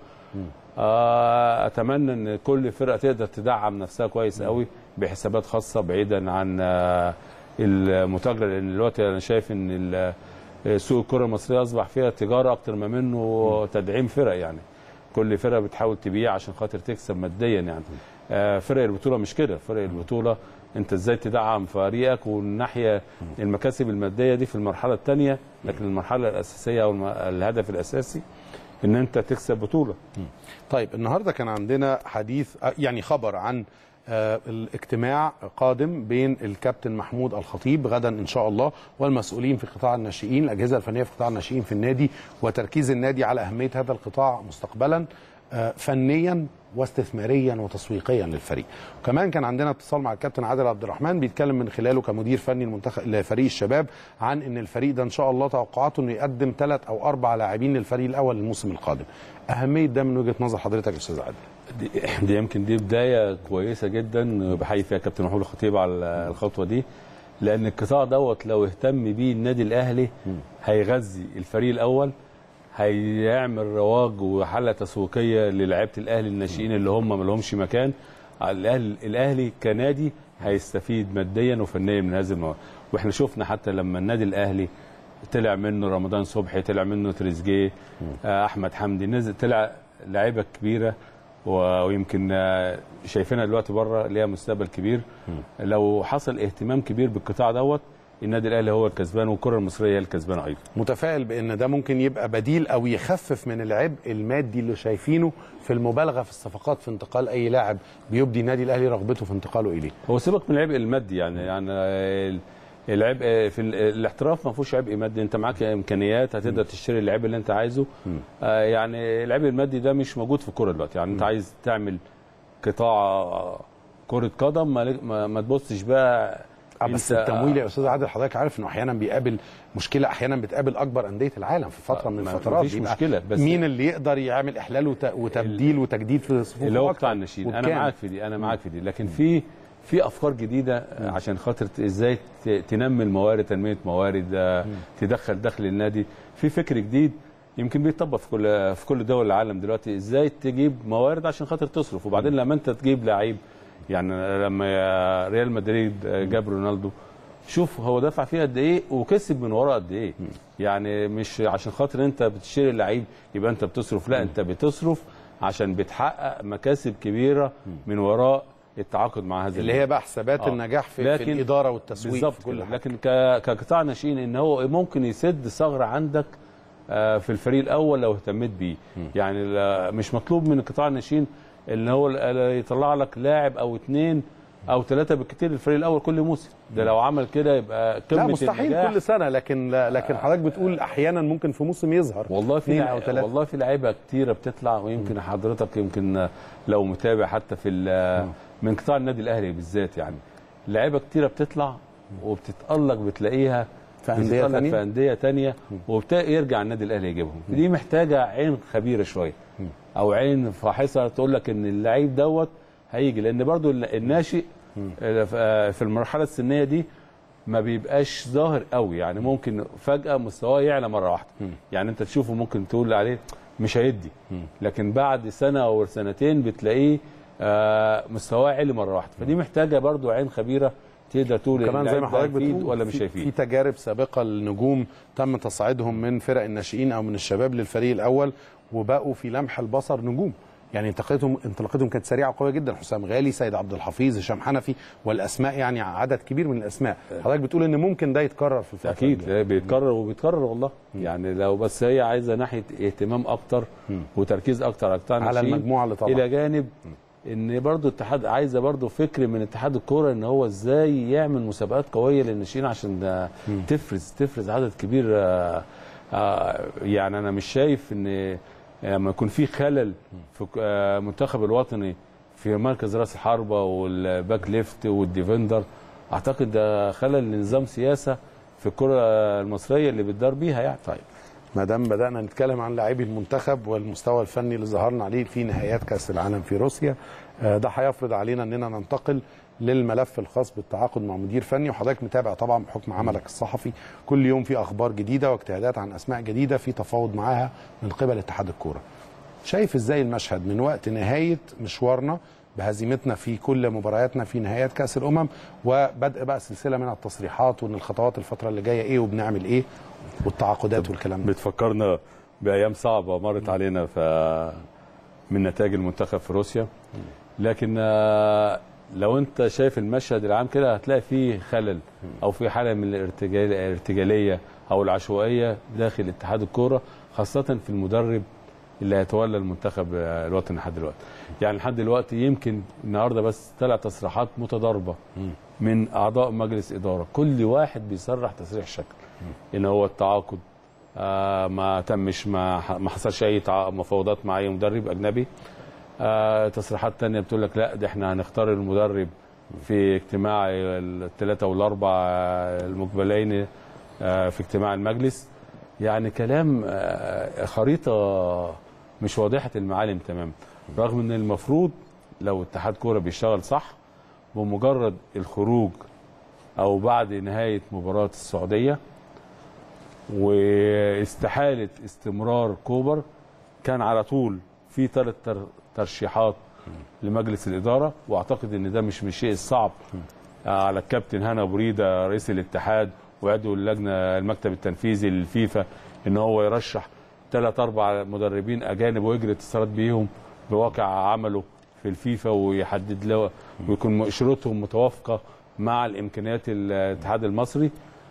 اتمنى ان كل فرقه تقدر تدعم نفسها كويس قوي بحسابات خاصه بعيدا عن المتاجره، لان دلوقتي انا شايف ان سوق الكره المصريه اصبح فيها تجاره اكتر ما منه تدعيم فرق، يعني كل فرقه بتحاول تبيع عشان خاطر تكسب ماديا يعني. فرق البطوله مش كده، فرق البطوله انت ازاي تدعم فريقك، والناحيه المكاسب الماديه دي في المرحله الثانيه، لكن المرحله الاساسيه او الهدف الاساسي ان انت تكسب بطوله. طيب النهارده كان عندنا حديث يعني خبر عن الاجتماع قادم بين الكابتن محمود الخطيب غدا ان شاء الله والمسؤولين في قطاع الناشئين، الاجهزه الفنيه في قطاع الناشئين في النادي، وتركيز النادي على اهميه هذا القطاع مستقبلا فنيا واستثماريا وتسويقيا للفريق. وكمان كان عندنا اتصال مع الكابتن عادل عبد الرحمن بيتكلم من خلاله كمدير فني المنتخب لفريق الشباب عن ان الفريق ده ان شاء الله توقعاته انه يقدم 3 أو 4 لاعبين للفريق الاول الموسم القادم. اهميه ده من وجهه نظر حضرتك يا استاذ عادل؟ دي يمكن دي بدايه كويسه جدا، بحيي فيها كابتن محمود الخطيب على الخطوه دي، لان القطاع دوت لو اهتم بيه النادي الاهلي هيغذي الفريق الاول، هيعمل رواج وحاله تسويقيه للاعيبه الاهلي الناشئين اللي هم ما لهمش مكان. الاهلي كنادي هيستفيد ماديا وفنيا من هذه المواد. واحنا شفنا حتى لما النادي الاهلي طلع منه رمضان صبحي، طلع منه تريزيجيه، احمد حمدي، نزل طلع لعيبه كبيره ويمكن شايفينها دلوقتي بره ليها مستقبل كبير. لو حصل اهتمام كبير بالقطاع دوت النادي الاهلي هو الكسبان والكره المصريه هي الكسبانه ايضا. متفائل بان ده ممكن يبقى بديل او يخفف من العبء المادي اللي شايفينه في المبالغه في الصفقات في انتقال اي لاعب بيبدي النادي الاهلي رغبته في انتقاله اليه. هو سيبك من العبء المادي، يعني العبء في الاحتراف ما فيهوش عبء مادي، انت معاك امكانيات هتقدر تشتري اللعيب اللي انت عايزه. يعني العبء المادي ده مش موجود في الكوره دلوقتي، يعني انت عايز تعمل قطاع كره قدم ما تبصش بقى. بس التمويل يا استاذ عادل حضرتك عارف انه احيانا بيقابل مشكله، احيانا بتقابل اكبر انديه العالم في فتره من الفترات. مفيش مشكله، بس مين اللي يقدر يعمل احلال وتبديل وتجديد في صفوف اللي هو قطاع الناشئين. انا معاك في دي، لكن في افكار جديده عشان خاطر ازاي تنمي الموارد، تنميه موارد، تدخل دخل النادي. في فكر جديد يمكن بيطبق في كل دول العالم دلوقتي، ازاي تجيب موارد عشان خاطر تصرف. وبعدين لما انت تجيب لعيب، يعني لما ريال مدريد جاب رونالدو، شوف هو دفع فيه قد ايه وكسب من وراه قد ايه. يعني مش عشان خاطر انت بتشتري اللعيب يبقى انت بتصرف، لا انت بتصرف عشان بتحقق مكاسب كبيره من وراء التعاقد مع هذا اللي هي بقى حسابات النجاح في الاداره والتسويق بالظبط كل حاجه. لكن كقطاع ناشئين ان هو ممكن يسد ثغره عندك في الفريق الاول لو اهتميت بيه. يعني مش مطلوب من قطاع الناشئين ان هو يطلع لك لاعب او 2 أو 3 بالكثير الفريق الاول كل موسم. ده لو عمل كده يبقى قمه لا مستحيل النجاح. كل سنه، لكن حضرتك بتقول احيانا ممكن في موسم يظهر. والله في لعيبه كتيره بتطلع، ويمكن حضرتك يمكن لو متابع حتى في من قطاع النادي الاهلي بالذات، يعني لعيبه كتيره بتطلع وبتتالق، بتلاقيها في انديه ثانيه ويرجع النادي الاهلي يجيبهم. دي محتاجه عين خبيره شويه او عين فاحصه تقول لك ان اللعيب دوت هيجي، لان برضو الناشئ في المرحله السنيه دي ما بيبقاش ظاهر قوي، يعني ممكن فجاه مستواه يعلى مره واحده. يعني انت تشوفه ممكن تقول عليه مش هيدي، لكن بعد سنه او سنتين بتلاقيه مستواه عالي مره واحده. فدي محتاجه برضو عين خبيره تقدر تقول كمان زي ما حضرتك بتقول ولا مش هيفيد. في تجارب سابقه للنجوم تم تصعيدهم من فرق الناشئين او من الشباب للفريق الاول وبقوا في لمح البصر نجوم. يعني انطلاقتهم كانت سريعه وقويه جدا. حسام غالي، سيد عبد الحفيظ، هشام حنفي، والاسماء يعني عدد كبير من الاسماء. حضرتك بتقول ان ممكن ده يتكرر في الفتره اكيد بيتكرر وبيتكرر والله. يعني لو بس هي عايزه ناحيه اهتمام اكتر وتركيز اكتر على المجموعه اللي طبعا الى جانب ان برضو الاتحاد عايزه برضو فكر من اتحاد الكوره ان هو ازاي يعمل مسابقات قويه للناشئين عشان تفرز عدد كبير. يعني انا مش شايف ان لما يكون في خلل في المنتخب الوطني في مركز راس الحربه والباك ليفت والديفندر، اعتقد ده خلل لنظام سياسه في الكره المصريه اللي بتدار بيها يعني. طيب ما دام بدانا نتكلم عن لاعبي المنتخب والمستوى الفني اللي ظهرنا عليه في نهائيات كاس العالم في روسيا، ده هيفرض علينا اننا ننتقل للملف الخاص بالتعاقد مع مدير فني. وحضرتك متابع طبعا بحكم عملك الصحفي، كل يوم في اخبار جديده واجتهادات عن اسماء جديده في تفاوض معاها من قبل اتحاد الكوره. شايف ازاي المشهد من وقت نهايه مشوارنا بهزيمتنا في كل مبارياتنا في نهائيات كاس الامم وبدء بقى سلسله من التصريحات وان الخطوات الفتره اللي جايه ايه وبنعمل ايه والتعاقدات والكلام ده؟ بتفكرنا بايام صعبه مرت علينا من نتائج المنتخب في روسيا. لكن لو انت شايف المشهد العام كده هتلاقي فيه خلل او في حاله من الارتجاليه او العشوائيه داخل اتحاد الكوره، خاصه في المدرب اللي هيتولى المنتخب الوطني لحد دلوقتي. يعني لحد دلوقتي يمكن النهارده بس طلع تصريحات متضاربه من اعضاء مجلس اداره، كل واحد بيصرح تصريح شكل ان هو التعاقد ما تمش، ما حصلش اي مفاوضات مع اي مدرب اجنبي. تصريحات تانية بتقول لك لا ده احنا هنختار المدرب في اجتماع الثلاثة والأربع المقبلين في اجتماع المجلس. يعني كلام خريطة مش واضحة المعالم تماما. رغم ان المفروض لو اتحاد كوره بيشتغل صح بمجرد الخروج او بعد نهايه مباراه السعوديه واستحاله استمرار كوبر كان على طول في 3 ترشيحات لمجلس الاداره، واعتقد ان ده مش من الشيء الصعب على الكابتن هنا بريده رئيس الاتحاد وعضو اللجنه المكتب التنفيذي للفيفا ان هو يرشح 3-4 مدربين اجانب ويجري اتصالات بيهم بواقع عمله في الفيفا ويحدد له ويكون شروطهم متوافقه مع الامكانيات الاتحاد المصري.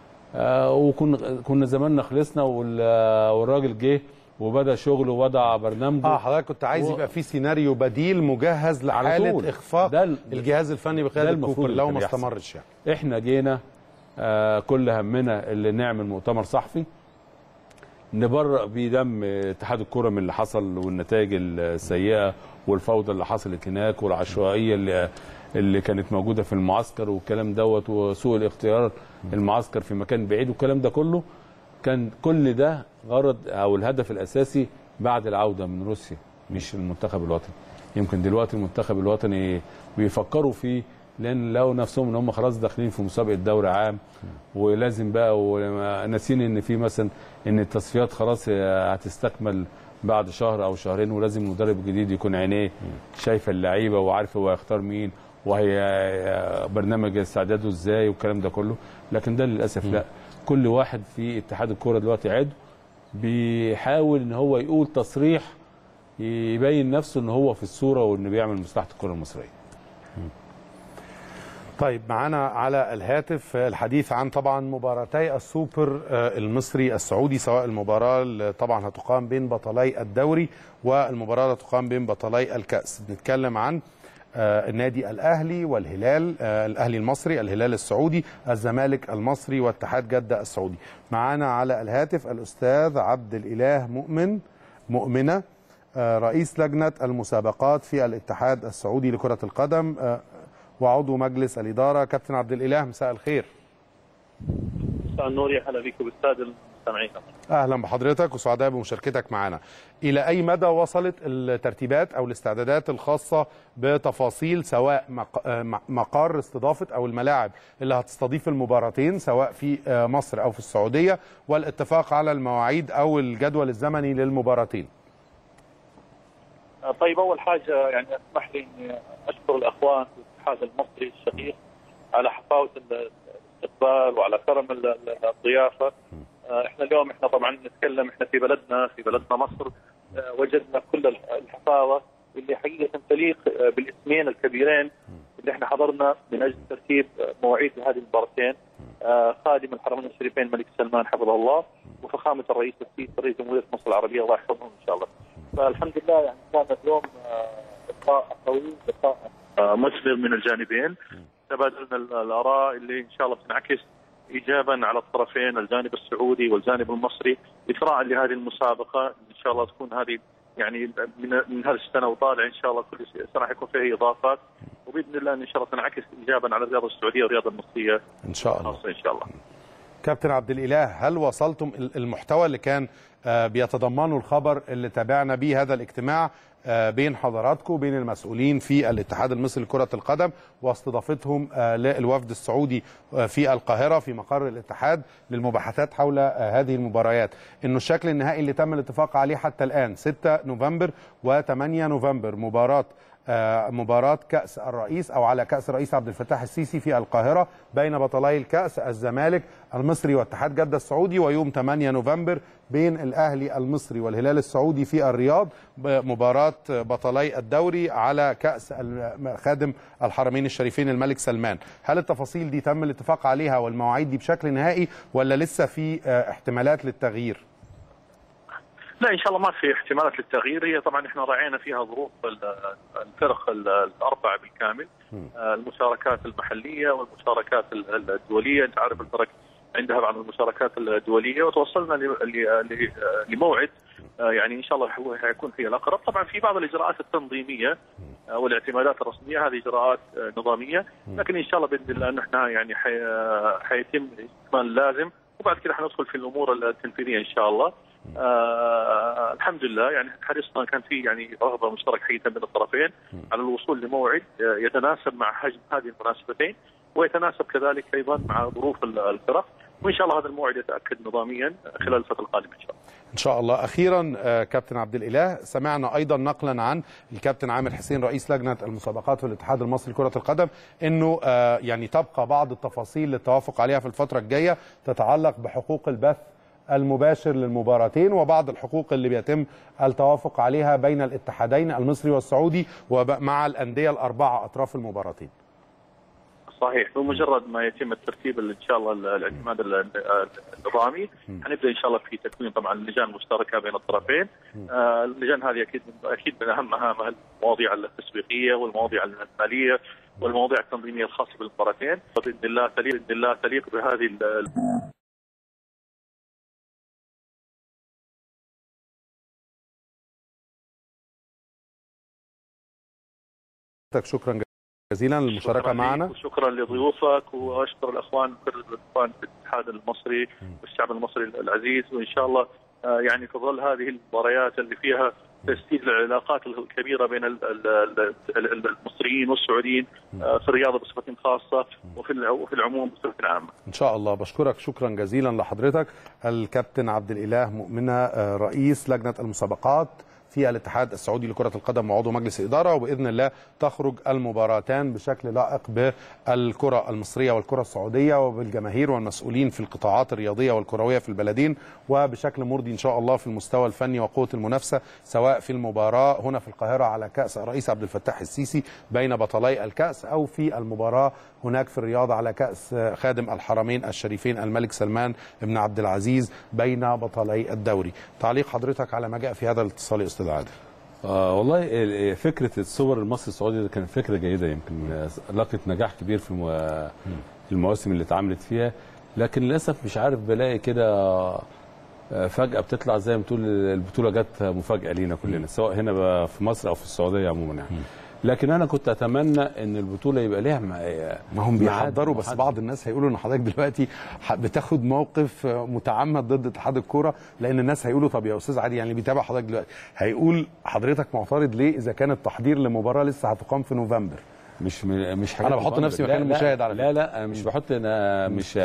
وكنا زماننا خلصنا والراجل جه وبدا شغله ووضع برنامجه. حضرتك كنت عايز يبقى في سيناريو بديل مجهز لحاله اخفاق الجهاز الفني بقياده كوبر لو ما استمرش. يعني احنا جينا كل همنا اللي نعمل مؤتمر صحفي نبرأ بيه دم اتحاد الكوره من اللي حصل والنتائج السيئه والفوضى اللي حصلت هناك والعشوائيه اللي كانت موجوده في المعسكر والكلام دوت وسوء الاختيار المعسكر في مكان بعيد والكلام ده كله. كان كل ده غرض او الهدف الاساسي بعد العوده من روسيا مش المنتخب الوطني. يمكن دلوقتي المنتخب الوطني بيفكروا فيه لان لقوا نفسهم ان هم خلاص داخلين في مسابقه دوري عام ولازم بقى وناسين ان في مثلا ان التصفيات خلاص هتستكمل بعد شهر او شهرين ولازم المدرب الجديد يكون عينيه شايفه اللعيبه وعارف هو هيختار مين وهي برنامج استعداده ازاي والكلام ده كله. لكن ده للاسف لا، كل واحد في اتحاد الكوره دلوقتي عضو بيحاول ان هو يقول تصريح يبين نفسه ان هو في الصوره وانه بيعمل مصلحه الكره المصريه. طيب معانا على الهاتف الحديث عن طبعا مباراتي السوبر المصري السعودي، سواء المباراه اللي طبعا هتقام بين بطلي الدوري والمباراه اللي هتقام بين بطلي الكاس. بنتكلم عن النادي الاهلي والهلال، الاهلي المصري، الهلال السعودي، الزمالك المصري، واتحاد جده السعودي. معانا على الهاتف الاستاذ عبد الاله مؤمنه رئيس لجنه المسابقات في الاتحاد السعودي لكره القدم وعضو مجلس الاداره. كابتن عبد الاله مساء الخير. مساء النور، يا هلا بك بالساده المستمعين. اهلا بحضرتك وسعداء بمشاركتك معنا. الى اي مدى وصلت الترتيبات او الاستعدادات الخاصه بتفاصيل سواء مقر استضافه او الملاعب اللي هتستضيف المباراتين سواء في مصر او في السعوديه والاتفاق على المواعيد او الجدول الزمني للمباراتين؟ طيب، اول حاجه يعني اسمح لي اني اشكر الاخوان في الاتحاد المصري الشقيق على حفاوه الاستقبال وعلى كرم الضيافه. احنا اليوم طبعا نتكلم في بلدنا مصر، وجدنا كل الحفاوه اللي حقيقه تليق بالاسمين الكبيرين اللي احنا حضرنا من اجل ترتيب مواعيد هذه المباراتين. خادم الحرمين الشريفين الملك سلمان حفظه الله وفخامه الرئيس السيسي رئيس جمهوريه مصر العربيه الله يحفظهم ان شاء الله. فالحمد لله يعني كان اليوم لقاء قوي، لقاء مثمر من الجانبين. تبادلنا الاراء اللي ان شاء الله بتنعكس ايجابا على الطرفين، الجانب السعودي والجانب المصري، اثراء لهذه المسابقه. ان شاء الله تكون هذه يعني من هذه السنه وطالع ان شاء الله كل سنه راح يكون فيها اضافات، وباذن الله ان شاء الله تنعكس ايجابا على الرياضه السعوديه والرياضه المصريه ان شاء الله. ان شاء الله. كابتن عبد الاله، هل وصلتم المحتوى اللي كان بيتضمنه الخبر اللي تابعنا به هذا الاجتماع بين حضراتكم وبين المسؤولين في الاتحاد المصري لكرة القدم واستضافتهم للوفد السعودي في القاهرة في مقر الاتحاد للمباحثات حول هذه المباريات، انه الشكل النهائي اللي تم الاتفاق عليه حتى الآن 6 نوفمبر و8 نوفمبر مباراة كأس الرئيس أو على كأس الرئيس عبد الفتاح السيسي في القاهرة بين بطلي الكأس الزمالك المصري واتحاد جدة السعودي، ويوم 8 نوفمبر بين الأهلي المصري والهلال السعودي في الرياض مباراة بطلي الدوري على كأس خادم الحرمين الشريفين الملك سلمان. هل التفاصيل دي تم الاتفاق عليها والمواعيد دي بشكل نهائي ولا لسه في احتمالات للتغيير؟ لا ان شاء الله ما في احتمالات للتغيير. هي طبعا احنا راعينا فيها ظروف الفرق الاربعه بالكامل، المشاركات المحليه والمشاركات الدوليه. انت عارف الفرق عندها بعض المشاركات الدوليه، وتوصلنا لموعد يعني ان شاء الله حيكون فيه الاقرب. طبعا في بعض الاجراءات التنظيميه والاعتمادات الرسميه، هذه اجراءات نظاميه، لكن ان شاء الله باذن الله ان احنا يعني حيتم استكمال اللازم، وبعد كده حندخل في الامور التنفيذيه ان شاء الله. الحمد لله يعني حرصنا، كان في يعني رغبه مشتركه حقيقه بين الطرفين على الوصول لموعد يتناسب مع حجم هذه المناسبتين ويتناسب كذلك ايضا مع ظروف الفرق، وان شاء الله هذا الموعد يتاكد نظاميا خلال الفتره القادمه ان شاء الله. ان شاء الله. اخيرا كابتن عبد الاله، سمعنا ايضا نقلا عن الكابتن عامر حسين رئيس لجنه المسابقات في الاتحاد المصري لكره القدم انه يعني تبقى بعض التفاصيل للتوافق عليها في الفتره الجايه تتعلق بحقوق البث المباشر للمباراتين وبعض الحقوق اللي بيتم التوافق عليها بين الاتحادين المصري والسعودي ومع الانديه الاربعه اطراف المباراتين. صحيح، بمجرد ما يتم الترتيب ان شاء الله الاعتماد النظامي حنبدا ان شاء الله في تكوين طبعا لجان مشتركه بين الطرفين. اللجان هذه اكيد من اهم مهامها المواضيع التسويقيه والمواضيع الماليه والمواضيع التنظيميه الخاصه بالمباراتين، باذن الله تليق بهذه شكرا جزيلا للمشاركه معنا، وشكرا لضيوفك، واشكر الاخوان كل الاخوان في الاتحاد المصري والشعب المصري العزيز، وان شاء الله يعني تظل هذه المباريات اللي فيها تسديد العلاقات الكبيره بين المصريين والسعوديين في الرياضه بصفه خاصه وفي العموم بصفه عامه. ان شاء الله. بشكرك شكرا جزيلا لحضرتك الكابتن عبد الاله مؤمنه رئيس لجنه المسابقات في الاتحاد السعودي لكرة القدم وعضو مجلس الإدارة، وبإذن الله تخرج المباراتان بشكل لائق بالكرة المصرية والكرة السعودية وبالجماهير والمسؤولين في القطاعات الرياضية والكروية في البلدين، وبشكل مرضي إن شاء الله في المستوى الفني وقوة المنافسة، سواء في المباراة هنا في القاهرة على كأس الرئيس عبد الفتاح السيسي بين بطلي الكأس، أو في المباراة هناك في الرياض على كأس خادم الحرمين الشريفين الملك سلمان بن عبد العزيز بين بطلي الدوري. تعليق حضرتك على ما جاء في هذا الاتصال يا أستاذ عادل؟ والله فكرة السوبر المصري السعودي كانت فكرة جيدة، يمكن لقت نجاح كبير في المواسم اللي اتعملت فيها، لكن للأسف مش عارف بلاقي كده فجأة بتطلع زي ما تقول البطولة جت مفاجأة لينا كلنا، سواء هنا في مصر أو في السعودية عموما يعني. لكن انا كنت اتمنى ان البطوله يبقى ليها ما هم بيحضروا، بس بعض الناس هيقولوا ان حضرتك دلوقتي بتاخد موقف متعمد ضد اتحاد الكوره، لان الناس هيقولوا طب يا استاذ عادي يعني اللي بيتابع حضرتك دلوقتي هيقول حضرتك معترض ليه اذا كان التحضير لمباراه لسه هتقام في نوفمبر؟ مش حاجه انا بحط نفسي مكان المشاهد على فكره. لا انا مش بحط، انا مش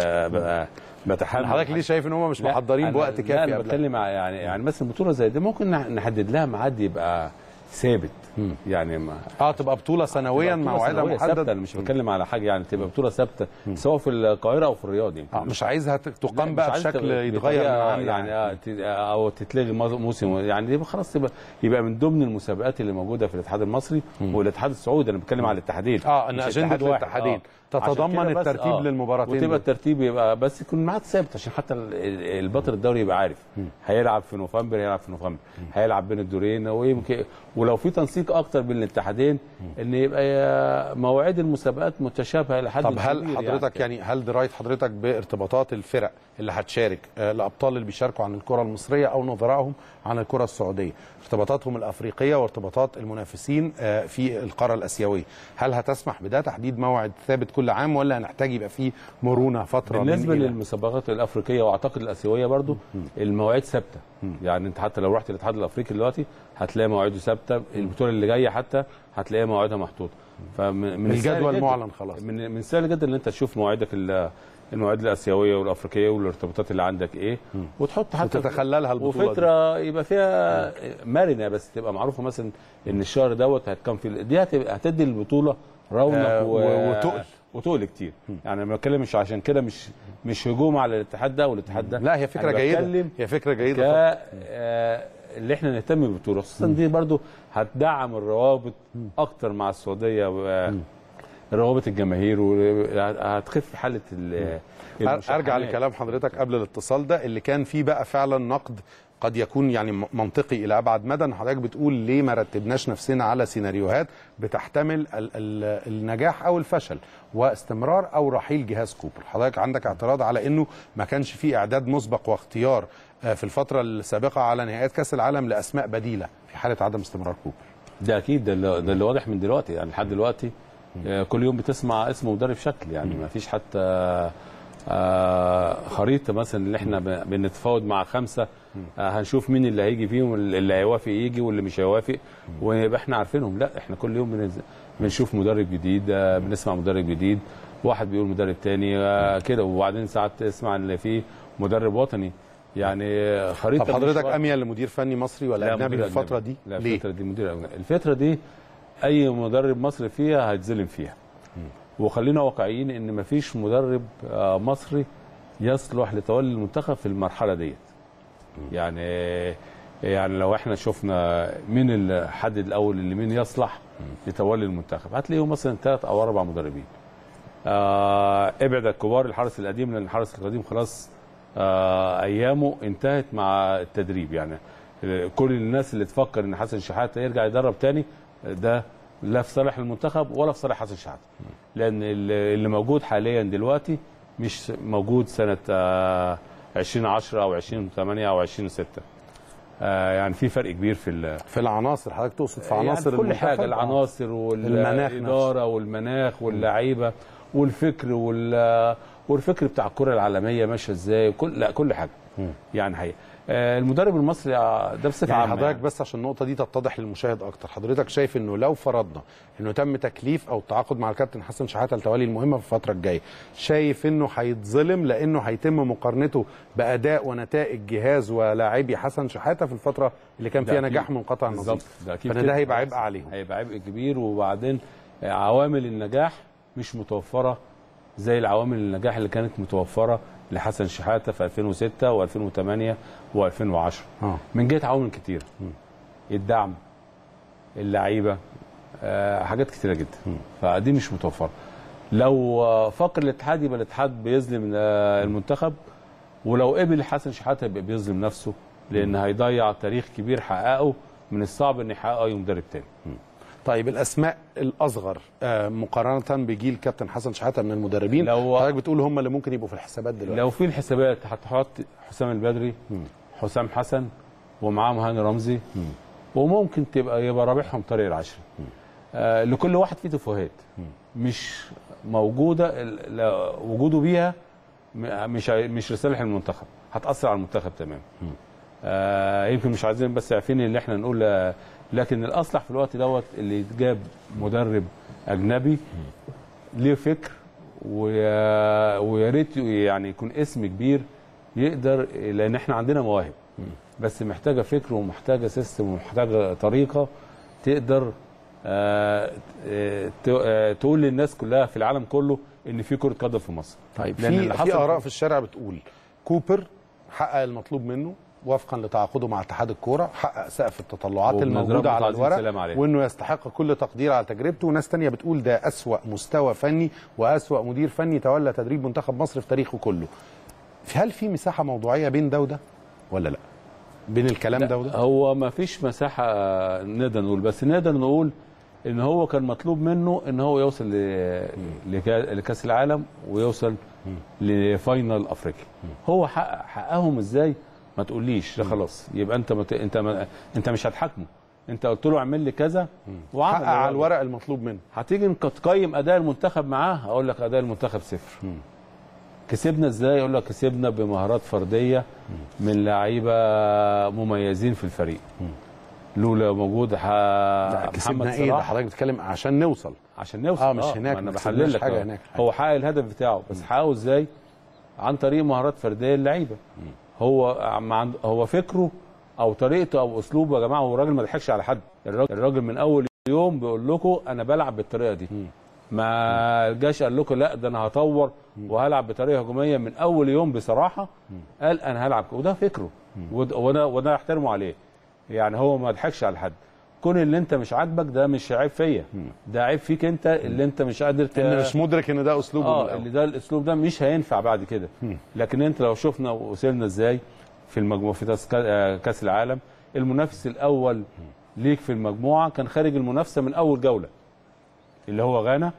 بتحمل. حضرتك ليه شايف ان هم مش محضرين بوقت كافي؟ انا بتكلم يعني مثلا بطوله زي دي ممكن نحدد لها ميعاد يبقى ثابت، يعني تبقى بطوله سنويا موعدها محدد. مش بتكلم على حاجه يعني تبقى بطوله ثابته سواء في القاهره او في الرياض يعني. مش عايزها تقام بقى بشكل يتغير يعني او تتلغي موسم يعني، يبقى خلاص يبقى من ضمن المسابقات اللي موجوده في الاتحاد المصري والاتحاد السعودي. انا بتكلم على الاتحادين، ان اجنده الاتحادين تتضمن الترتيب للمباراتين، وتبقى الترتيب يبقى بس يكون ميعاد ثابت عشان حتى البطل الدوري يبقى عارف هيلعب في نوفمبر، هيلعب بين الدورين، ويمكن ولو في تنسيق اكتر بين الاتحادين ان يبقى مواعيد المسابقات متشابهه الى حد طب هل حضرتك يعني هل درايه حضرتك بارتباطات الفرق اللي هتشارك، الابطال اللي بيشاركوا عن الكره المصريه او نظرائهم عن الكره السعوديه، ارتباطاتهم الافريقيه وارتباطات المنافسين في القاره الاسيويه، هل هتسمح بده تحديد موعد ثابت كل عام، ولا هنحتاج يبقى فيه مرونه فتره بالنسبه للمسابقات الافريقيه واعتقد الاسيويه برضو المواعيد ثابته؟ يعني انت حتى لو رحت الاتحاد الافريقي دلوقتي هتلاقي مواعيده ثابته، البطوله اللي جايه حتى هتلاقي مواعيدها محطوطه، فمن الجدول معلن خلاص. من سهل جدا ان انت تشوف مواعيدك المواعيد الاسيويه والافريقيه والارتباطات اللي عندك ايه، وتحط حتى وتتخللها البطوله وفتره يبقى فيها مرنه، بس تبقى معروفه مثلا ان الشهر دوت هتكون في دي هتدي البطوله رونق وتقل كتير. يعني انا بتكلم مش عشان كده مش هجوم على الاتحاد ده والاتحاد ده، لا هي فكره جيده، هي فكره جيده اللي احنا نهتم بالبطوله، خصوصا دي برضو هتدعم الروابط اكتر مع السعوديه روابط الجماهير، وهتخف حاله ارجع لكلام حضرتك قبل الاتصال ده اللي كان فيه بقى فعلا نقد قد يكون يعني منطقي الى ابعد مدى، ان حضرتك بتقول ليه ما رتبناش نفسنا على سيناريوهات بتحتمل النجاح او الفشل واستمرار او رحيل جهاز كوبر. حضرتك عندك اعتراض على انه ما كانش فيه اعداد مسبق واختيار في الفتره السابقه على نهائيات كاس العالم لاسماء بديله في حاله عدم استمرار كوبر؟ ده اكيد، ده اللي واضح من دلوقتي يعني. لحد دلوقتي كل يوم بتسمع اسم مدرب شكل يعني، ما فيش حتى خريطه مثلا اللي احنا بنتفاوض مع 5 هنشوف مين اللي هيجي فيهم، اللي هيوافق يجي واللي مش هيوافق، ويبقى احنا عارفينهم. لا احنا كل يوم بنشوف مدرب جديد، بنسمع مدرب جديد، واحد بيقول مدرب تاني كده، وبعدين ساعات تسمع ان في مدرب وطني. يعني خريطه. طب حضرتك اميل لمدير فني مصري ولا اجنبي في الفتره دي؟ لا الفتره دي مدير اجنبي. الفتره دي اي مدرب مصري فيها هيتظلم فيها. وخلينا واقعيين ان مفيش مدرب مصري يصلح لتولي المنتخب في المرحله ديت. يعني لو احنا شفنا مين الحد الاول اللي مين يصلح لتولي المنتخب، هتلاقيه مثلا 3 أو 4 مدربين. ابعد الكبار، الحارس القديم، لان الحارس القديم خلاص ايامه انتهت مع التدريب. يعني كل الناس اللي تفكر ان حسن شحاته يرجع يدرب تاني، ده لا في صالح المنتخب ولا في صالح حسن شحاته، لان اللي موجود حاليا دلوقتي مش موجود سنه 2010 او 2008 او 2006. يعني في فرق كبير في العناصر. حضرتك تقصد في عناصر يعني كل حاجه، العناصر والاداره والمناخ واللعيبه والفكر والفكر بتاع الكره العالميه ماشيه ازاي، كل حاجه. يعني حقيقة المدرب المصري ده بصفه عامه. حضرتك بس عشان النقطه دي تتضح للمشاهد اكتر، حضرتك شايف انه لو فرضنا انه تم تكليف او التعاقد مع الكابتن حسن شحاته لتولي المهمه في الفتره الجايه، شايف انه هيتظلم لانه هيتم مقارنته باداء ونتائج جهاز ولاعبي حسن شحاته في الفتره اللي كان فيها نجاح منقطع النظير؟ ده هيبقى عبء عليهم، هيبقى عبء كبير. وبعدين عوامل النجاح مش متوفره زي العوامل النجاح اللي كانت متوفره لحسن شحاته في 2006 و2008 و2010 من جهه عوامل كتير. الدعم، اللعيبه، حاجات كتيره جدا. فدي مش متوفره. لو فكر الاتحاد يبقى الاتحاد بيظلم المنتخب، ولو قبل حسن شحاته يبقى بيظلم نفسه، لان هيضيع تاريخ كبير حققه من الصعب ان يحققه اي مدرب تاني. طيب الاسماء الاصغر مقارنه بجيل كابتن حسن شحاته من المدربين، حضرتك بتقول هم اللي ممكن يبقوا في الحسابات دلوقتي؟ لو في الحسابات هتحط حسام البدري، حسام حسن، ومعاهم هاني رمزي، وممكن يبقى رابعهم طارق العشري. لكل واحد فيه تفاهات مش موجوده، وجوده بيها مش لصالح المنتخب، هتاثر على المنتخب تماما. يمكن مش عايزين بس عارفين اللي احنا نقول، لكن الاصلح في الوقت دوت اللي يتجاب مدرب اجنبي ليه فكر، ويا ريت يعني يكون اسم كبير يقدر، لان احنا عندنا مواهب بس محتاجه فكر ومحتاجه سيستم ومحتاجه طريقه تقدر تقول للناس كلها في العالم كله ان في كره قدم في مصر. طيب في اراء في الشارع بتقول كوبر حقق المطلوب منه وفقا لتعاقده مع اتحاد الكوره، حقق سقف التطلعات الموجوده على الورق، وانه يستحق كل تقدير على تجربته. وناس تانية بتقول ده اسوأ مستوى فني واسوأ مدير فني تولى تدريب منتخب مصر في تاريخه كله. هل في مساحه موضوعيه بين ده وده ولا لا؟ بين الكلام ده وده؟ هو ما فيش مساحه نقدر نقول، بس نقدر نقول ان هو كان مطلوب منه ان هو يوصل لكاس العالم ويوصل لفاينل افريقيا. هو حققهم ازاي؟ ما تقوليش ده خلاص يبقى انت مش هتحاكمه. انت قلت له اعمل لي كذا وعمل، حقق على الورق المطلوب منه. هتيجي تقيم اداء المنتخب معاه، هقول لك اداء المنتخب 0. كسبنا ازاي؟ اقول لك كسبنا بمهارات فرديه من لعيبه مميزين في الفريق. لولا موجود كسبنا ايه؟ ده حضرتك بتتكلم عشان نوصل مش هناك. انا بحلل لك حاجه هناك. هو حقق الهدف بتاعه، بس حققه ازاي؟ عن طريق مهارات فرديه اللعيبه. هو فكره او طريقته او اسلوبه. يا جماعه هو الراجل ما ضحكش على حد. الراجل من اول يوم بيقول لكم انا بلعب بالطريقه دي. ما جاش قال لكم لا ده انا هطور وهلعب بطريقه هجوميه. من اول يوم بصراحه قال انا هلعب، وده فكره وانا احترمه عليه. يعني هو ما ضحكش على حد. كون اللي انت مش عاجبك ده مش عيب فيا، ده عيب فيك انت اللي انت مش قادر ان مش مدرك ان ده اسلوبه. اللي ده الاسلوب ده مش هينفع بعد كده. لكن انت لو شفنا وصلنا ازاي في المجموعه في كاس العالم، المنافس الاول ليك في المجموعه كان خارج المنافسه من اول جوله اللي هو غانا.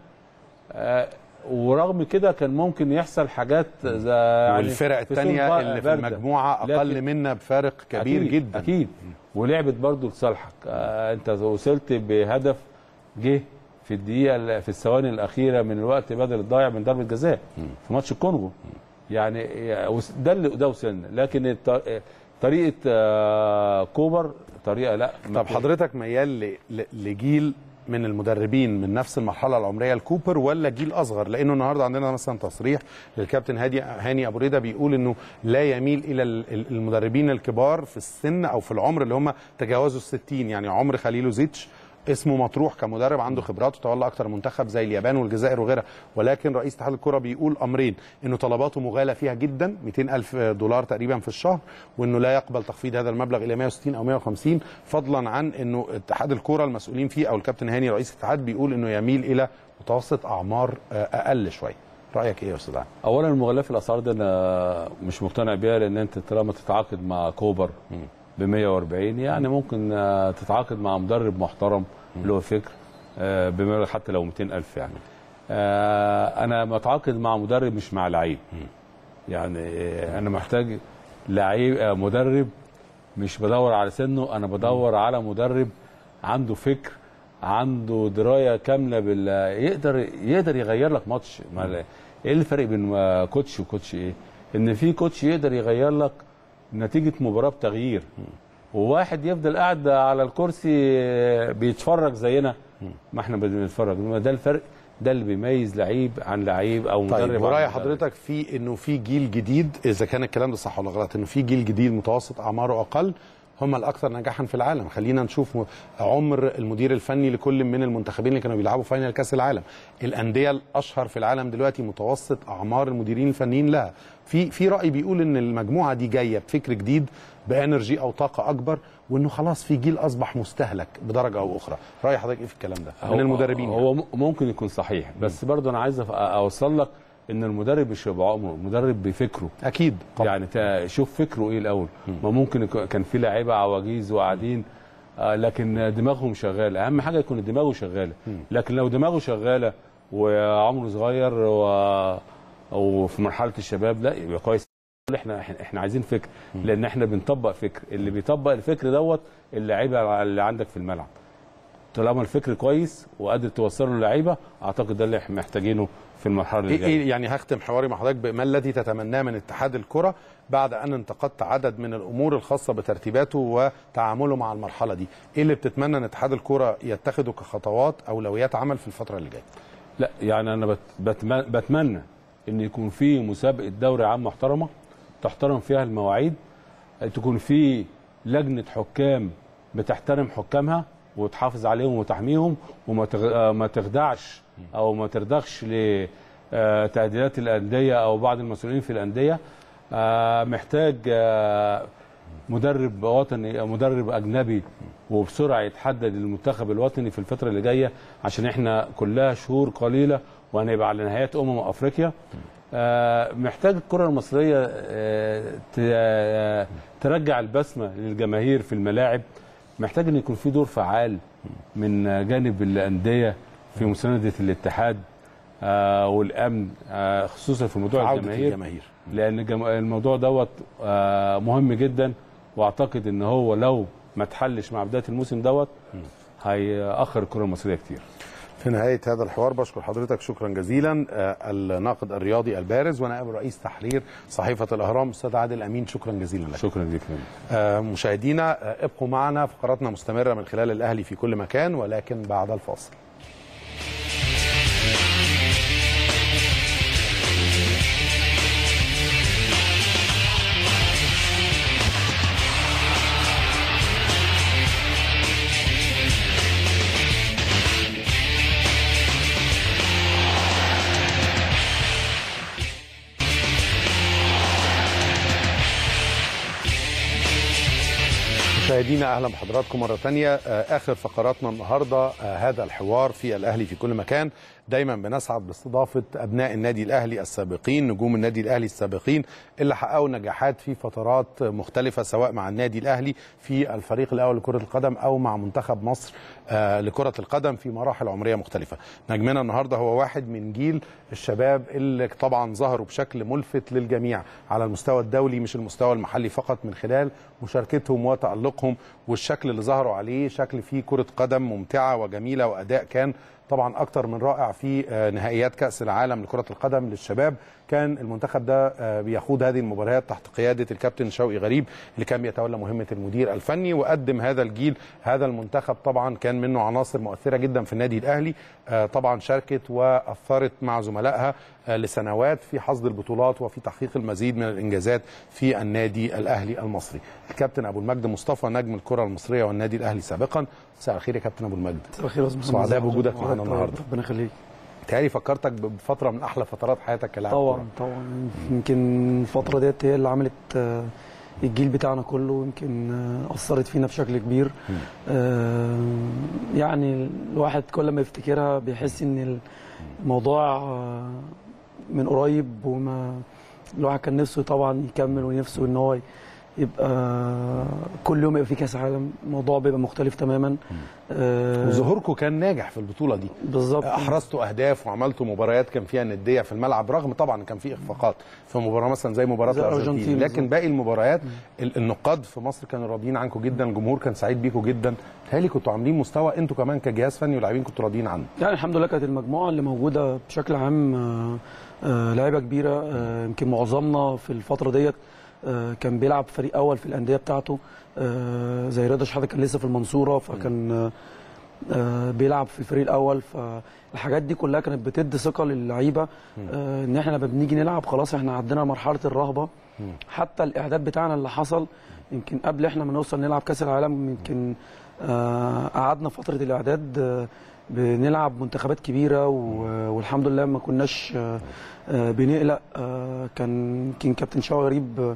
ورغم كده كان ممكن يحصل حاجات يعني والفرق الثانيه اللي في المجموعه اقل منا بفارق كبير أكيد جدا. اكيد. ولعبت برضو لصالحك. انت وصلت بهدف جه في الدقيقه في الثواني الاخيره من الوقت بدل الضايع من ضربه جزاء في ماتش الكونغو. يعني ده وصلنا. لكن طريقه كوبر طريقه لا. طب حضرتك ميال لجيل من المدربين من نفس المرحله العمريه لكوبر ولا جيل اصغر؟ لانه النهارده عندنا مثلا تصريح للكابتن هاني ابو ريده بيقول انه لا يميل الى المدربين الكبار في السن او في العمر اللي هم تجاوزوا ال60، يعني عمر خليلوزيتش اسمه مطروح كمدرب عنده خبرات وتولى اكتر منتخب زي اليابان والجزائر وغيرها، ولكن رئيس اتحاد الكره بيقول امرين: انه طلباته مغالى فيها جدا $200,000 تقريبا في الشهر، وانه لا يقبل تخفيض هذا المبلغ الى 160 او 150، فضلا عن انه اتحاد الكره المسؤولين فيه او الكابتن هاني رئيس الاتحاد بيقول انه يميل الى متوسط اعمار اقل شويه. رايك ايه يا استاذ علي؟ اولا المغالاه في الاسعار ده انا مش مقتنع بيها، لان انت طالما تتعاقد مع كوبر ب 140 يعني ممكن تتعاقد مع مدرب محترم له فكر بمبلغ حتى لو 200,000 يعني. انا متعاقد مع مدرب مش مع لعيب. يعني انا محتاج لعيب مدرب، مش بدور على سنه، انا بدور على مدرب عنده فكر، عنده درايه كامله يقدر يغير لك ماتش. ايه الفرق بين كوتش وكوتش؟ ايه؟ ان في كوتش يقدر يغير لك نتيجه مباراه بتغيير، وواحد يفضل قاعد على الكرسي بيتفرج زينا ما احنا بنتفرج. ده الفرق، ده اللي بيميز لعيب عن لعيب او مدرب. طيب وراي حضرتك في انه في جيل جديد، اذا كان الكلام ده صح ولا غلط، انه في جيل جديد متوسط اعماره اقل هم الاكثر نجاحا في العالم. خلينا نشوف عمر المدير الفني لكل من المنتخبين اللي كانوا بيلعبوا فاينل كاس العالم. الانديه الاشهر في العالم دلوقتي متوسط اعمار المديرين الفنيين لها. في راي بيقول ان المجموعه دي جايه بفكر جديد، بانرجي او طاقه اكبر، وانه خلاص في جيل اصبح مستهلك بدرجه او اخرى. راي حضرتك ايه في الكلام ده من المدربين؟ هو يعني ممكن يكون صحيح، بس برضه انا عايز اوصل لك ان المدرب مش بعمره، المدرب بفكره. اكيد طبعا. يعني شوف فكره ايه الاول. ما ممكن كان في لعيبه عواجيز وقاعدين لكن دماغهم شغاله. اهم حاجه يكون دماغه شغاله. لكن لو دماغه شغاله وعمره صغير وفي مرحله الشباب، لا يبقى كويس. احنا عايزين فكر، لان احنا بنطبق فكر. اللي بيطبق الفكر دوت اللعيبه اللي عندك في الملعب. طالما الفكر كويس وقادر توصله للعيبه، اعتقد ده اللي احنا محتاجينه في المرحله اللي جايه. يعني هختم حواري مع حضرتك بما الذي تتمناه من اتحاد الكره بعد ان انتقدت عدد من الامور الخاصه بترتيباته وتعامله مع المرحله دي. ايه اللي بتتمنى ان اتحاد الكره يتخذه كخطوات اولويات عمل في الفتره اللي جايه؟ لا يعني انا بتمنى ان يكون في مسابقه دوري عام محترمه تحترم فيها المواعيد، تكون في لجنه حكام بتحترم حكامها وتحافظ عليهم وتحميهم، وما تخدعش او ما ترضخش لتهديدات الانديه او بعض المسؤولين في الانديه. محتاج مدرب وطني او مدرب اجنبي وبسرعه يتحدد المنتخب الوطني في الفتره اللي جايه، عشان احنا كلها شهور قليله وهنبقى على نهايات افريقيا. محتاج الكره المصريه ترجع البسمه للجماهير في الملاعب. محتاج ان يكون في دور فعال من جانب الانديه في مسانده الاتحاد والامن، خصوصا في موضوع الجماهير، لان الموضوع دوت مهم جدا. واعتقد ان هو لو ما اتحلش مع بدايه الموسم دوت هيأخر الكره المصريه كتير. في نهاية هذا الحوار بشكر حضرتك شكرا جزيلا الناقد الرياضي البارز ونائب رئيس تحرير صحيفة الأهرام أستاذ عادل أمين، شكرا جزيلا لك. شكرا لك. مشاهدينا ابقوا معنا، فقراتنا مستمرة من خلال الأهلي في كل مكان ولكن بعد الفاصل. مشاهدينا اهلا بحضراتكم مره ثانيه. اخر فقراتنا النهارده هذا الحوار في الاهلي في كل مكان. دايما بنسعد باستضافه ابناء النادي الاهلي السابقين، نجوم النادي الاهلي السابقين اللي حققوا نجاحات في فترات مختلفه، سواء مع النادي الاهلي في الفريق الاول لكره القدم او مع منتخب مصر لكره القدم في مراحل عمريه مختلفه. نجمنا النهارده هو واحد من جيل الشباب اللي طبعا ظهروا بشكل ملفت للجميع على المستوى الدولي مش المستوى المحلي فقط، من خلال مشاركتهم وتألقهم والشكل اللي ظهروا عليه، شكل فيه كرة قدم ممتعة وجميلة وأداء كان طبعا أكتر من رائع في نهائيات كأس العالم لكرة القدم للشباب. كان المنتخب ده بيخوض هذه المباريات تحت قياده الكابتن شوقي غريب اللي كان بيتولى مهمه المدير الفني، وقدم هذا الجيل. هذا المنتخب طبعا كان منه عناصر مؤثره جدا في النادي الاهلي، طبعا شاركت واثرت مع زملائها لسنوات في حصد البطولات وفي تحقيق المزيد من الانجازات في النادي الاهلي المصري. الكابتن ابو المجد مصطفى نجم الكره المصريه والنادي الاهلي سابقا. مساء الخير يا كابتن ابو المجد. مساء الخير يا استاذ محمد. سعداء بوجودك معانا النهارده. ربنا يخليك. تهيألي فكرتك بفتره من احلى فترات حياتك كلاعب. طبعا يمكن الفتره ديت هي اللي عملت الجيل بتاعنا كله، يمكن اثرت فينا بشكل كبير. يعني الواحد كل ما يفتكرها بيحس ان الموضوع من قريب، وما الواحد كان نفسه طبعا يكمل ونفسه ان هو يبقى كل يوم يبقى في كاس عالم. الموضوع بيبقى مختلف تماما. وظهوركم كان ناجح في البطوله دي بالظبط. احرزتوا اهداف وعملتوا مباريات كان فيها نديه في الملعب، رغم طبعا كان في اخفاقات في مباراه مثلا زي مباراه الارجنتين، لكن باقي المباريات النقاد في مصر كانوا راضيين عنكم جدا، الجمهور كان سعيد بيكم جدا. هل كنتوا عاملين مستوى انتوا كمان كجهاز فني ولاعبين كنتوا راضيين عنه؟ يعني الحمد لله كانت المجموعه اللي موجوده بشكل عام لعيبه كبيره. يمكن معظمنا في الفتره ديت كان بيلعب فريق اول في الانديه بتاعته، زي رضا شحاته كان لسه في المنصوره، فكان بيلعب في الفريق الاول. فالحاجات دي كلها كانت بتدي ثقه للعيبه ان احنا لما بنيجي نلعب خلاص احنا عدينا مرحله الرهبه. حتى الاعداد بتاعنا اللي حصل يمكن قبل احنا ما نوصل نلعب كاس العالم، يمكن قعدنا فتره الاعداد بنلعب منتخبات كبيره، والحمد لله ما كناش بنقلق. كان كابتن شوقي غريب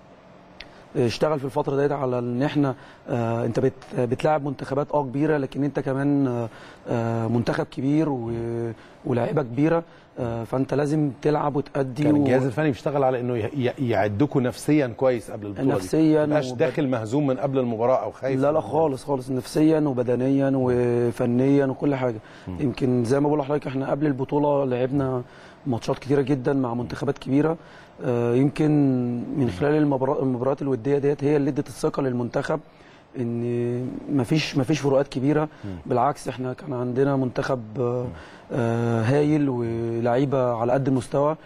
اشتغل في الفتره ديت على ان احنا انت بتلاعب منتخبات كبيره، لكن انت كمان منتخب كبير ولاعيبه كبيره، فانت لازم تلعب وتأدي. كان الجهاز الفني بيشتغل على انه يعدكم نفسيا كويس قبل البطوله نفسيا دي، ما داخل مهزوم من قبل المباراه او خايف. لا خالص نفسيا وبدنيا وفنيا وكل حاجه. يمكن زي ما بقول لحضرتك احنا قبل البطوله لعبنا ماتشات كتيره جدا مع منتخبات كبيره. يمكن من خلال المباريات الوديه ديت هي اللي ادت الثقه للمنتخب ان مفيش فروقات كبيره. بالعكس احنا كان عندنا منتخب هايل ولاعيبه على قد المستوى.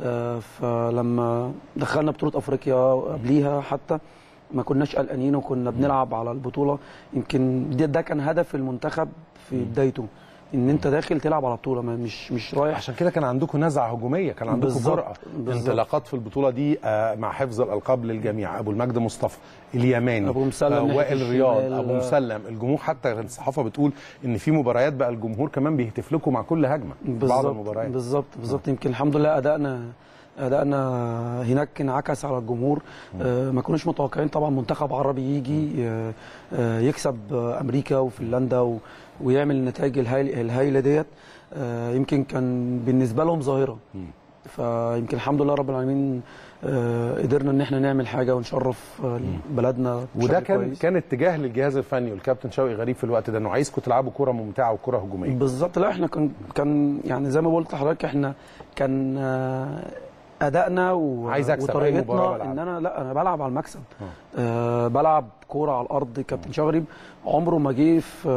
فلما دخلنا بطوله افريقيا قبليها حتى ما كناش قلقانين وكنا بنلعب على البطوله. يمكن ده كان هدف المنتخب في بدايته، ان انت داخل تلعب على بطوله مش رايح. عشان كده كان عندكم نزعه هجوميه، كان عندكم جرأه. انطلاقات في البطوله دي مع حفظ الالقاب للجميع. ابو المجد مصطفى، اليماني، ابو مسلم، وائل رياض، ابو مسلم. الجمهور حتى الصحافه بتقول ان في مباريات بقى الجمهور كمان بيهتف لكم مع كل هجمه بعض المباريات. بالظبط. يمكن الحمد لله ادائنا هناك انعكس على الجمهور. ما كناش متوقعين طبعا منتخب عربي يجي يكسب امريكا وفنلندا ويعمل النتائج الهائله ديت. يمكن كان بالنسبه لهم ظاهره. فيمكن الحمد لله رب العالمين قدرنا ان احنا نعمل حاجه ونشرف بلدنا. وده كان اتجاه للجهاز الفني والكابتن شوقي غريب في الوقت ده، انه عايزكم تلعبوا كره ممتعه وكره هجوميه. بالظبط. لا احنا كان يعني زي ما قلت لحضرتك احنا كان ادائنا وطريقتنا ان انا بلعب على المكسب. بلعب كوره على الارض. كابتن شوقي غريب عمره ما جه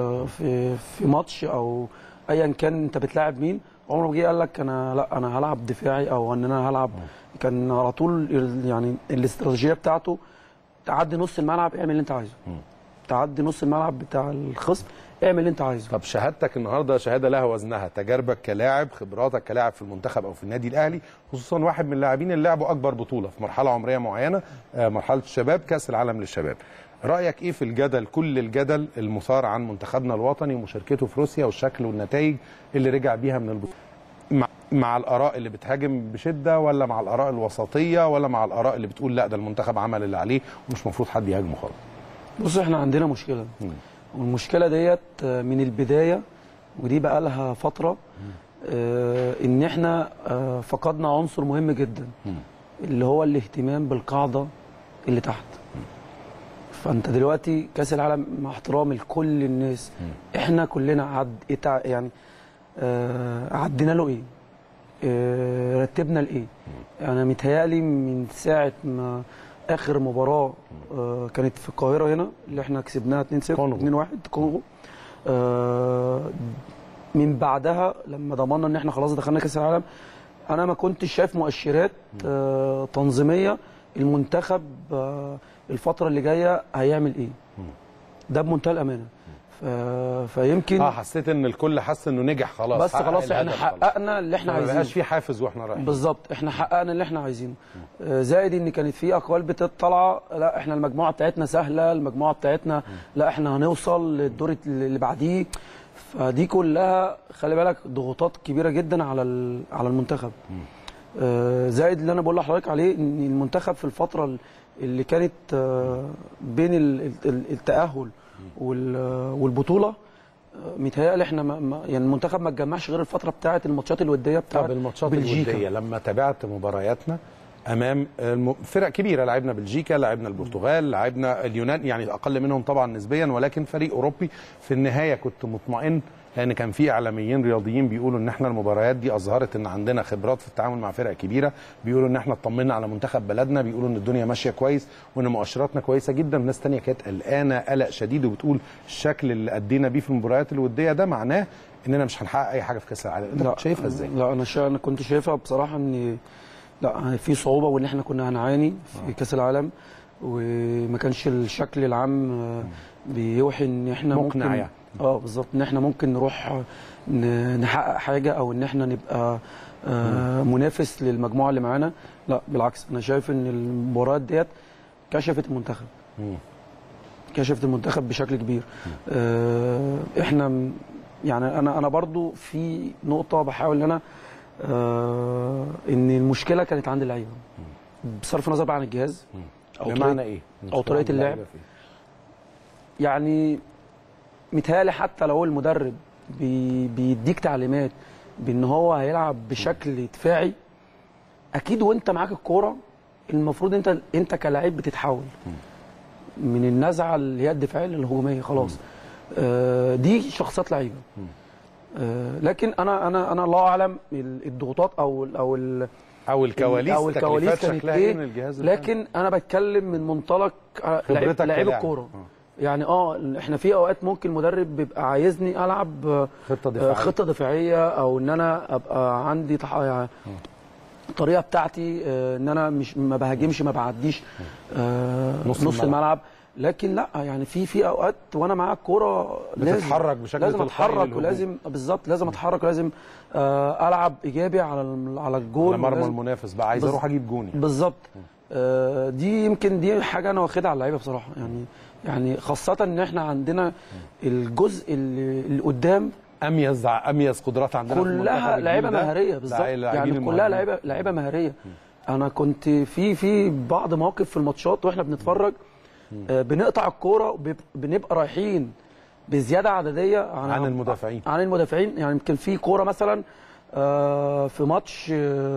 في ماتش او ايا كان انت بتلاعب مين، عمره ما جه قال لك انا هلعب دفاعي او ان انا هلعب. كان على طول يعني الاستراتيجيه بتاعته تعدي نص الملعب اعمل اللي انت عايزه. تعدي نص الملعب بتاع الخصم اعمل اللي انت عايزه. طب شهادتك النهارده شهاده لها وزنها، تجاربك كلاعب، خبراتك كلاعب في المنتخب او في النادي الاهلي، خصوصا واحد من اللاعبين اللي لعبوا اكبر بطوله في مرحله عمريه معينه، مرحله الشباب، كاس العالم للشباب. رايك ايه في الجدل، كل الجدل المثار عن منتخبنا الوطني ومشاركته في روسيا والشكل والنتائج اللي رجع بيها من البطوله؟ مع الاراء اللي بتهاجم بشده، ولا مع الاراء الوسطيه، ولا مع الاراء اللي بتقول لا ده المنتخب عمل اللي عليه ومش مفروض حد يهاجمه خالص؟ بص احنا عندنا مشكله، والمشكله ديت من البدايه ودي بقى لها فتره، ان احنا فقدنا عنصر مهم جدا اللي هو الاهتمام بالقاعده اللي تحت. فانت دلوقتي كاس العالم مع احترامي لكل الناس احنا كلنا يعني عدينا له ايه، رتبنا لايه. يعني متهيألي من ساعه ما اخر مباراه كانت في القاهره هنا اللي احنا كسبناها 2-0 2-1 كونغو، من بعدها لما ضمننا ان احنا خلاص دخلنا كاس العالم انا ما كنتش شايف مؤشرات تنظيميه المنتخب الفتره اللي جايه هيعمل ايه. ده بمنتهى الامانه. فيمكن حسيت ان الكل حس انه نجح خلاص، بس خلاص احنا حققنا اللي احنا عايزينه، ما بقاش في حافز واحنا رايحين. بالظبط، احنا حققنا اللي احنا عايزينه. زائد ان كانت في اقوال بتطلع لا احنا المجموعه بتاعتنا سهله، المجموعه بتاعتنا لا احنا هنوصل للدور اللي بعديه. فدي كلها خلي بالك ضغوطات كبيره جدا على المنتخب. زائد اللي انا بقول لحضرتك عليه ان المنتخب في الفتره اللي كانت بين التاهل والبطوله، متهيألي احنا يعني المنتخب ما اتجمعش غير الفتره بتاعه الماتشات الوديه بتاعه الماتشات بلجيكا. الوديه لما تابعت مبارياتنا امام فرق كبيره، لعبنا بلجيكا، لعبنا البرتغال، لعبنا اليونان، يعني اقل منهم طبعا نسبيا ولكن فريق اوروبي. في النهايه كنت مطمئن لان كان في اعلاميين رياضيين بيقولوا ان احنا المباريات دي اظهرت ان عندنا خبرات في التعامل مع فرق كبيره، بيقولوا ان احنا اطمنا على منتخب بلدنا، بيقولوا ان الدنيا ماشيه كويس وان مؤشراتنا كويسه جدا. ناس ثانيه كانت قلقانه قلق شديد وبتقول الشكل اللي ادينا بيه في المباريات الوديه ده معناه اننا مش هنحقق اي حاجه في كاس العالم. انت كنت شايفها ازاي؟ لا انا كنت شايفها بصراحه ان لا في صعوبه وان احنا كنا هنعاني في كاس العالم، وما كانش الشكل العام بيوحي ان احنا مقنع ممكن يعني. بالظبط ان احنا ممكن نروح نحقق حاجه او ان احنا نبقى منافس للمجموعه اللي معانا. لا بالعكس، انا شايف ان المباريات ديت كشفت المنتخب. كشفت المنتخب بشكل كبير. احنا يعني انا برضو في نقطه بحاول ان انا ان المشكله كانت عند اللعيبه بصرف النظر بقى عن الجهاز بمعنى ايه او طريقه اللعب. يعني متهيألي حتى لو المدرب بيديك تعليمات بان هو هيلعب بشكل دفاعي، اكيد وانت معاك الكوره المفروض انت كلاعب بتتحول من النزعه اللي هي الدفاعيه للهجوميه خلاص. دي شخصيات لعيبه. لكن انا الله اعلم الضغوطات او الكواليس كانت ايه، لكن انا بتكلم من منطلق لعيب الكوره. يعني احنا في اوقات ممكن مدرب بيبقى عايزني العب خطه دفاعيه او ان انا ابقى عندي الطريقه بتاعتي ان انا مش ما بهاجمش ما بعديش نص الملعب. لكن لا يعني في اوقات وانا معايا الكوره بتتحرك بشكل لازم اتحرك ولازم بالظبط لازم اتحرك ولازم العب ايجابي على الجول على مرمى المنافس بقى، عايز اروح اجيب جوني بالظبط. دي يمكن دي حاجه انا واخدها على اللعيبه بصراحه. يعني خاصه ان احنا عندنا الجزء اللي قدام اميز قدرات عندنا كلها لعيبه مهاريه بالظبط. يعني كلها لعيبه مهاريه. انا كنت في بعض مواقف في الماتشات واحنا بنتفرج بنقطع الكوره بنبقى رايحين بزياده عدديه عن المدافعين. يعني يمكن في كوره مثلا في ماتش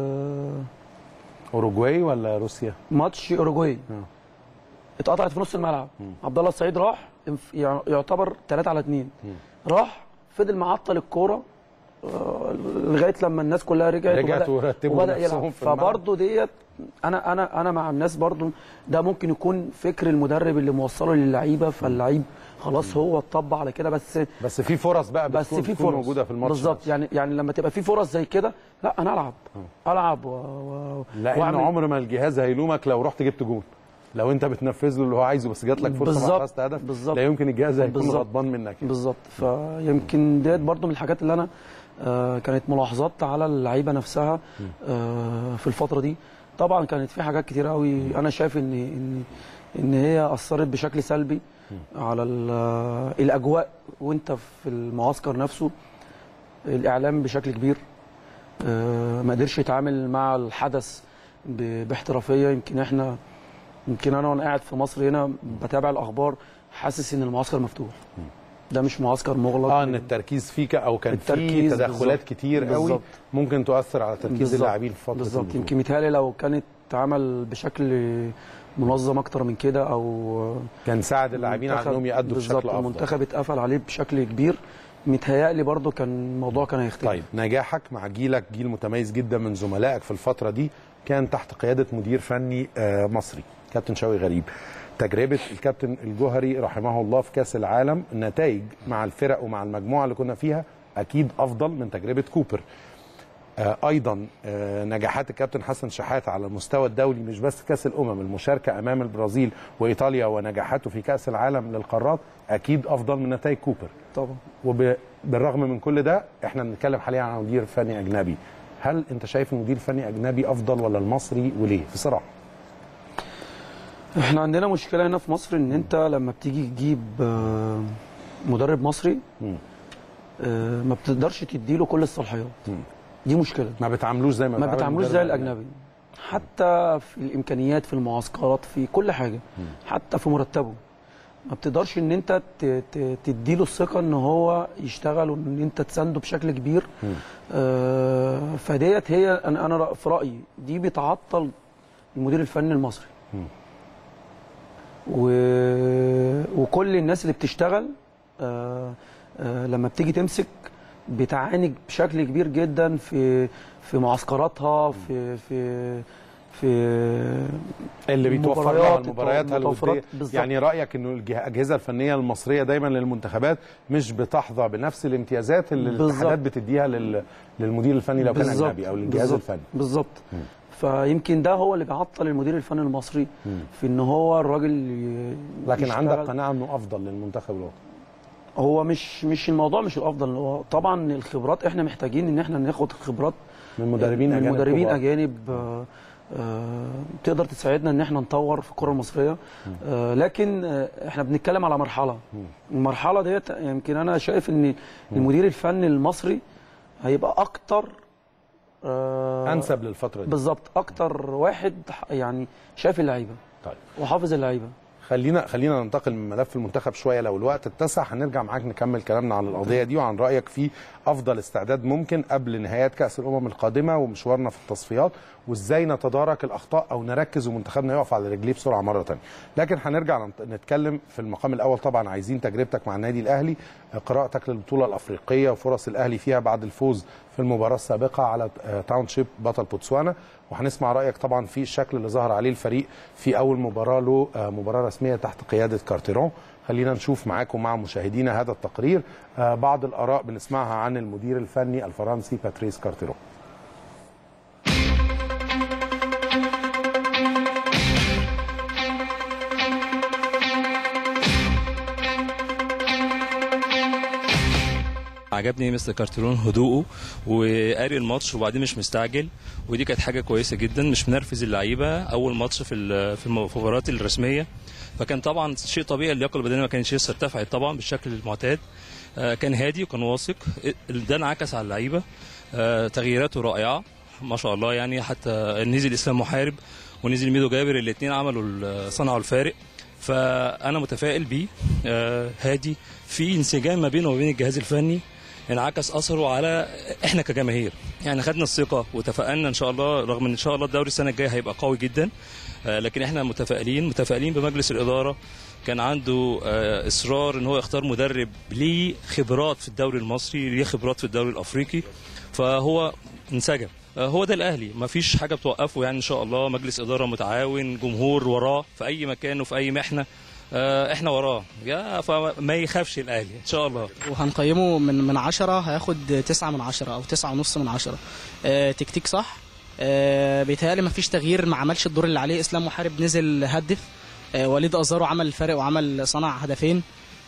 اوروجواي ولا روسيا؟ ماتش اوروجواي اتقطعت في نص الملعب. عبد الله السعيد راح يعتبر 3-2 راح فضل معطل الكوره لغايه لما الناس كلها رجعت وبدا يلعب. فبرضه ديت انا مع الناس برضه ده ممكن يكون فكر المدرب اللي موصله للعيبه، فاللعيب خلاص هو اتطبع على كده. بس في فرص بقى بتكون موجوده في الماتش بالظبط. يعني لما تبقى في فرص زي كده لا انا العب لان عمر ما الجهاز هيلومك لو رحت جبت جون، لو انت بتنفذ له اللي هو عايزه بس جات لك فرصه وحرزت هدف لا يمكن الجهاز هيكون غضبان منك بالظبط. فيمكن ديت برضو من الحاجات اللي انا كانت ملاحظات على اللعيبه نفسها في الفتره دي. طبعا كانت في حاجات كتير قوي انا شايف ان هي اثرت بشكل سلبي على الاجواء وانت في المعسكر نفسه. الاعلام بشكل كبير ما قدرش يتعامل مع الحدث باحترافيه. يمكن انا وانا قاعد في مصر هنا بتابع الاخبار حاسس ان المعسكر مفتوح، ده مش معسكر مغلق. ان التركيز فيك او كان في تدخلات كتير قوي ممكن تؤثر على تركيز اللاعبين في فتره بالظبط. يمكن متهيألي لو كانت اتعمل بشكل منظم اكتر من كده او كان ساعد اللاعبين على انهم يأدوا بشكل افضل. المنتخب اتقفل عليه بشكل كبير، متهيألي برضو كان الموضوع كان هيختلف. طيب نجاحك مع جيلك جيل متميز جدا من زملائك في الفتره دي كان تحت قياده مدير فني مصري كابتن شوقي غريب. تجربه الكابتن الجوهري رحمه الله في كاس العالم، النتائج مع الفرق ومع المجموعه اللي كنا فيها اكيد افضل من تجربه كوبر. ايضا نجاحات الكابتن حسن شحاته على المستوى الدولي، مش بس كاس الامم، المشاركه امام البرازيل وايطاليا ونجاحاته في كاس العالم للقارات اكيد افضل من نتائج كوبر طبعا. وبالرغم من كل ده احنا بنتكلم حاليا عن مدير فني اجنبي. هل انت شايف المدير الفني اجنبي افضل ولا المصري وليه بصراحه؟ احنا عندنا مشكله هنا في مصر ان انت لما بتيجي تجيب مدرب مصري ما بتقدرش تديله كل الصلاحيات. دي مشكله. ما بتعاملوش زي ما بتعاملوش زي الاجنبي، حتى في الامكانيات، في المعسكرات، في كل حاجه، حتى في مرتبه. ما بتقدرش ان انت تديله الثقه ان هو يشتغل وان انت تسانده بشكل كبير. فديت هي انا في رايي دي بتعطل المدير الفني المصري. وكل الناس اللي بتشتغل لما بتيجي تمسك بتعاني بشكل كبير جدا في معسكراتها، في اللي بيتوفر لها المباريات الوديه. يعني رايك انه الاجهزه الفنيه المصريه دايما للمنتخبات مش بتحظى بنفس الامتيازات اللي الاتحادات بتديها للمدير الفني لو كان اجنبي او للجهاز الفني. بالظبط. فيمكن ده هو اللي بيعطل المدير الفني المصري في ان هو الراجل لكن عندك قناعه انه افضل للمنتخب الوطني؟ هو مش الموضوع مش الافضل، هو طبعا الخبرات احنا محتاجين ان احنا ناخد خبرات من مدربين اجانب تقدر تساعدنا ان احنا نطور في الكره المصريه. لكن احنا بنتكلم على المرحله ديت. يمكن انا شايف ان المدير الفني المصري هيبقى اكتر انسب للفتره دي. بالظبط، اكتر واحد يعني شايف اللعيبه طيب وحافظ اللعيبه. خلينا ننتقل من ملف المنتخب شويه، لو الوقت اتسع هنرجع معاك نكمل كلامنا عن القضيه دي وعن رايك في افضل استعداد ممكن قبل نهايات كاس الامم القادمه ومشوارنا في التصفيات، وازاي نتدارك الاخطاء او نركز ومنتخبنا يقف على رجليه بسرعه مره ثانيه. لكن هنرجع نتكلم في المقام الاول. طبعا عايزين تجربتك مع النادي الاهلي، قراءتك للبطوله الافريقيه وفرص الاهلي فيها بعد الفوز في المباراه السابقه على تاونشيب بطل بوتسوانا، وهنسمع رايك طبعا في الشكل اللي ظهر عليه الفريق في اول مباراه له، مباراه رسميه تحت قياده كارتيرون. خلينا نشوف معاكم مع مشاهدينا هذا التقرير بعض الاراء بنسمعها عن المدير الفني الفرنسي باتريس كارتيرون. عجبني مستر كارتيرون هدوءه وقاري الماتش وبعدين مش مستعجل، ودي كانت حاجه كويسه جدا. مش منرفز اللعيبه اول ماتش في المباريات الرسميه، فكان طبعا شيء طبيعي. اللياقه البدنيه ما كانتش لسه ارتفعت طبعا بالشكل المعتاد. كان هادي وكان واثق، ده انعكس على اللعيبه. تغييراته رائعه ما شاء الله، يعني حتى نزل اسلام محارب ونزل ميدو جابر، الاثنين عملوا صنعوا الفارق. فانا متفائل بيه. هادي، في انسجام ما بينه وبين الجهاز الفني انعكس اثره على احنا كجماهير. يعني خدنا الثقه وتفائلنا ان شاء الله، رغم ان شاء الله الدوري السنه الجايه هيبقى قوي جدا، لكن احنا متفائلين بمجلس الاداره. كان عنده اصرار ان هو يختار مدرب ليه خبرات في الدوري المصري، ليه خبرات في الدوري الافريقي، فهو انسجم. هو ده الاهلي، ما فيش حاجه بتوقفه. يعني ان شاء الله مجلس اداره متعاون، جمهور وراه في اي مكان وفي اي محنه، احنا وراه، فما يخافش الاهلي ان شاء الله. وهنقيمه من 10 هياخد 9 من 10 او 9.5 من 10. تكتيك صح. بيتهيألي ما فيش تغيير، ما عملش الدور اللي عليه. اسلام محارب نزل هدف، وليد ازارو عمل الفارق وعمل صنع هدفين.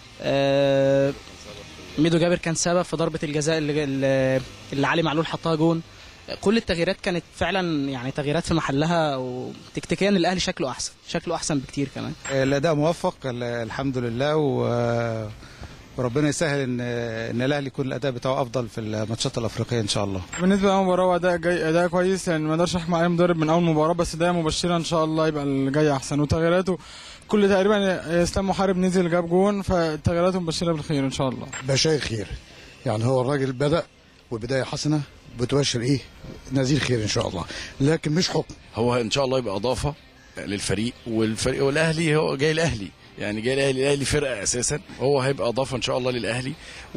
ميدو جابر كان سبب في ضربه الجزاء اللي علي معلول حطها جون. كل التغييرات كانت فعلا يعني تغييرات في محلها، وتكتيكيا الاهلي شكله احسن بكتير كمان. الاداء موفق الحمد لله، وربنا يسهل ان الاهلي يكون الاداء بتاعه افضل في الماتشات الافريقيه ان شاء الله. بالنسبه لأول مباراه اداء كويس، يعني ما اقدرش احكم على مدرب من اول مباراه، بس ده مبشره ان شاء الله يبقى اللي جاي احسن. وتغييراته كل تقريبا اسلام محارب نزل جاب جون، فتغييراته مبشره بالخير ان شاء الله. بشاير خير، يعني هو الراجل بدا والبدايه حسنه، بتبشر نزيل خير ان شاء الله، لكن مش حكم. هو ان شاء الله يبقى اضافه للفريق، والاهلي هو جاي الاهلي، يعني جاي الاهلي فرقه اساسا، هو هيبقى اضافه ان شاء الله للاهلي،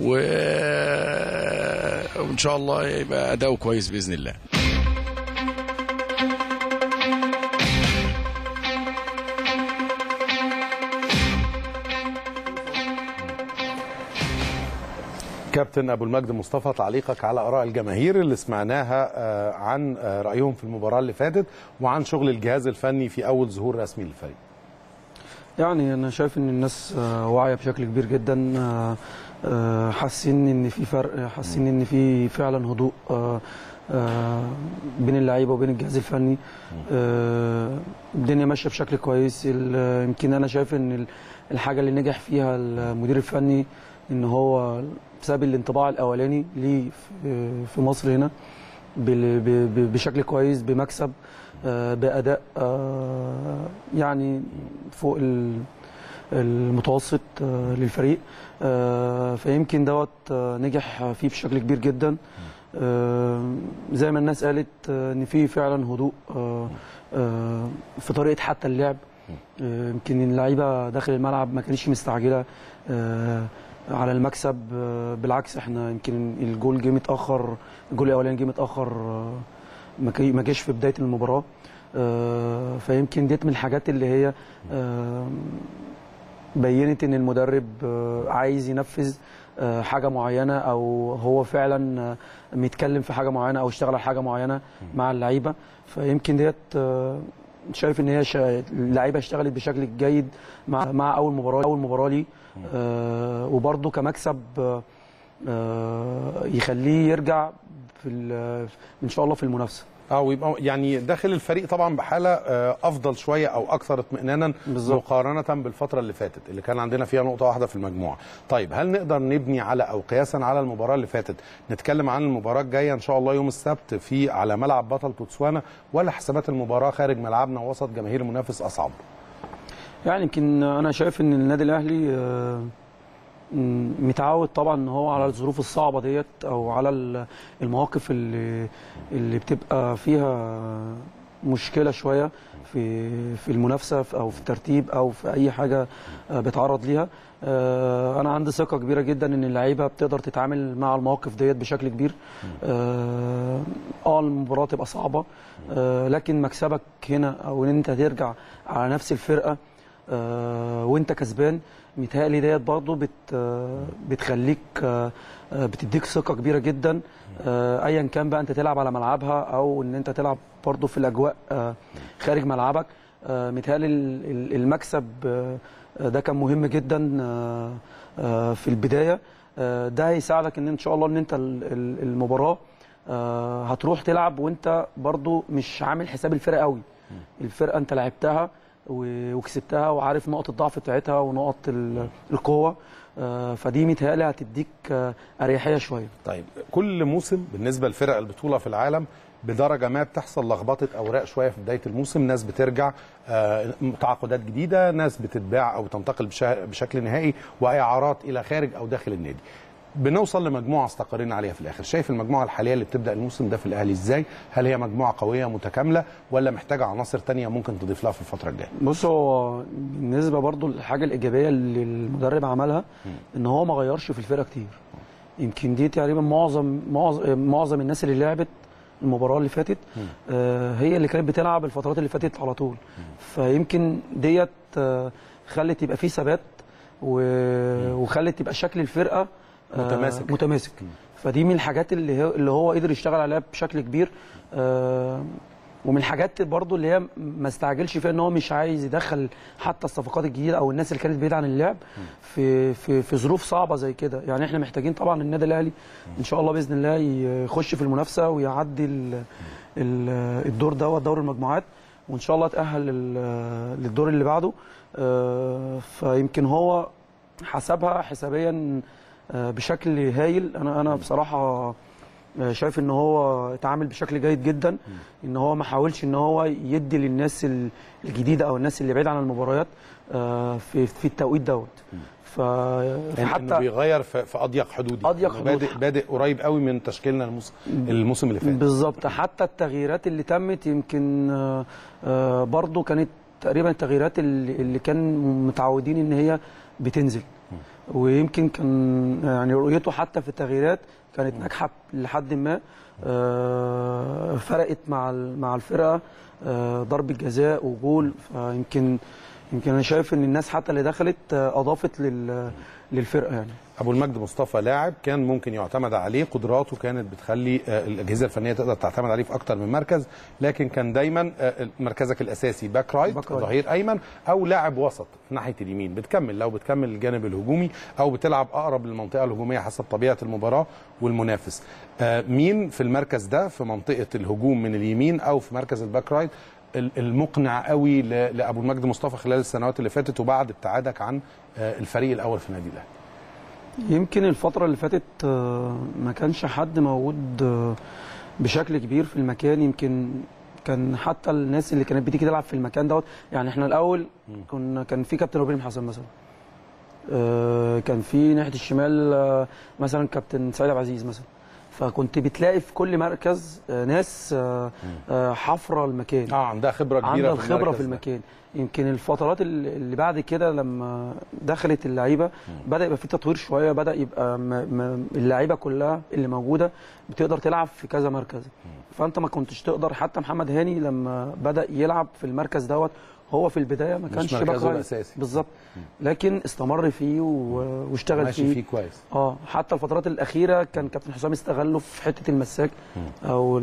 وان شاء الله يبقى اداؤه كويس باذن الله. كابتن ابو المجد مصطفى، تعليقك على اراء الجماهير اللي سمعناها عن رايهم في المباراه اللي فاتت وعن شغل الجهاز الفني في اول ظهور رسمي للفريق. يعني انا شايف ان الناس واعيه بشكل كبير جدا، حاسين ان في فرق، حاسين ان في فعلا هدوء بين اللعيبه وبين الجهاز الفني. الدنيا ماشيه بشكل كويس. يمكن انا شايف ان الحاجه اللي نجح فيها المدير الفني ان هو بسبب الانطباع الاولاني ليه في مصر هنا بشكل كويس، بمكسب، باداء يعني فوق المتوسط للفريق، فيمكن دوت نجح فيه بشكل كبير جدا. زي ما الناس قالت ان في فعلا هدوء في طريقه حتى اللعب. يمكن اللعيبه داخل الملعب ما كانتش مستعجله على المكسب، بالعكس احنا يمكن الجول جه متاخر، الجول الاولاني جه متاخر، ما جاش في بدايه المباراه. فيمكن ديت من الحاجات اللي هي بينت ان المدرب عايز ينفذ حاجه معينه، او هو فعلا متكلم في حاجه معينه او اشتغل على حاجه معينه مع اللعيبه. فيمكن ديت شايف ان هي اللعيبه اشتغلت بشكل جيد مع اول مباراه ليه، وبرده كمكسب يخليه يرجع ان شاء الله في المنافسه. ويبقى يعني داخل الفريق طبعا بحاله افضل شويه او اكثر اطمئنانا مقارنه بالفتره اللي فاتت اللي كان عندنا فيها نقطه واحده في المجموعه. طيب هل نقدر نبني على او قياسا على المباراه اللي فاتت نتكلم عن المباراه الجايه ان شاء الله يوم السبت على ملعب بطل بوتسوانا، ولا حسابات المباراه خارج ملعبنا وسط جماهير المنافس اصعب؟ يعني يمكن انا شايف ان النادي الاهلي متعود طبعا ان هو على الظروف الصعبه ديت، او على المواقف اللي بتبقى فيها مشكله شويه في المنافسه او في الترتيب او في اي حاجه بيتعرض ليها. انا عندي ثقه كبيره جدا ان اللعيبه بتقدر تتعامل مع المواقف ديت بشكل كبير. المباراه تبقى صعبه، لكن مكسبك هنا او ان انت ترجع على نفس الفرقه وانت كسبان، متهيألي ديت برضه بتخليك بتديك ثقه كبيره جدا، ايا كان بقى انت تلعب على ملعبها او ان انت تلعب برضه في الاجواء خارج ملعبك. متهيألي المكسب ده كان مهم جدا في البدايه. ده هيساعدك ان شاء الله ان انت المباراه هتروح تلعب وانت برضه مش عامل حساب الفرقه قوي. الفرقه انت لعبتها وكسبتها وعارف نقط الضعف بتاعتها ونقط القوه، فدي متهيألي هتديك اريحيه شويه. طيب كل موسم بالنسبه لفرق البطوله في العالم بدرجه ما بتحصل لخبطه اوراق شويه في بدايه الموسم، ناس بترجع تعاقدات جديده، ناس بتتباع او تنتقل بشكل نهائي، واعارات الى خارج او داخل النادي. بنوصل لمجموعه استقرينا عليها في الاخر. شايف المجموعه الحاليه اللي بتبدا الموسم ده في الاهلي ازاي؟ هل هي مجموعه قويه متكامله ولا محتاجه عناصر ثانيه ممكن تضيف لها في الفتره الجايه؟ بص، هو بالنسبه برضو للحاجه الايجابيه اللي المدرب عملها ان هو ما غيرش في الفرقه كتير. يمكن دي تقريبا معظم الناس اللي لعبت المباراه اللي فاتت هي اللي كانت بتلعب الفترات اللي فاتت على طول، فيمكن ديت خلت يبقى في ثبات وخلت يبقى شكل الفرقه متماسك. فدي من الحاجات اللي هو قدر يشتغل عليها بشكل كبير. ومن الحاجات برضو اللي هي ما استعجلش فيها ان هو مش عايز يدخل حتى الصفقات الجديده او الناس اللي كانت بعيده عن اللعب في ظروف صعبه زي كده. يعني احنا محتاجين طبعا النادي الاهلي ان شاء الله باذن الله يخش في المنافسه ويعدي الدور دوت دور المجموعات، وان شاء الله يتاهل للدور اللي بعده. فيمكن هو حسبها حسابيا بشكل هايل. انا بصراحه شايف ان هو اتعامل بشكل جيد جدا، ان هو ما حاولش ان هو يدي للناس الجديده او الناس اللي بعيده عن المباريات في التوقيت دوت. فحتى بيغير في اضيق حدود، بادئ قريب قوي من تشكيلنا الموسم اللي فات بالظبط. حتى التغييرات اللي تمت يمكن برضو كانت تقريبا التغييرات اللي كان متعودين ان هي بتنزل، ويمكن كان يعني رؤيته حتى في التغييرات كانت ناجحه لحد ما. فرقت مع الفرقه ضربه جزاء وجول. فيمكن يمكن انا شايف ان الناس حتى اللي دخلت اضافت للفرقه يعني. ابو المجد مصطفى لاعب كان ممكن يعتمد عليه، قدراته كانت بتخلي الاجهزه الفنيه تقدر تعتمد عليه في اكتر من مركز، لكن كان دايما مركزك الاساسي باك رايت ظهير ايمن او لاعب وسط في ناحيه اليمين، بتكمل لو بتكمل الجانب الهجومي او بتلعب اقرب للمنطقه الهجوميه حسب طبيعه المباراه والمنافس. مين في المركز ده في منطقه الهجوم من اليمين او في مركز الباك رايت المقنع قوي لابو المجد مصطفى خلال السنوات اللي فاتت وبعد ابتعادك عن الفريق الاول في النادي الاهلي؟ يمكن الفترة اللي فاتت ما كانش حد موجود بشكل كبير في المكان. يمكن كان حتى الناس اللي كانت بتيجي تلعب في المكان دوت يعني احنا الاول كان في كابتن ابراهيم حسن مثلا، كان في ناحية الشمال مثلا كابتن سعيد عبد العزيز مثلا، فكنت بتلاقي في كل مركز ناس حفره المكان، عندها خبره كبيره، عندها خبره في المكان. يمكن الفترات اللي بعد كده لما دخلت اللعيبه بدا يبقى في تطوير شويه، بدا يبقى اللعيبه كلها اللي موجوده بتقدر تلعب في كذا مركز، فانت ما كنتش تقدر. حتى محمد هاني لما بدا يلعب في المركز دوت هو في البدايه ما كانش مركزه الاساسي بالظبط، لكن استمر فيه واشتغل فيه كويس. حتى الفترات الاخيره كان كابتن حسام استغله في حته المساك او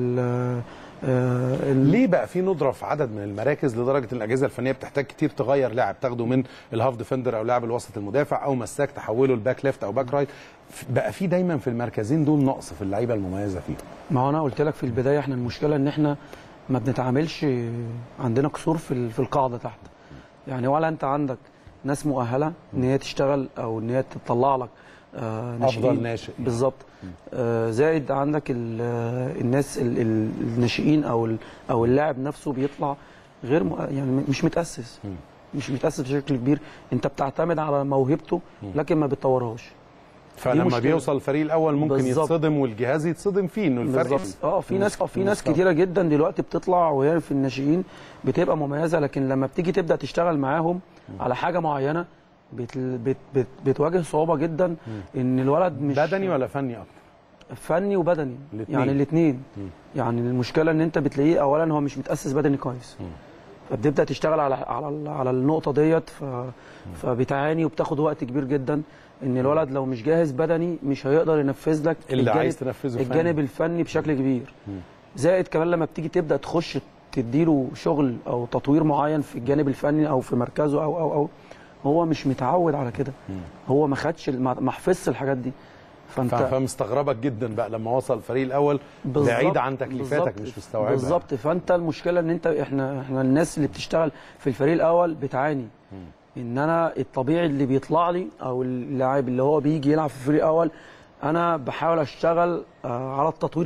ليه بقى في ندره في عدد من المراكز لدرجه ان الاجهزه الفنيه بتحتاج كتير تغير لاعب، تاخده من الهاف ديفندر او لاعب الوسط المدافع او مساك تحوله لباك ليفت او باك رايت، بقى في دايما في المركزين دول نقص في اللعيبه المميزه فيه؟ ما هو انا قلت لك في البدايه احنا المشكله ان احنا ما بنتعاملش، عندنا قصور في القاعده تحت، يعني ولا انت عندك ناس مؤهله ان هي تشتغل او ان هي تطلع لك افضل ناشئ بالظبط، زائد عندك الناس الناشئين او اللاعب نفسه بيطلع غير يعني مش متاسس، مش متاسس بشكل كبير، انت بتعتمد على موهبته لكن ما بتطورهاش. فلما بيوصل الفريق الاول ممكن بالزبط. يتصدم والجهاز يتصدم فيه انه الفرق في ناس كتيره جدا دلوقتي بتطلع وهي في الناشئين بتبقى مميزه، لكن لما بتيجي تبدا تشتغل معاهم على حاجه معينه بتواجه صعوبه جدا. ان الولد مش بدني ولا فني اكتر؟ فني وبدني يعني الاثنين. يعني المشكله ان انت بتلاقيه اولا هو مش متاسس بدني كويس، فبتبدا تشتغل على النقطه ديت، فبتعاني وبتاخد وقت كبير جدا. ان الولد لو مش جاهز بدني مش هيقدر ينفذ لك اللي عايز تنفذه الجانب الفني بشكل كبير. زائد كمان لما بتيجي تبدا تخش تديله شغل او تطوير معين في الجانب الفني او في مركزه او هو مش متعود على كده، هو ما خدش ما حفظش الحاجات دي، فمستغربك جدا بقى لما وصل الفريق الاول بعيد عن تكليفاتك مش مستوعبها بالظبط. فانت المشكله ان انت احنا الناس اللي بتشتغل في الفريق الاول بتعاني ان انا الطبيعي اللي بيطلع لي او اللاعب اللي هو بيجي يلعب في الفريق الاول انا بحاول اشتغل على التطوير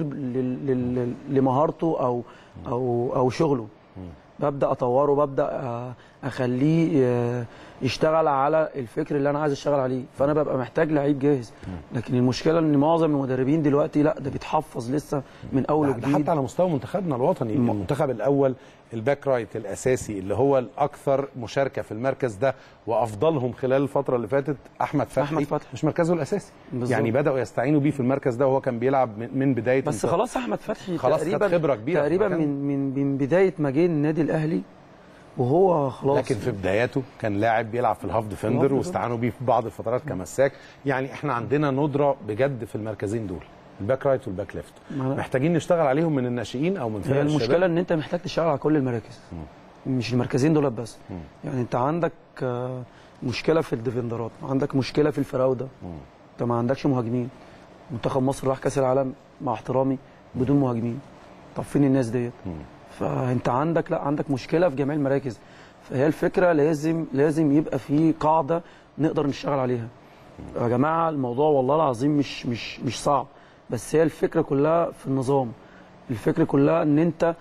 لمهارته او شغله، ببدا اطوره، ببدا اخليه يشتغل على الفكر اللي انا عايز اشتغل عليه، فانا ببقى محتاج لعيب جاهز. لكن المشكله ان معظم المدربين دلوقتي لا، ده بيتحفظ لسه من اول وجديد. حتى على مستوى منتخبنا الوطني المنتخب الاول الباك رايت الاساسي اللي هو الاكثر مشاركه في المركز ده وافضلهم خلال الفتره اللي فاتت احمد فتحي مش مركزه الاساسي بالزبط. يعني بداوا يستعينوا بيه في المركز ده وهو كان بيلعب من بدايه بس خلاص احمد فتحي خلاص خد خبره كبيره تقريبا من بدايه ما جه النادي الاهلي وهو خلاص. لكن في بداياته كان لاعب بيلعب في الهاف ديفندر واستعانوا بيه في بعض الفترات كمساك. يعني احنا عندنا ندره بجد في المركزين دول، الباك رايت والباك ليفت، محتاجين نشتغل عليهم من الناشئين او من فرق الشباب. المشكله ان انت محتاج تشتغل على كل المراكز مش المركزين دول بس. يعني انت عندك مشكله في الديفندرات، عندك مشكله في الفراوده، انت ما عندكش مهاجمين. منتخب مصر راح كاس العالم مع احترامي بدون مهاجمين، طب فين الناس ديت؟ فانت عندك مشكله في جميع المراكز. فهي الفكره لازم يبقى في قاعده نقدر نشتغل عليها. يا جماعه الموضوع والله العظيم مش صعب، بس هي الفكره كلها في النظام. الفكره كلها ان انت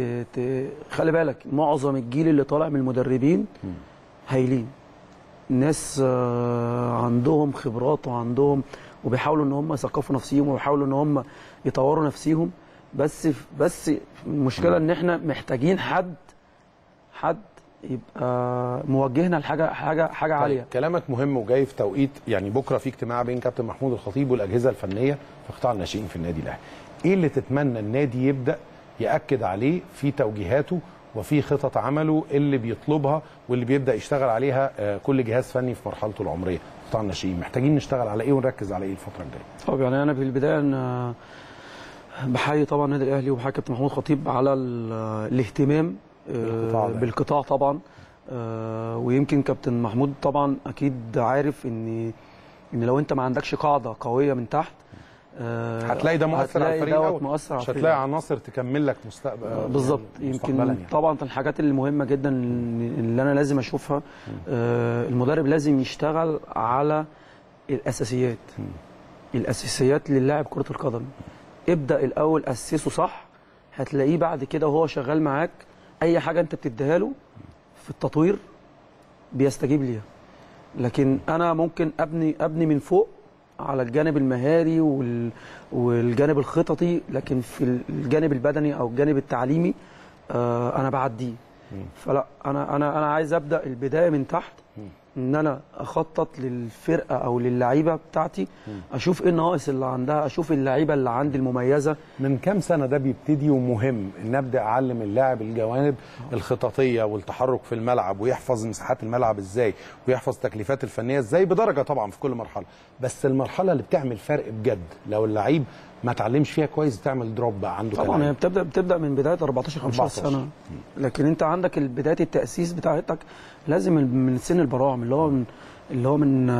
خلي بالك معظم الجيل اللي طالع من المدربين هايلين، ناس عندهم خبرات وبيحاولوا ان هم يثقفوا نفسيهم وبيحاولوا ان هم يطوروا نفسيهم. بس المشكله ان احنا محتاجين حد يبقى موجهنا لحاجه عاليه. كلامك مهم وجاي في توقيت، يعني بكره في اجتماع بين كابتن محمود الخطيب والاجهزه الفنيه في قطاع الناشئين في النادي الاهلي. ايه اللي تتمنى النادي يبدا ياكد عليه في توجيهاته وفي خطط عمله اللي بيطلبها واللي بيبدا يشتغل عليها كل جهاز فني في مرحلته العمريه. قطاع الناشئين محتاجين نشتغل على ايه ونركز على ايه الفتره الجايه؟ طب يعني انا في البدايه أنا بحيي طبعا النادي الاهلي وبحيي كابتن محمود خطيب على الاهتمام بالقطاع طبعا. ويمكن كابتن محمود طبعا اكيد عارف ان لو انت ما عندكش قاعده قويه من تحت هتلاقي ده مؤثر على الفريق الاول، مش هتلاقي عناصر تكمل لك مستقبل بالظبط. يمكن يعني. طبعا من الحاجات المهمه جدا اللي انا لازم اشوفها المدرب لازم يشتغل على الاساسيات. الاساسيات للاعب كره القدم، ابدا الاول اسسه صح، هتلاقيه بعد كده وهو شغال معاك اي حاجه انت بتديها له في التطوير بيستجيب ليها. لكن انا ممكن ابني من فوق على الجانب المهاري والجانب الخططي، لكن في الجانب البدني او الجانب التعليمي انا بعديه. فلا انا عايز ابدا البدايه من تحت، ان انا اخطط للفرقه او للعيبه بتاعتي، اشوف ايه النواقص اللي عندها، اشوف اللعيبه اللي عندي المميزه. من كام سنه ده بيبتدي ومهم ان ابدا اعلم اللاعب الجوانب الخططيه والتحرك في الملعب، ويحفظ مساحات الملعب ازاي، ويحفظ التكليفات الفنيه ازاي، بدرجه طبعا في كل مرحله. بس المرحله اللي بتعمل فرق بجد لو اللعيب ما اتعلمش فيها كويس بتعمل دروب بقى عنده طبعا. هي بتبدا من بدايه 14 15 سنه، لكن انت عندك بدايه التاسيس بتاعتك لازم من سن البراعم اللي هو من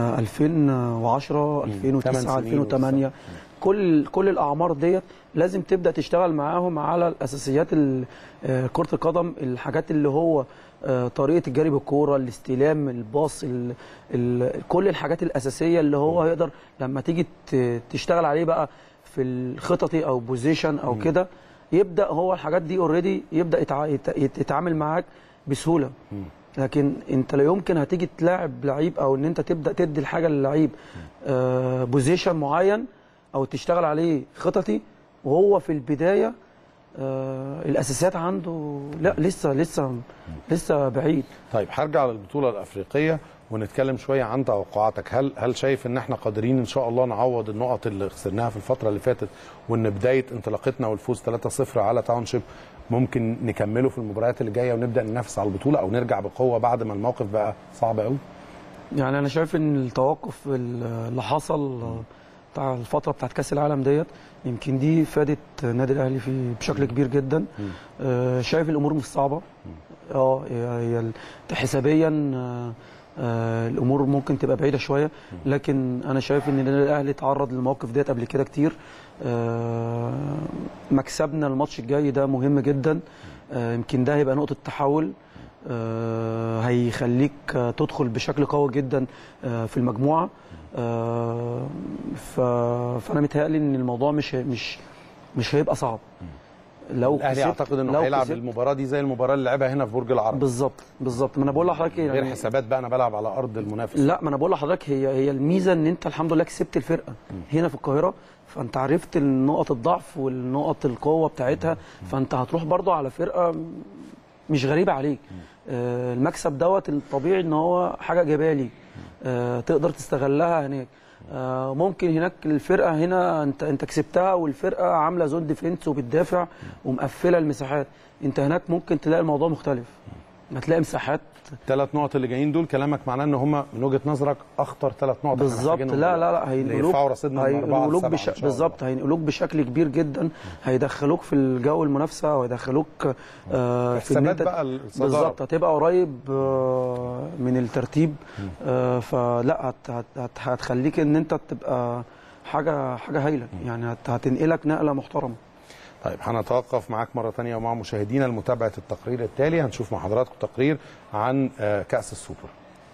2010 2009 2008 كل الاعمار ديت لازم تبدا تشتغل معاهم على الاساسيات كره القدم، الحاجات اللي هو طريقه الجري بالكوره، الاستلام، الباص، كل الحاجات الاساسيه اللي هو يقدر لما تيجي تشتغل عليه بقى في الخططي او بوزيشن او كده، يبدا هو الحاجات دي اوريدي يبدا يتعامل معاك بسهوله. لكن انت لا يمكن هتيجي تلاعب لعيب او ان انت تبدا تدي الحاجه للعيب بوزيشن معين او تشتغل عليه خططي وهو في البدايه الاساسيات عنده لا لسه بعيد. طيب هرجع للبطوله الافريقيه ونتكلم شويه عن توقعاتك. هل شايف ان احنا قادرين ان شاء الله نعوض النقط اللي خسرناها في الفتره اللي فاتت، وان بدايه انطلاقتنا والفوز 3-0 على تاونشيب ممكن نكمله في المباريات اللي جايه ونبدا ننافس على البطوله، او نرجع بقوه بعد ما الموقف بقى صعب قوي؟ يعني انا شايف ان التوقف اللي حصل بتاع الفتره بتاعت كاس العالم ديت يمكن دي فادت النادي الاهلي فيه بشكل كبير جدا. شايف الامور مش صعبه، هي حسابيا الامور ممكن تبقى بعيده شويه، لكن انا شايف ان النادي الاهلي اتعرض للمواقف ديت قبل كده كتير. مكسبنا الماتش الجاي ده مهم جدا، يمكن ده هيبقى نقطه تحول، هيخليك تدخل بشكل قوي جدا في المجموعه. فانا متهيألي ان الموضوع مش هيبقى صعب. لو الاهلي اعتقد انه هيلعب المباراه دي زي المباراه اللي لعبها هنا في برج العرب. بالظبط. ما انا بقول لحضرتك غير حسابات بقى انا بلعب على ارض المنافس. لا، ما انا بقول لحضرتك هي الميزه ان انت الحمد لله كسبت الفرقه هنا في القاهره، فانت عرفت نقط الضعف والنقط القوه بتاعتها، فانت هتروح برضو على فرقه مش غريبه عليك. المكسب دوت الطبيعي ان هو حاجه ايجابيه ليك، تقدر تستغلها هناك. ممكن هناك الفرقه هنا انت كسبتها والفرقه عامله زون ديفنس وبتدافع ومقفله المساحات، انت هناك ممكن تلاقي الموضوع مختلف، هتلاقي مساحات. 3 نقط اللي جايين دول كلامك معناه ان هم من وجهه نظرك اخطر 3 نقط بالظبط. لا بالظبط هينقلوك بشكل كبير جدا، هيدخلوك في الجو المنافسه وهيدخلوك في ان انت بالظبط هتبقى قريب من الترتيب. فلا هتخليك ان انت تبقى حاجه هايله، يعني هتنقلك نقله محترمه. طيب هنتوقف معاك مرة ثانية ومع مشاهدينا لمتابعة التقرير التالي. هنشوف مع حضراتكم تقرير عن كأس السوبر.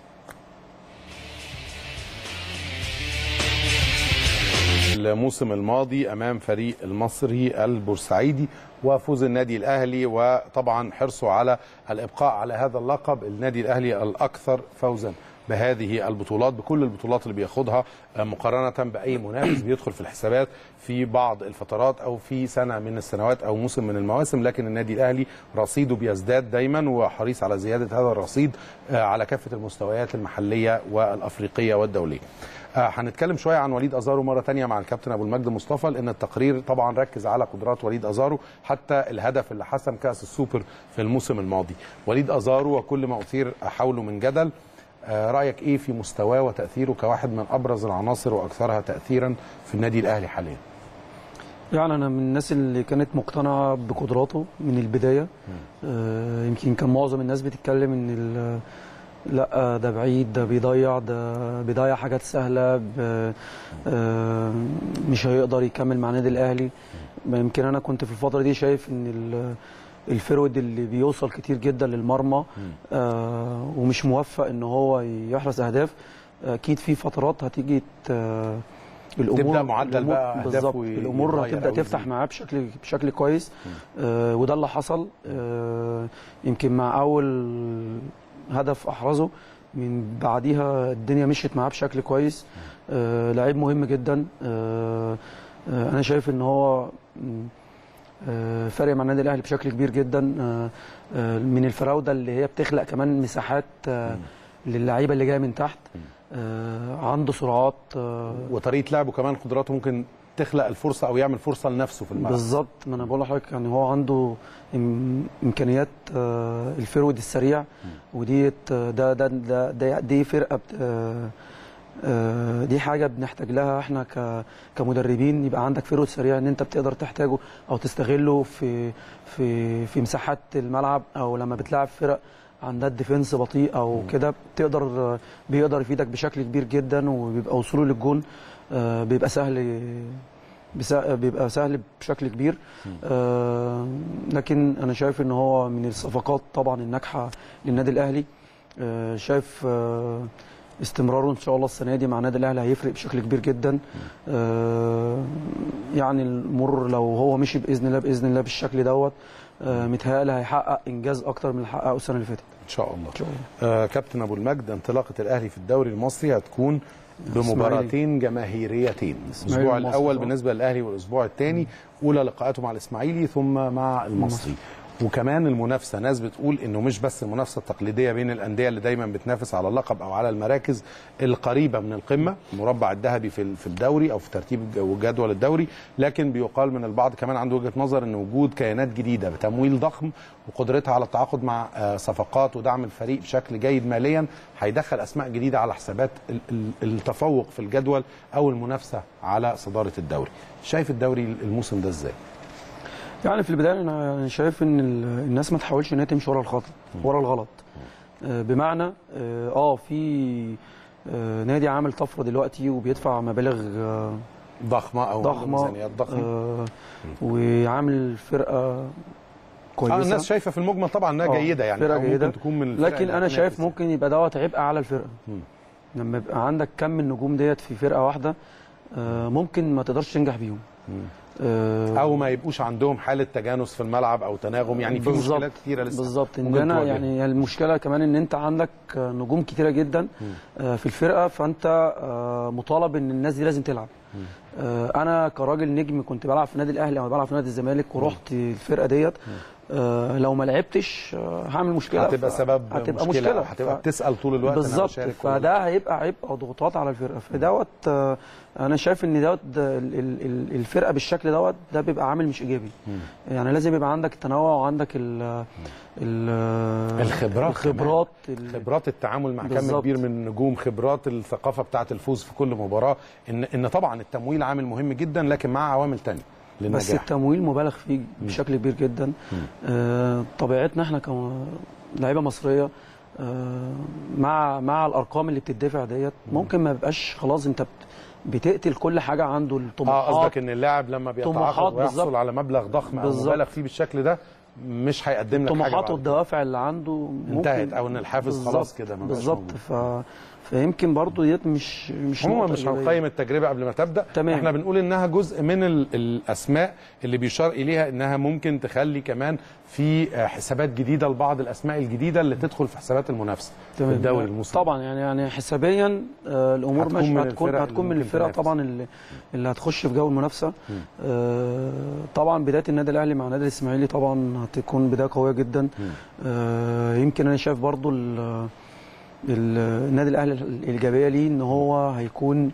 الموسم الماضي أمام فريق المصري البورسعيدي وفوز النادي الأهلي، وطبعا حرصه على الإبقاء على هذا اللقب، النادي الأهلي الأكثر فوزا بهذه البطولات، بكل البطولات اللي بياخدها مقارنه باي منافس بيدخل في الحسابات في بعض الفترات او في سنه من السنوات او موسم من المواسم. لكن النادي الاهلي رصيده بيزداد دايما وحريص على زياده هذا الرصيد على كافه المستويات المحليه والافريقيه والدوليه. هنتكلم شويه عن وليد ازارو مره ثانيه مع الكابتن ابو المجد مصطفى، لان التقرير طبعا ركز على قدرات وليد ازارو حتى الهدف اللي حسم كاس السوبر في الموسم الماضي. وليد ازارو وكل ما اثير حوله من جدل، رايك ايه في مستواه وتاثيره كواحد من ابرز العناصر واكثرها تاثيرا في النادي الاهلي حاليا؟ يعني انا من الناس اللي كانت مقتنعه بقدراته من البدايه. يمكن كان معظم الناس بتتكلم ان لا ده بعيد، ده بيضيع حاجات سهله، مش هيقدر يكمل مع النادي الاهلي. يمكن انا كنت في الفتره دي شايف ان الفرود اللي بيوصل كتير جدا للمرمى ومش موفق ان هو يحرز اهداف، اكيد في فترات هتيجي الامور تبدا معدل بقى بالظبط، الامور هتبدا تفتح معاه بشكل كويس. وده اللي حصل. يمكن مع اول هدف احرزه من بعديها الدنيا مشيت معاه بشكل كويس. لعيب مهم جدا. انا شايف ان هو فارق مع النادي الاهلي بشكل كبير جدا، من الفراوده اللي هي بتخلق كمان مساحات للعيبه اللي جايه من تحت. عنده سرعات وطريقه لعبه كمان قدراته ممكن تخلق الفرصه او يعمل فرصه لنفسه في الملعب. بالظبط، ما انا بقول لحضرتك يعني هو عنده امكانيات الفرود السريع، ودي دي فرقه دي حاجه بنحتاج لها احنا كمدربين، يبقى عندك فرود سريع ان انت بتقدر تحتاجه او تستغله في مساحات الملعب، او لما بتلعب فرق عندها الديفنس بطيء او كده بيقدر يفيدك بشكل كبير جدا، وبيبقى وصوله للجون بيبقى سهل بشكل كبير. لكن انا شايف ان هو من الصفقات طبعا الناجحه للنادي الاهلي. شايف استمراره ان شاء الله السنه دي مع النادي الاهلي هيفرق بشكل كبير جدا. يعني الامور لو هو مشي باذن الله بالشكل دوت، متهيألي هيحقق انجاز اكتر من اللي حققه السنه اللي فاتت ان شاء الله. كابتن ابو المجد، انطلاقه الاهلي في الدوري المصري هتكون بمباراتين جماهيريتين، الاسبوع الاول بالنسبه للاهلي والاسبوع الثاني اولى لقاءاته مع الاسماعيلي ثم مع المصري. وكمان المنافسه، ناس بتقول انه مش بس المنافسه التقليديه بين الانديه اللي دايما بتنافس على اللقب او على المراكز القريبه من القمه، المربع الذهبي في الدوري او في ترتيب وجدول الدوري، لكن بيقال من البعض كمان عنده وجهه نظر ان وجود كيانات جديده بتمويل ضخم وقدرتها على التعاقد مع صفقات ودعم الفريق بشكل جيد ماليا هيدخل اسماء جديده على حسابات التفوق في الجدول او المنافسه على صداره الدوري. شايف الدوري الموسم ده ازاي؟ يعني في البدايه انا شايف ان الناس ما تحاولش ان هي تمشي ورا الغلط. بمعنى في نادي عامل طفره دلوقتي وبيدفع مبالغ ضخمه او ميزانيات ضخمه وعامل فرقه كويسه. الناس شايفه في المجمل طبعا انها جيده، يعني فرقه جيده ممكن تكون من الفرق، لكن انا شايف ممكن يبقى دوت عبء على الفرقه. لما يبقى عندك كم من النجوم ديت في فرقه واحده ممكن ما تقدرش تنجح بيهم، او ما يبقوش عندهم حاله تجانس في الملعب او تناغم، يعني في مشكلات كتيره لسه. بالظبط، ان انا يعني المشكله كمان ان انت عندك نجوم كتيره جدا في الفرقه، فانت مطالب ان الناس دي لازم تلعب. انا كراجل نجم كنت بلعب في النادي الاهلي او بلعب في نادي الزمالك ورحت الفرقه ديت، لو ما لعبتش هعمل مشكله، هتبقى سبب مشكله هتبقى بتسال طول الوقت. بالظبط، فده هيبقى عبء او ضغوطات على الفرقه. فدوت انا شايف ان دوت الفرقه بالشكل دوت ده بيبقى عامل مش ايجابي. يعني لازم يبقى عندك التنوع وعندك خبرات التعامل مع كم كبير من النجوم، خبرات الثقافه بتاعه الفوز في كل مباراه. ان طبعا التمويل عامل مهم جدا، لكن مع عوامل ثانيه للنجاح. بس التمويل مبالغ فيه بشكل كبير جدا. طبيعتنا احنا كلاعيبه مصريه مع الارقام اللي بتدفع ديت ممكن ما يبقاش خلاص انت بتقتل كل حاجه عنده الطموحات. قصدك ان اللاعب لما بيتعاقد ويحصل على مبلغ ضخم او مبالغ فيه بالشكل ده مش هيقدم لك حاجه الطموحات والدوافع اللي عنده انتهت، او ان الحافز خلاص كده بالظبط. فيمكن برضو ديت مش هم مش هنقيم التجربه قبل ما تبدا. تمام. احنا بنقول انها جزء من الاسماء اللي بيشار اليها انها ممكن تخلي كمان في حسابات جديده لبعض الاسماء الجديده اللي تدخل في حسابات المنافسه في الدوري الموسم. طبعا يعني حسابيا الامور مش هتكون من الفرق طبعا اللي هتخش في جو المنافسه. طبعا بدايه النادي الاهلي مع النادي الاسماعيلي طبعا هتكون بدايه قويه جدا. يمكن انا شايف برضو النادي الاهلي الايجابيه ليه ان هو هيكون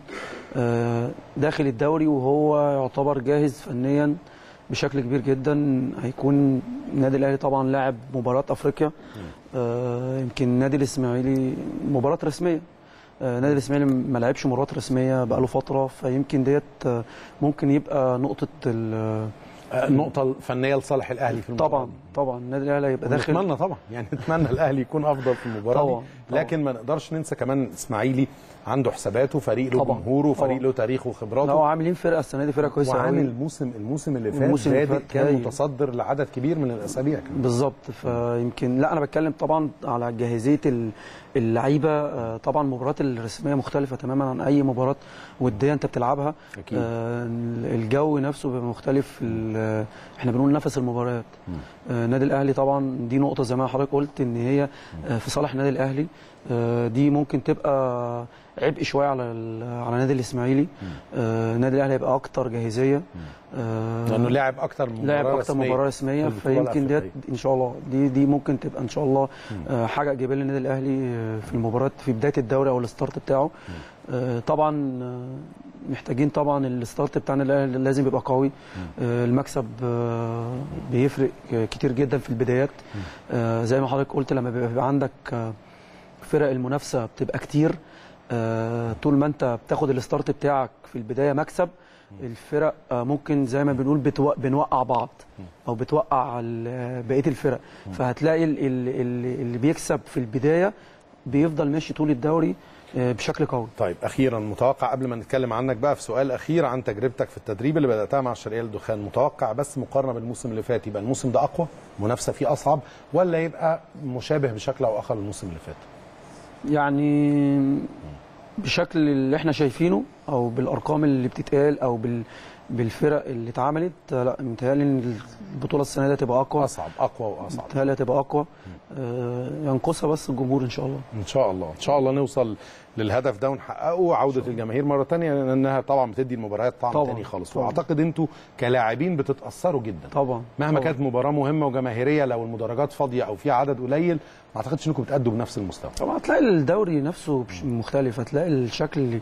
داخل الدوري وهو يعتبر جاهز فنيا بشكل كبير جدا. هيكون النادي الاهلي طبعا لاعب مباراه افريقيا. يمكن النادي الاسماعيلي مباراه رسميه. النادي الاسماعيلي ما لعبش مباراه رسميه بقاله فتره، فيمكن ديت ممكن يبقى النقطة الفنية لصالح الأهلي في المباراة. طبعا النادي الأهلي هيبقى داخل. نتمنى طبعا نتمنى الأهلي يكون أفضل في المباراة طبعا. لكن ما نقدرش ننسى كمان الإسماعيلي عنده حساباته، فريق له جمهوره وفريق له تاريخه وخبراته. هو عاملين فرقة السنة دي فرقة كويسة قوي. وعامل الموسم اللي فات كان متصدر لعدد كبير من الأسابيع كمان. بالظبط. فيمكن لا أنا بتكلم طبعا على جاهزية اللعيبه. طبعا المباريات الرسميه مختلفه تماما عن اي مباراه وديه انت بتلعبها. أكيد. الجو نفسه بيبقى مختلف. احنا بنقول نفس المباريات. النادي الاهلي طبعا دي نقطه زي ما حضرتك قلت ان هي في صالح النادي الاهلي. دي ممكن تبقى عبء شويه على النادي الاسماعيلي. النادي الاهلي هيبقى اكتر جاهزيه لانه لاعب اكتر مباراه رسميه فيمكن ديت ان شاء الله دي ممكن تبقى ان شاء الله حاجه ايجابيه للنادي الاهلي في المباراه في بدايه الدوري او الستارت بتاعه. طبعا محتاجين طبعا الستارت بتاعنا الاهلي لازم يبقى قوي. المكسب بيفرق كتير جدا في البدايات. زي ما حضرتك قلت لما بيبقى عندك فرق المنافسه بتبقى كتير، طول ما انت بتاخد الستارت بتاعك في البدايه مكسب، الفرق ممكن زي ما بنقول بنوقع بعض او بتوقع بقيه الفرق. فهتلاقي اللي بيكسب في البدايه بيفضل ماشي طول الدوري بشكل قوي. طيب اخيرا متوقع قبل ما نتكلم عنك بقى في سؤال اخير عن تجربتك في التدريب اللي بداتها مع الشرقيه للدخان، متوقع بس مقارنه بالموسم اللي فات يبقى الموسم ده اقوى، منافسه فيه اصعب، ولا يبقى مشابه بشكل او اخر للموسم اللي فات؟ يعني بشكل اللي احنا شايفينه او بالارقام اللي بتتقال او بالفرق اللي اتعملت، لا متهيألي ان البطوله السنه دي هتبقى اقوى، اقوى واصعب. متهيألي هتبقى اقوى. ينقصها بس الجمهور ان شاء الله. ان شاء الله نوصل للهدف ده ونحققه، وعوده الجماهير مره ثانيه، لانها طبعا بتدي المباريات طعم ثاني خالص. واعتقد انتوا كلاعبين بتتاثروا جدا طبعا مهما كانت مباراه مهمه وجماهيريه، لو المدرجات فاضيه او فيها عدد قليل ما اعتقدش انكم بتأدوا بنفس المستوى. طبعا هتلاقي الدوري نفسه مختلف، هتلاقي الشكل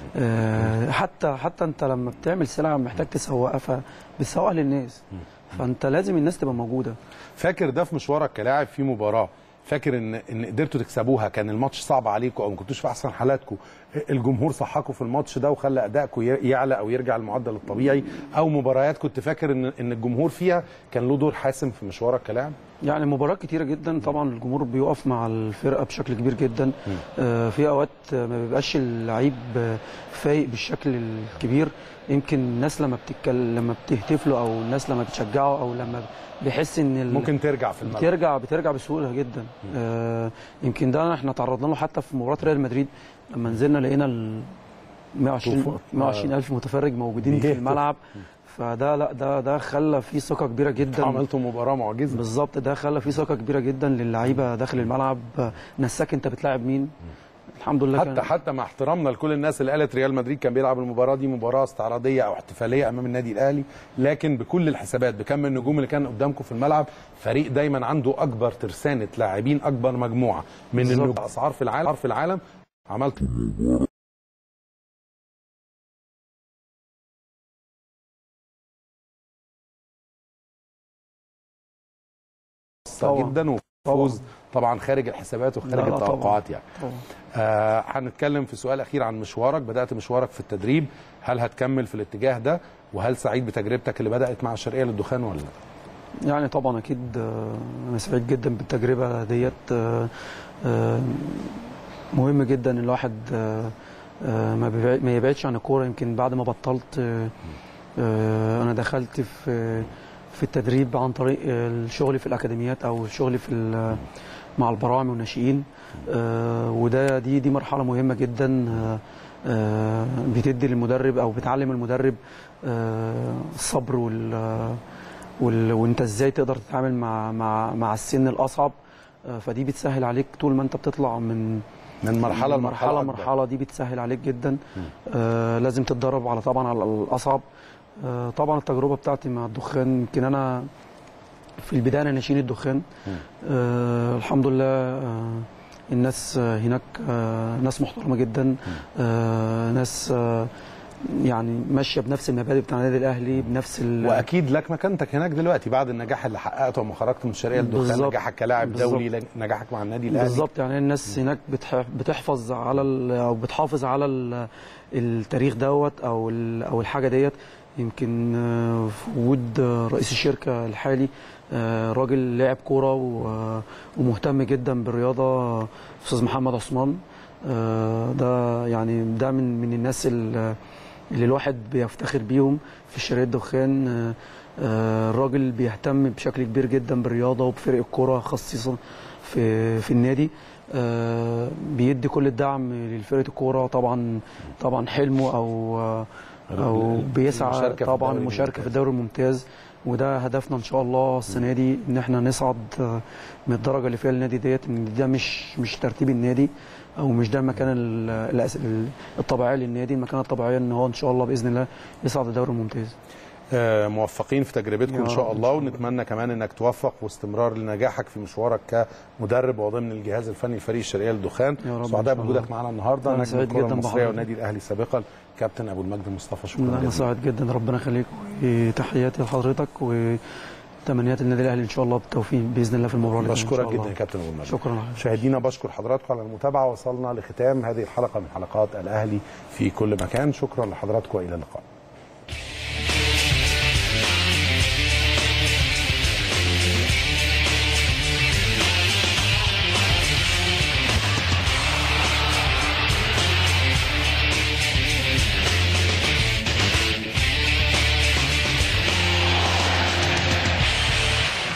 حتى انت لما بتعمل سلعه محتاج تسوقها فبتسوقها للناس، فانت لازم الناس تبقى موجوده. فاكر ده في مشوارك كلاعب في مباراه، فاكر ان قدرتوا تكسبوها، كان الماتش صعب عليكم او ما كنتوش في احسن حالاتكم، الجمهور صحاكم في الماتش ده وخلى ادائكم يعلى او يرجع المعدل الطبيعي، او مباريات كنت فاكر ان الجمهور فيها كان له دور حاسم في مشوارك كلاعب؟ يعني مباريات كتيره جدا طبعا الجمهور بيقف مع الفرقه بشكل كبير جدا. في اوقات ما بيبقاش اللعيب فايق بالشكل الكبير. يمكن الناس لما بتهتف له، او الناس لما بتشجعه، او لما بيحس ان ممكن ترجع في الملعب، بترجع بسهوله جدا. يمكن ده احنا تعرضنا له حتى في مباراه ريال مدريد لما نزلنا لقينا 120 الف متفرج موجودين في الملعب. فده لا ده خلى في ثقه كبيره جدا. عملتوا مباراه معجزه بالظبط. ده خلى في ثقه كبيره جدا للعيبه داخل الملعب، نساك انت بتلاعب مين. الحمد لله. حتى مع احترامنا لكل الناس اللي قالت ريال مدريد كان بيلعب المباراه دي مباراه استعراضيه او احتفاليه امام النادي الاهلي، لكن بكل الحسابات بكم النجوم اللي كان قدامكم في الملعب، فريق دايما عنده اكبر ترسانه لاعبين، اكبر مجموعه من النجوم اسعار في العالم. عملت جدا وفوز طبعا خارج الحسابات وخارج التوقعات يعني. هنتكلم في سؤال اخير عن مشوارك. بدات مشوارك في التدريب، هل هتكمل في الاتجاه ده؟ وهل سعيد بتجربتك اللي بدات مع الشرقيه للدخان ولا لا؟ يعني طبعا اكيد انا سعيد جدا بالتجربه ديت. مهم جدا ان الواحد ما يبعدش عن الكوره. يمكن بعد ما بطلت انا دخلت في التدريب عن طريق الشغل في الاكاديميات او الشغل في مع البراعم والناشئين. دي مرحله مهمه جدا، بتدي للمدرب او بتعلم المدرب الصبر وانت ازاي تقدر تتعامل مع السن الاصعب. فدي بتسهل عليك طول ما انت بتطلع من مرحله لمرحله. دي بتسهل عليك جدا. لازم تتدرب طبعا على الاصعب. طبعا التجربه بتاعتي مع الدخان، يمكن انا في البدايه انا ناشئين الدخان. الحمد لله الناس هناك ناس محترمه جدا، ناس يعني ماشيه بنفس المبادئ بتاع النادي الاهلي، بنفس واكيد لك مكانتك هناك دلوقتي بعد النجاح اللي حققته لما خرجت من الشرقيه للدخان، نجاحك كلاعب دولي، نجاحك مع النادي الاهلي. بالظبط، يعني الناس هناك بتحفظ على او بتحافظ على التاريخ دوت او الحاجه ديت. يمكن في وجود رئيس الشركه الحالي راجل لاعب كوره ومهتم جدا بالرياضه، استاذ محمد عثمان. ده من الناس اللي الواحد بيفتخر بيهم في الشرقية الدخان. الراجل بيهتم بشكل كبير جدا بالرياضه وبفرق الكوره خاصه في النادي. بيدي كل الدعم لفرقه الكوره. طبعا حلمه او بيسعى طبعا المشاركه في الدوري الممتاز، وده هدفنا ان شاء الله السنه دي، ان احنا نصعد من الدرجه اللي فيها النادي ديت. ان ده مش ترتيب النادي او مش ده المكان الطبيعي للنادي. المكان الطبيعي ان هو ان شاء الله باذن الله يصعد الدوري الممتاز. موفقين في تجربتكم ان شاء الله، ونتمنى كمان انك توفق واستمرار لنجاحك في مشوارك كمدرب وضمن الجهاز الفني لفريق الشرقيه للدخان. سعداء بوجودك معنا النهارده، نجم الكره المصريه والنادي الاهلي سابقا كابتن ابو المجد مصطفى. شكرا جزيلا. انا سعيد جدا، ربنا يخليك، وتحياتي لحضرتك وتمنيات النادي الاهلي ان شاء الله بالتوفيق باذن الله في المباراه. بشكرك جدا يا كابتن ابو المجد. شكرا. مشاهدينا بشكر حضراتكم على المتابعه. وصلنا لختام هذه الحلقه من حلقات الاهلي في كل مكان. شكرا لحضراتكم والى اللقاء.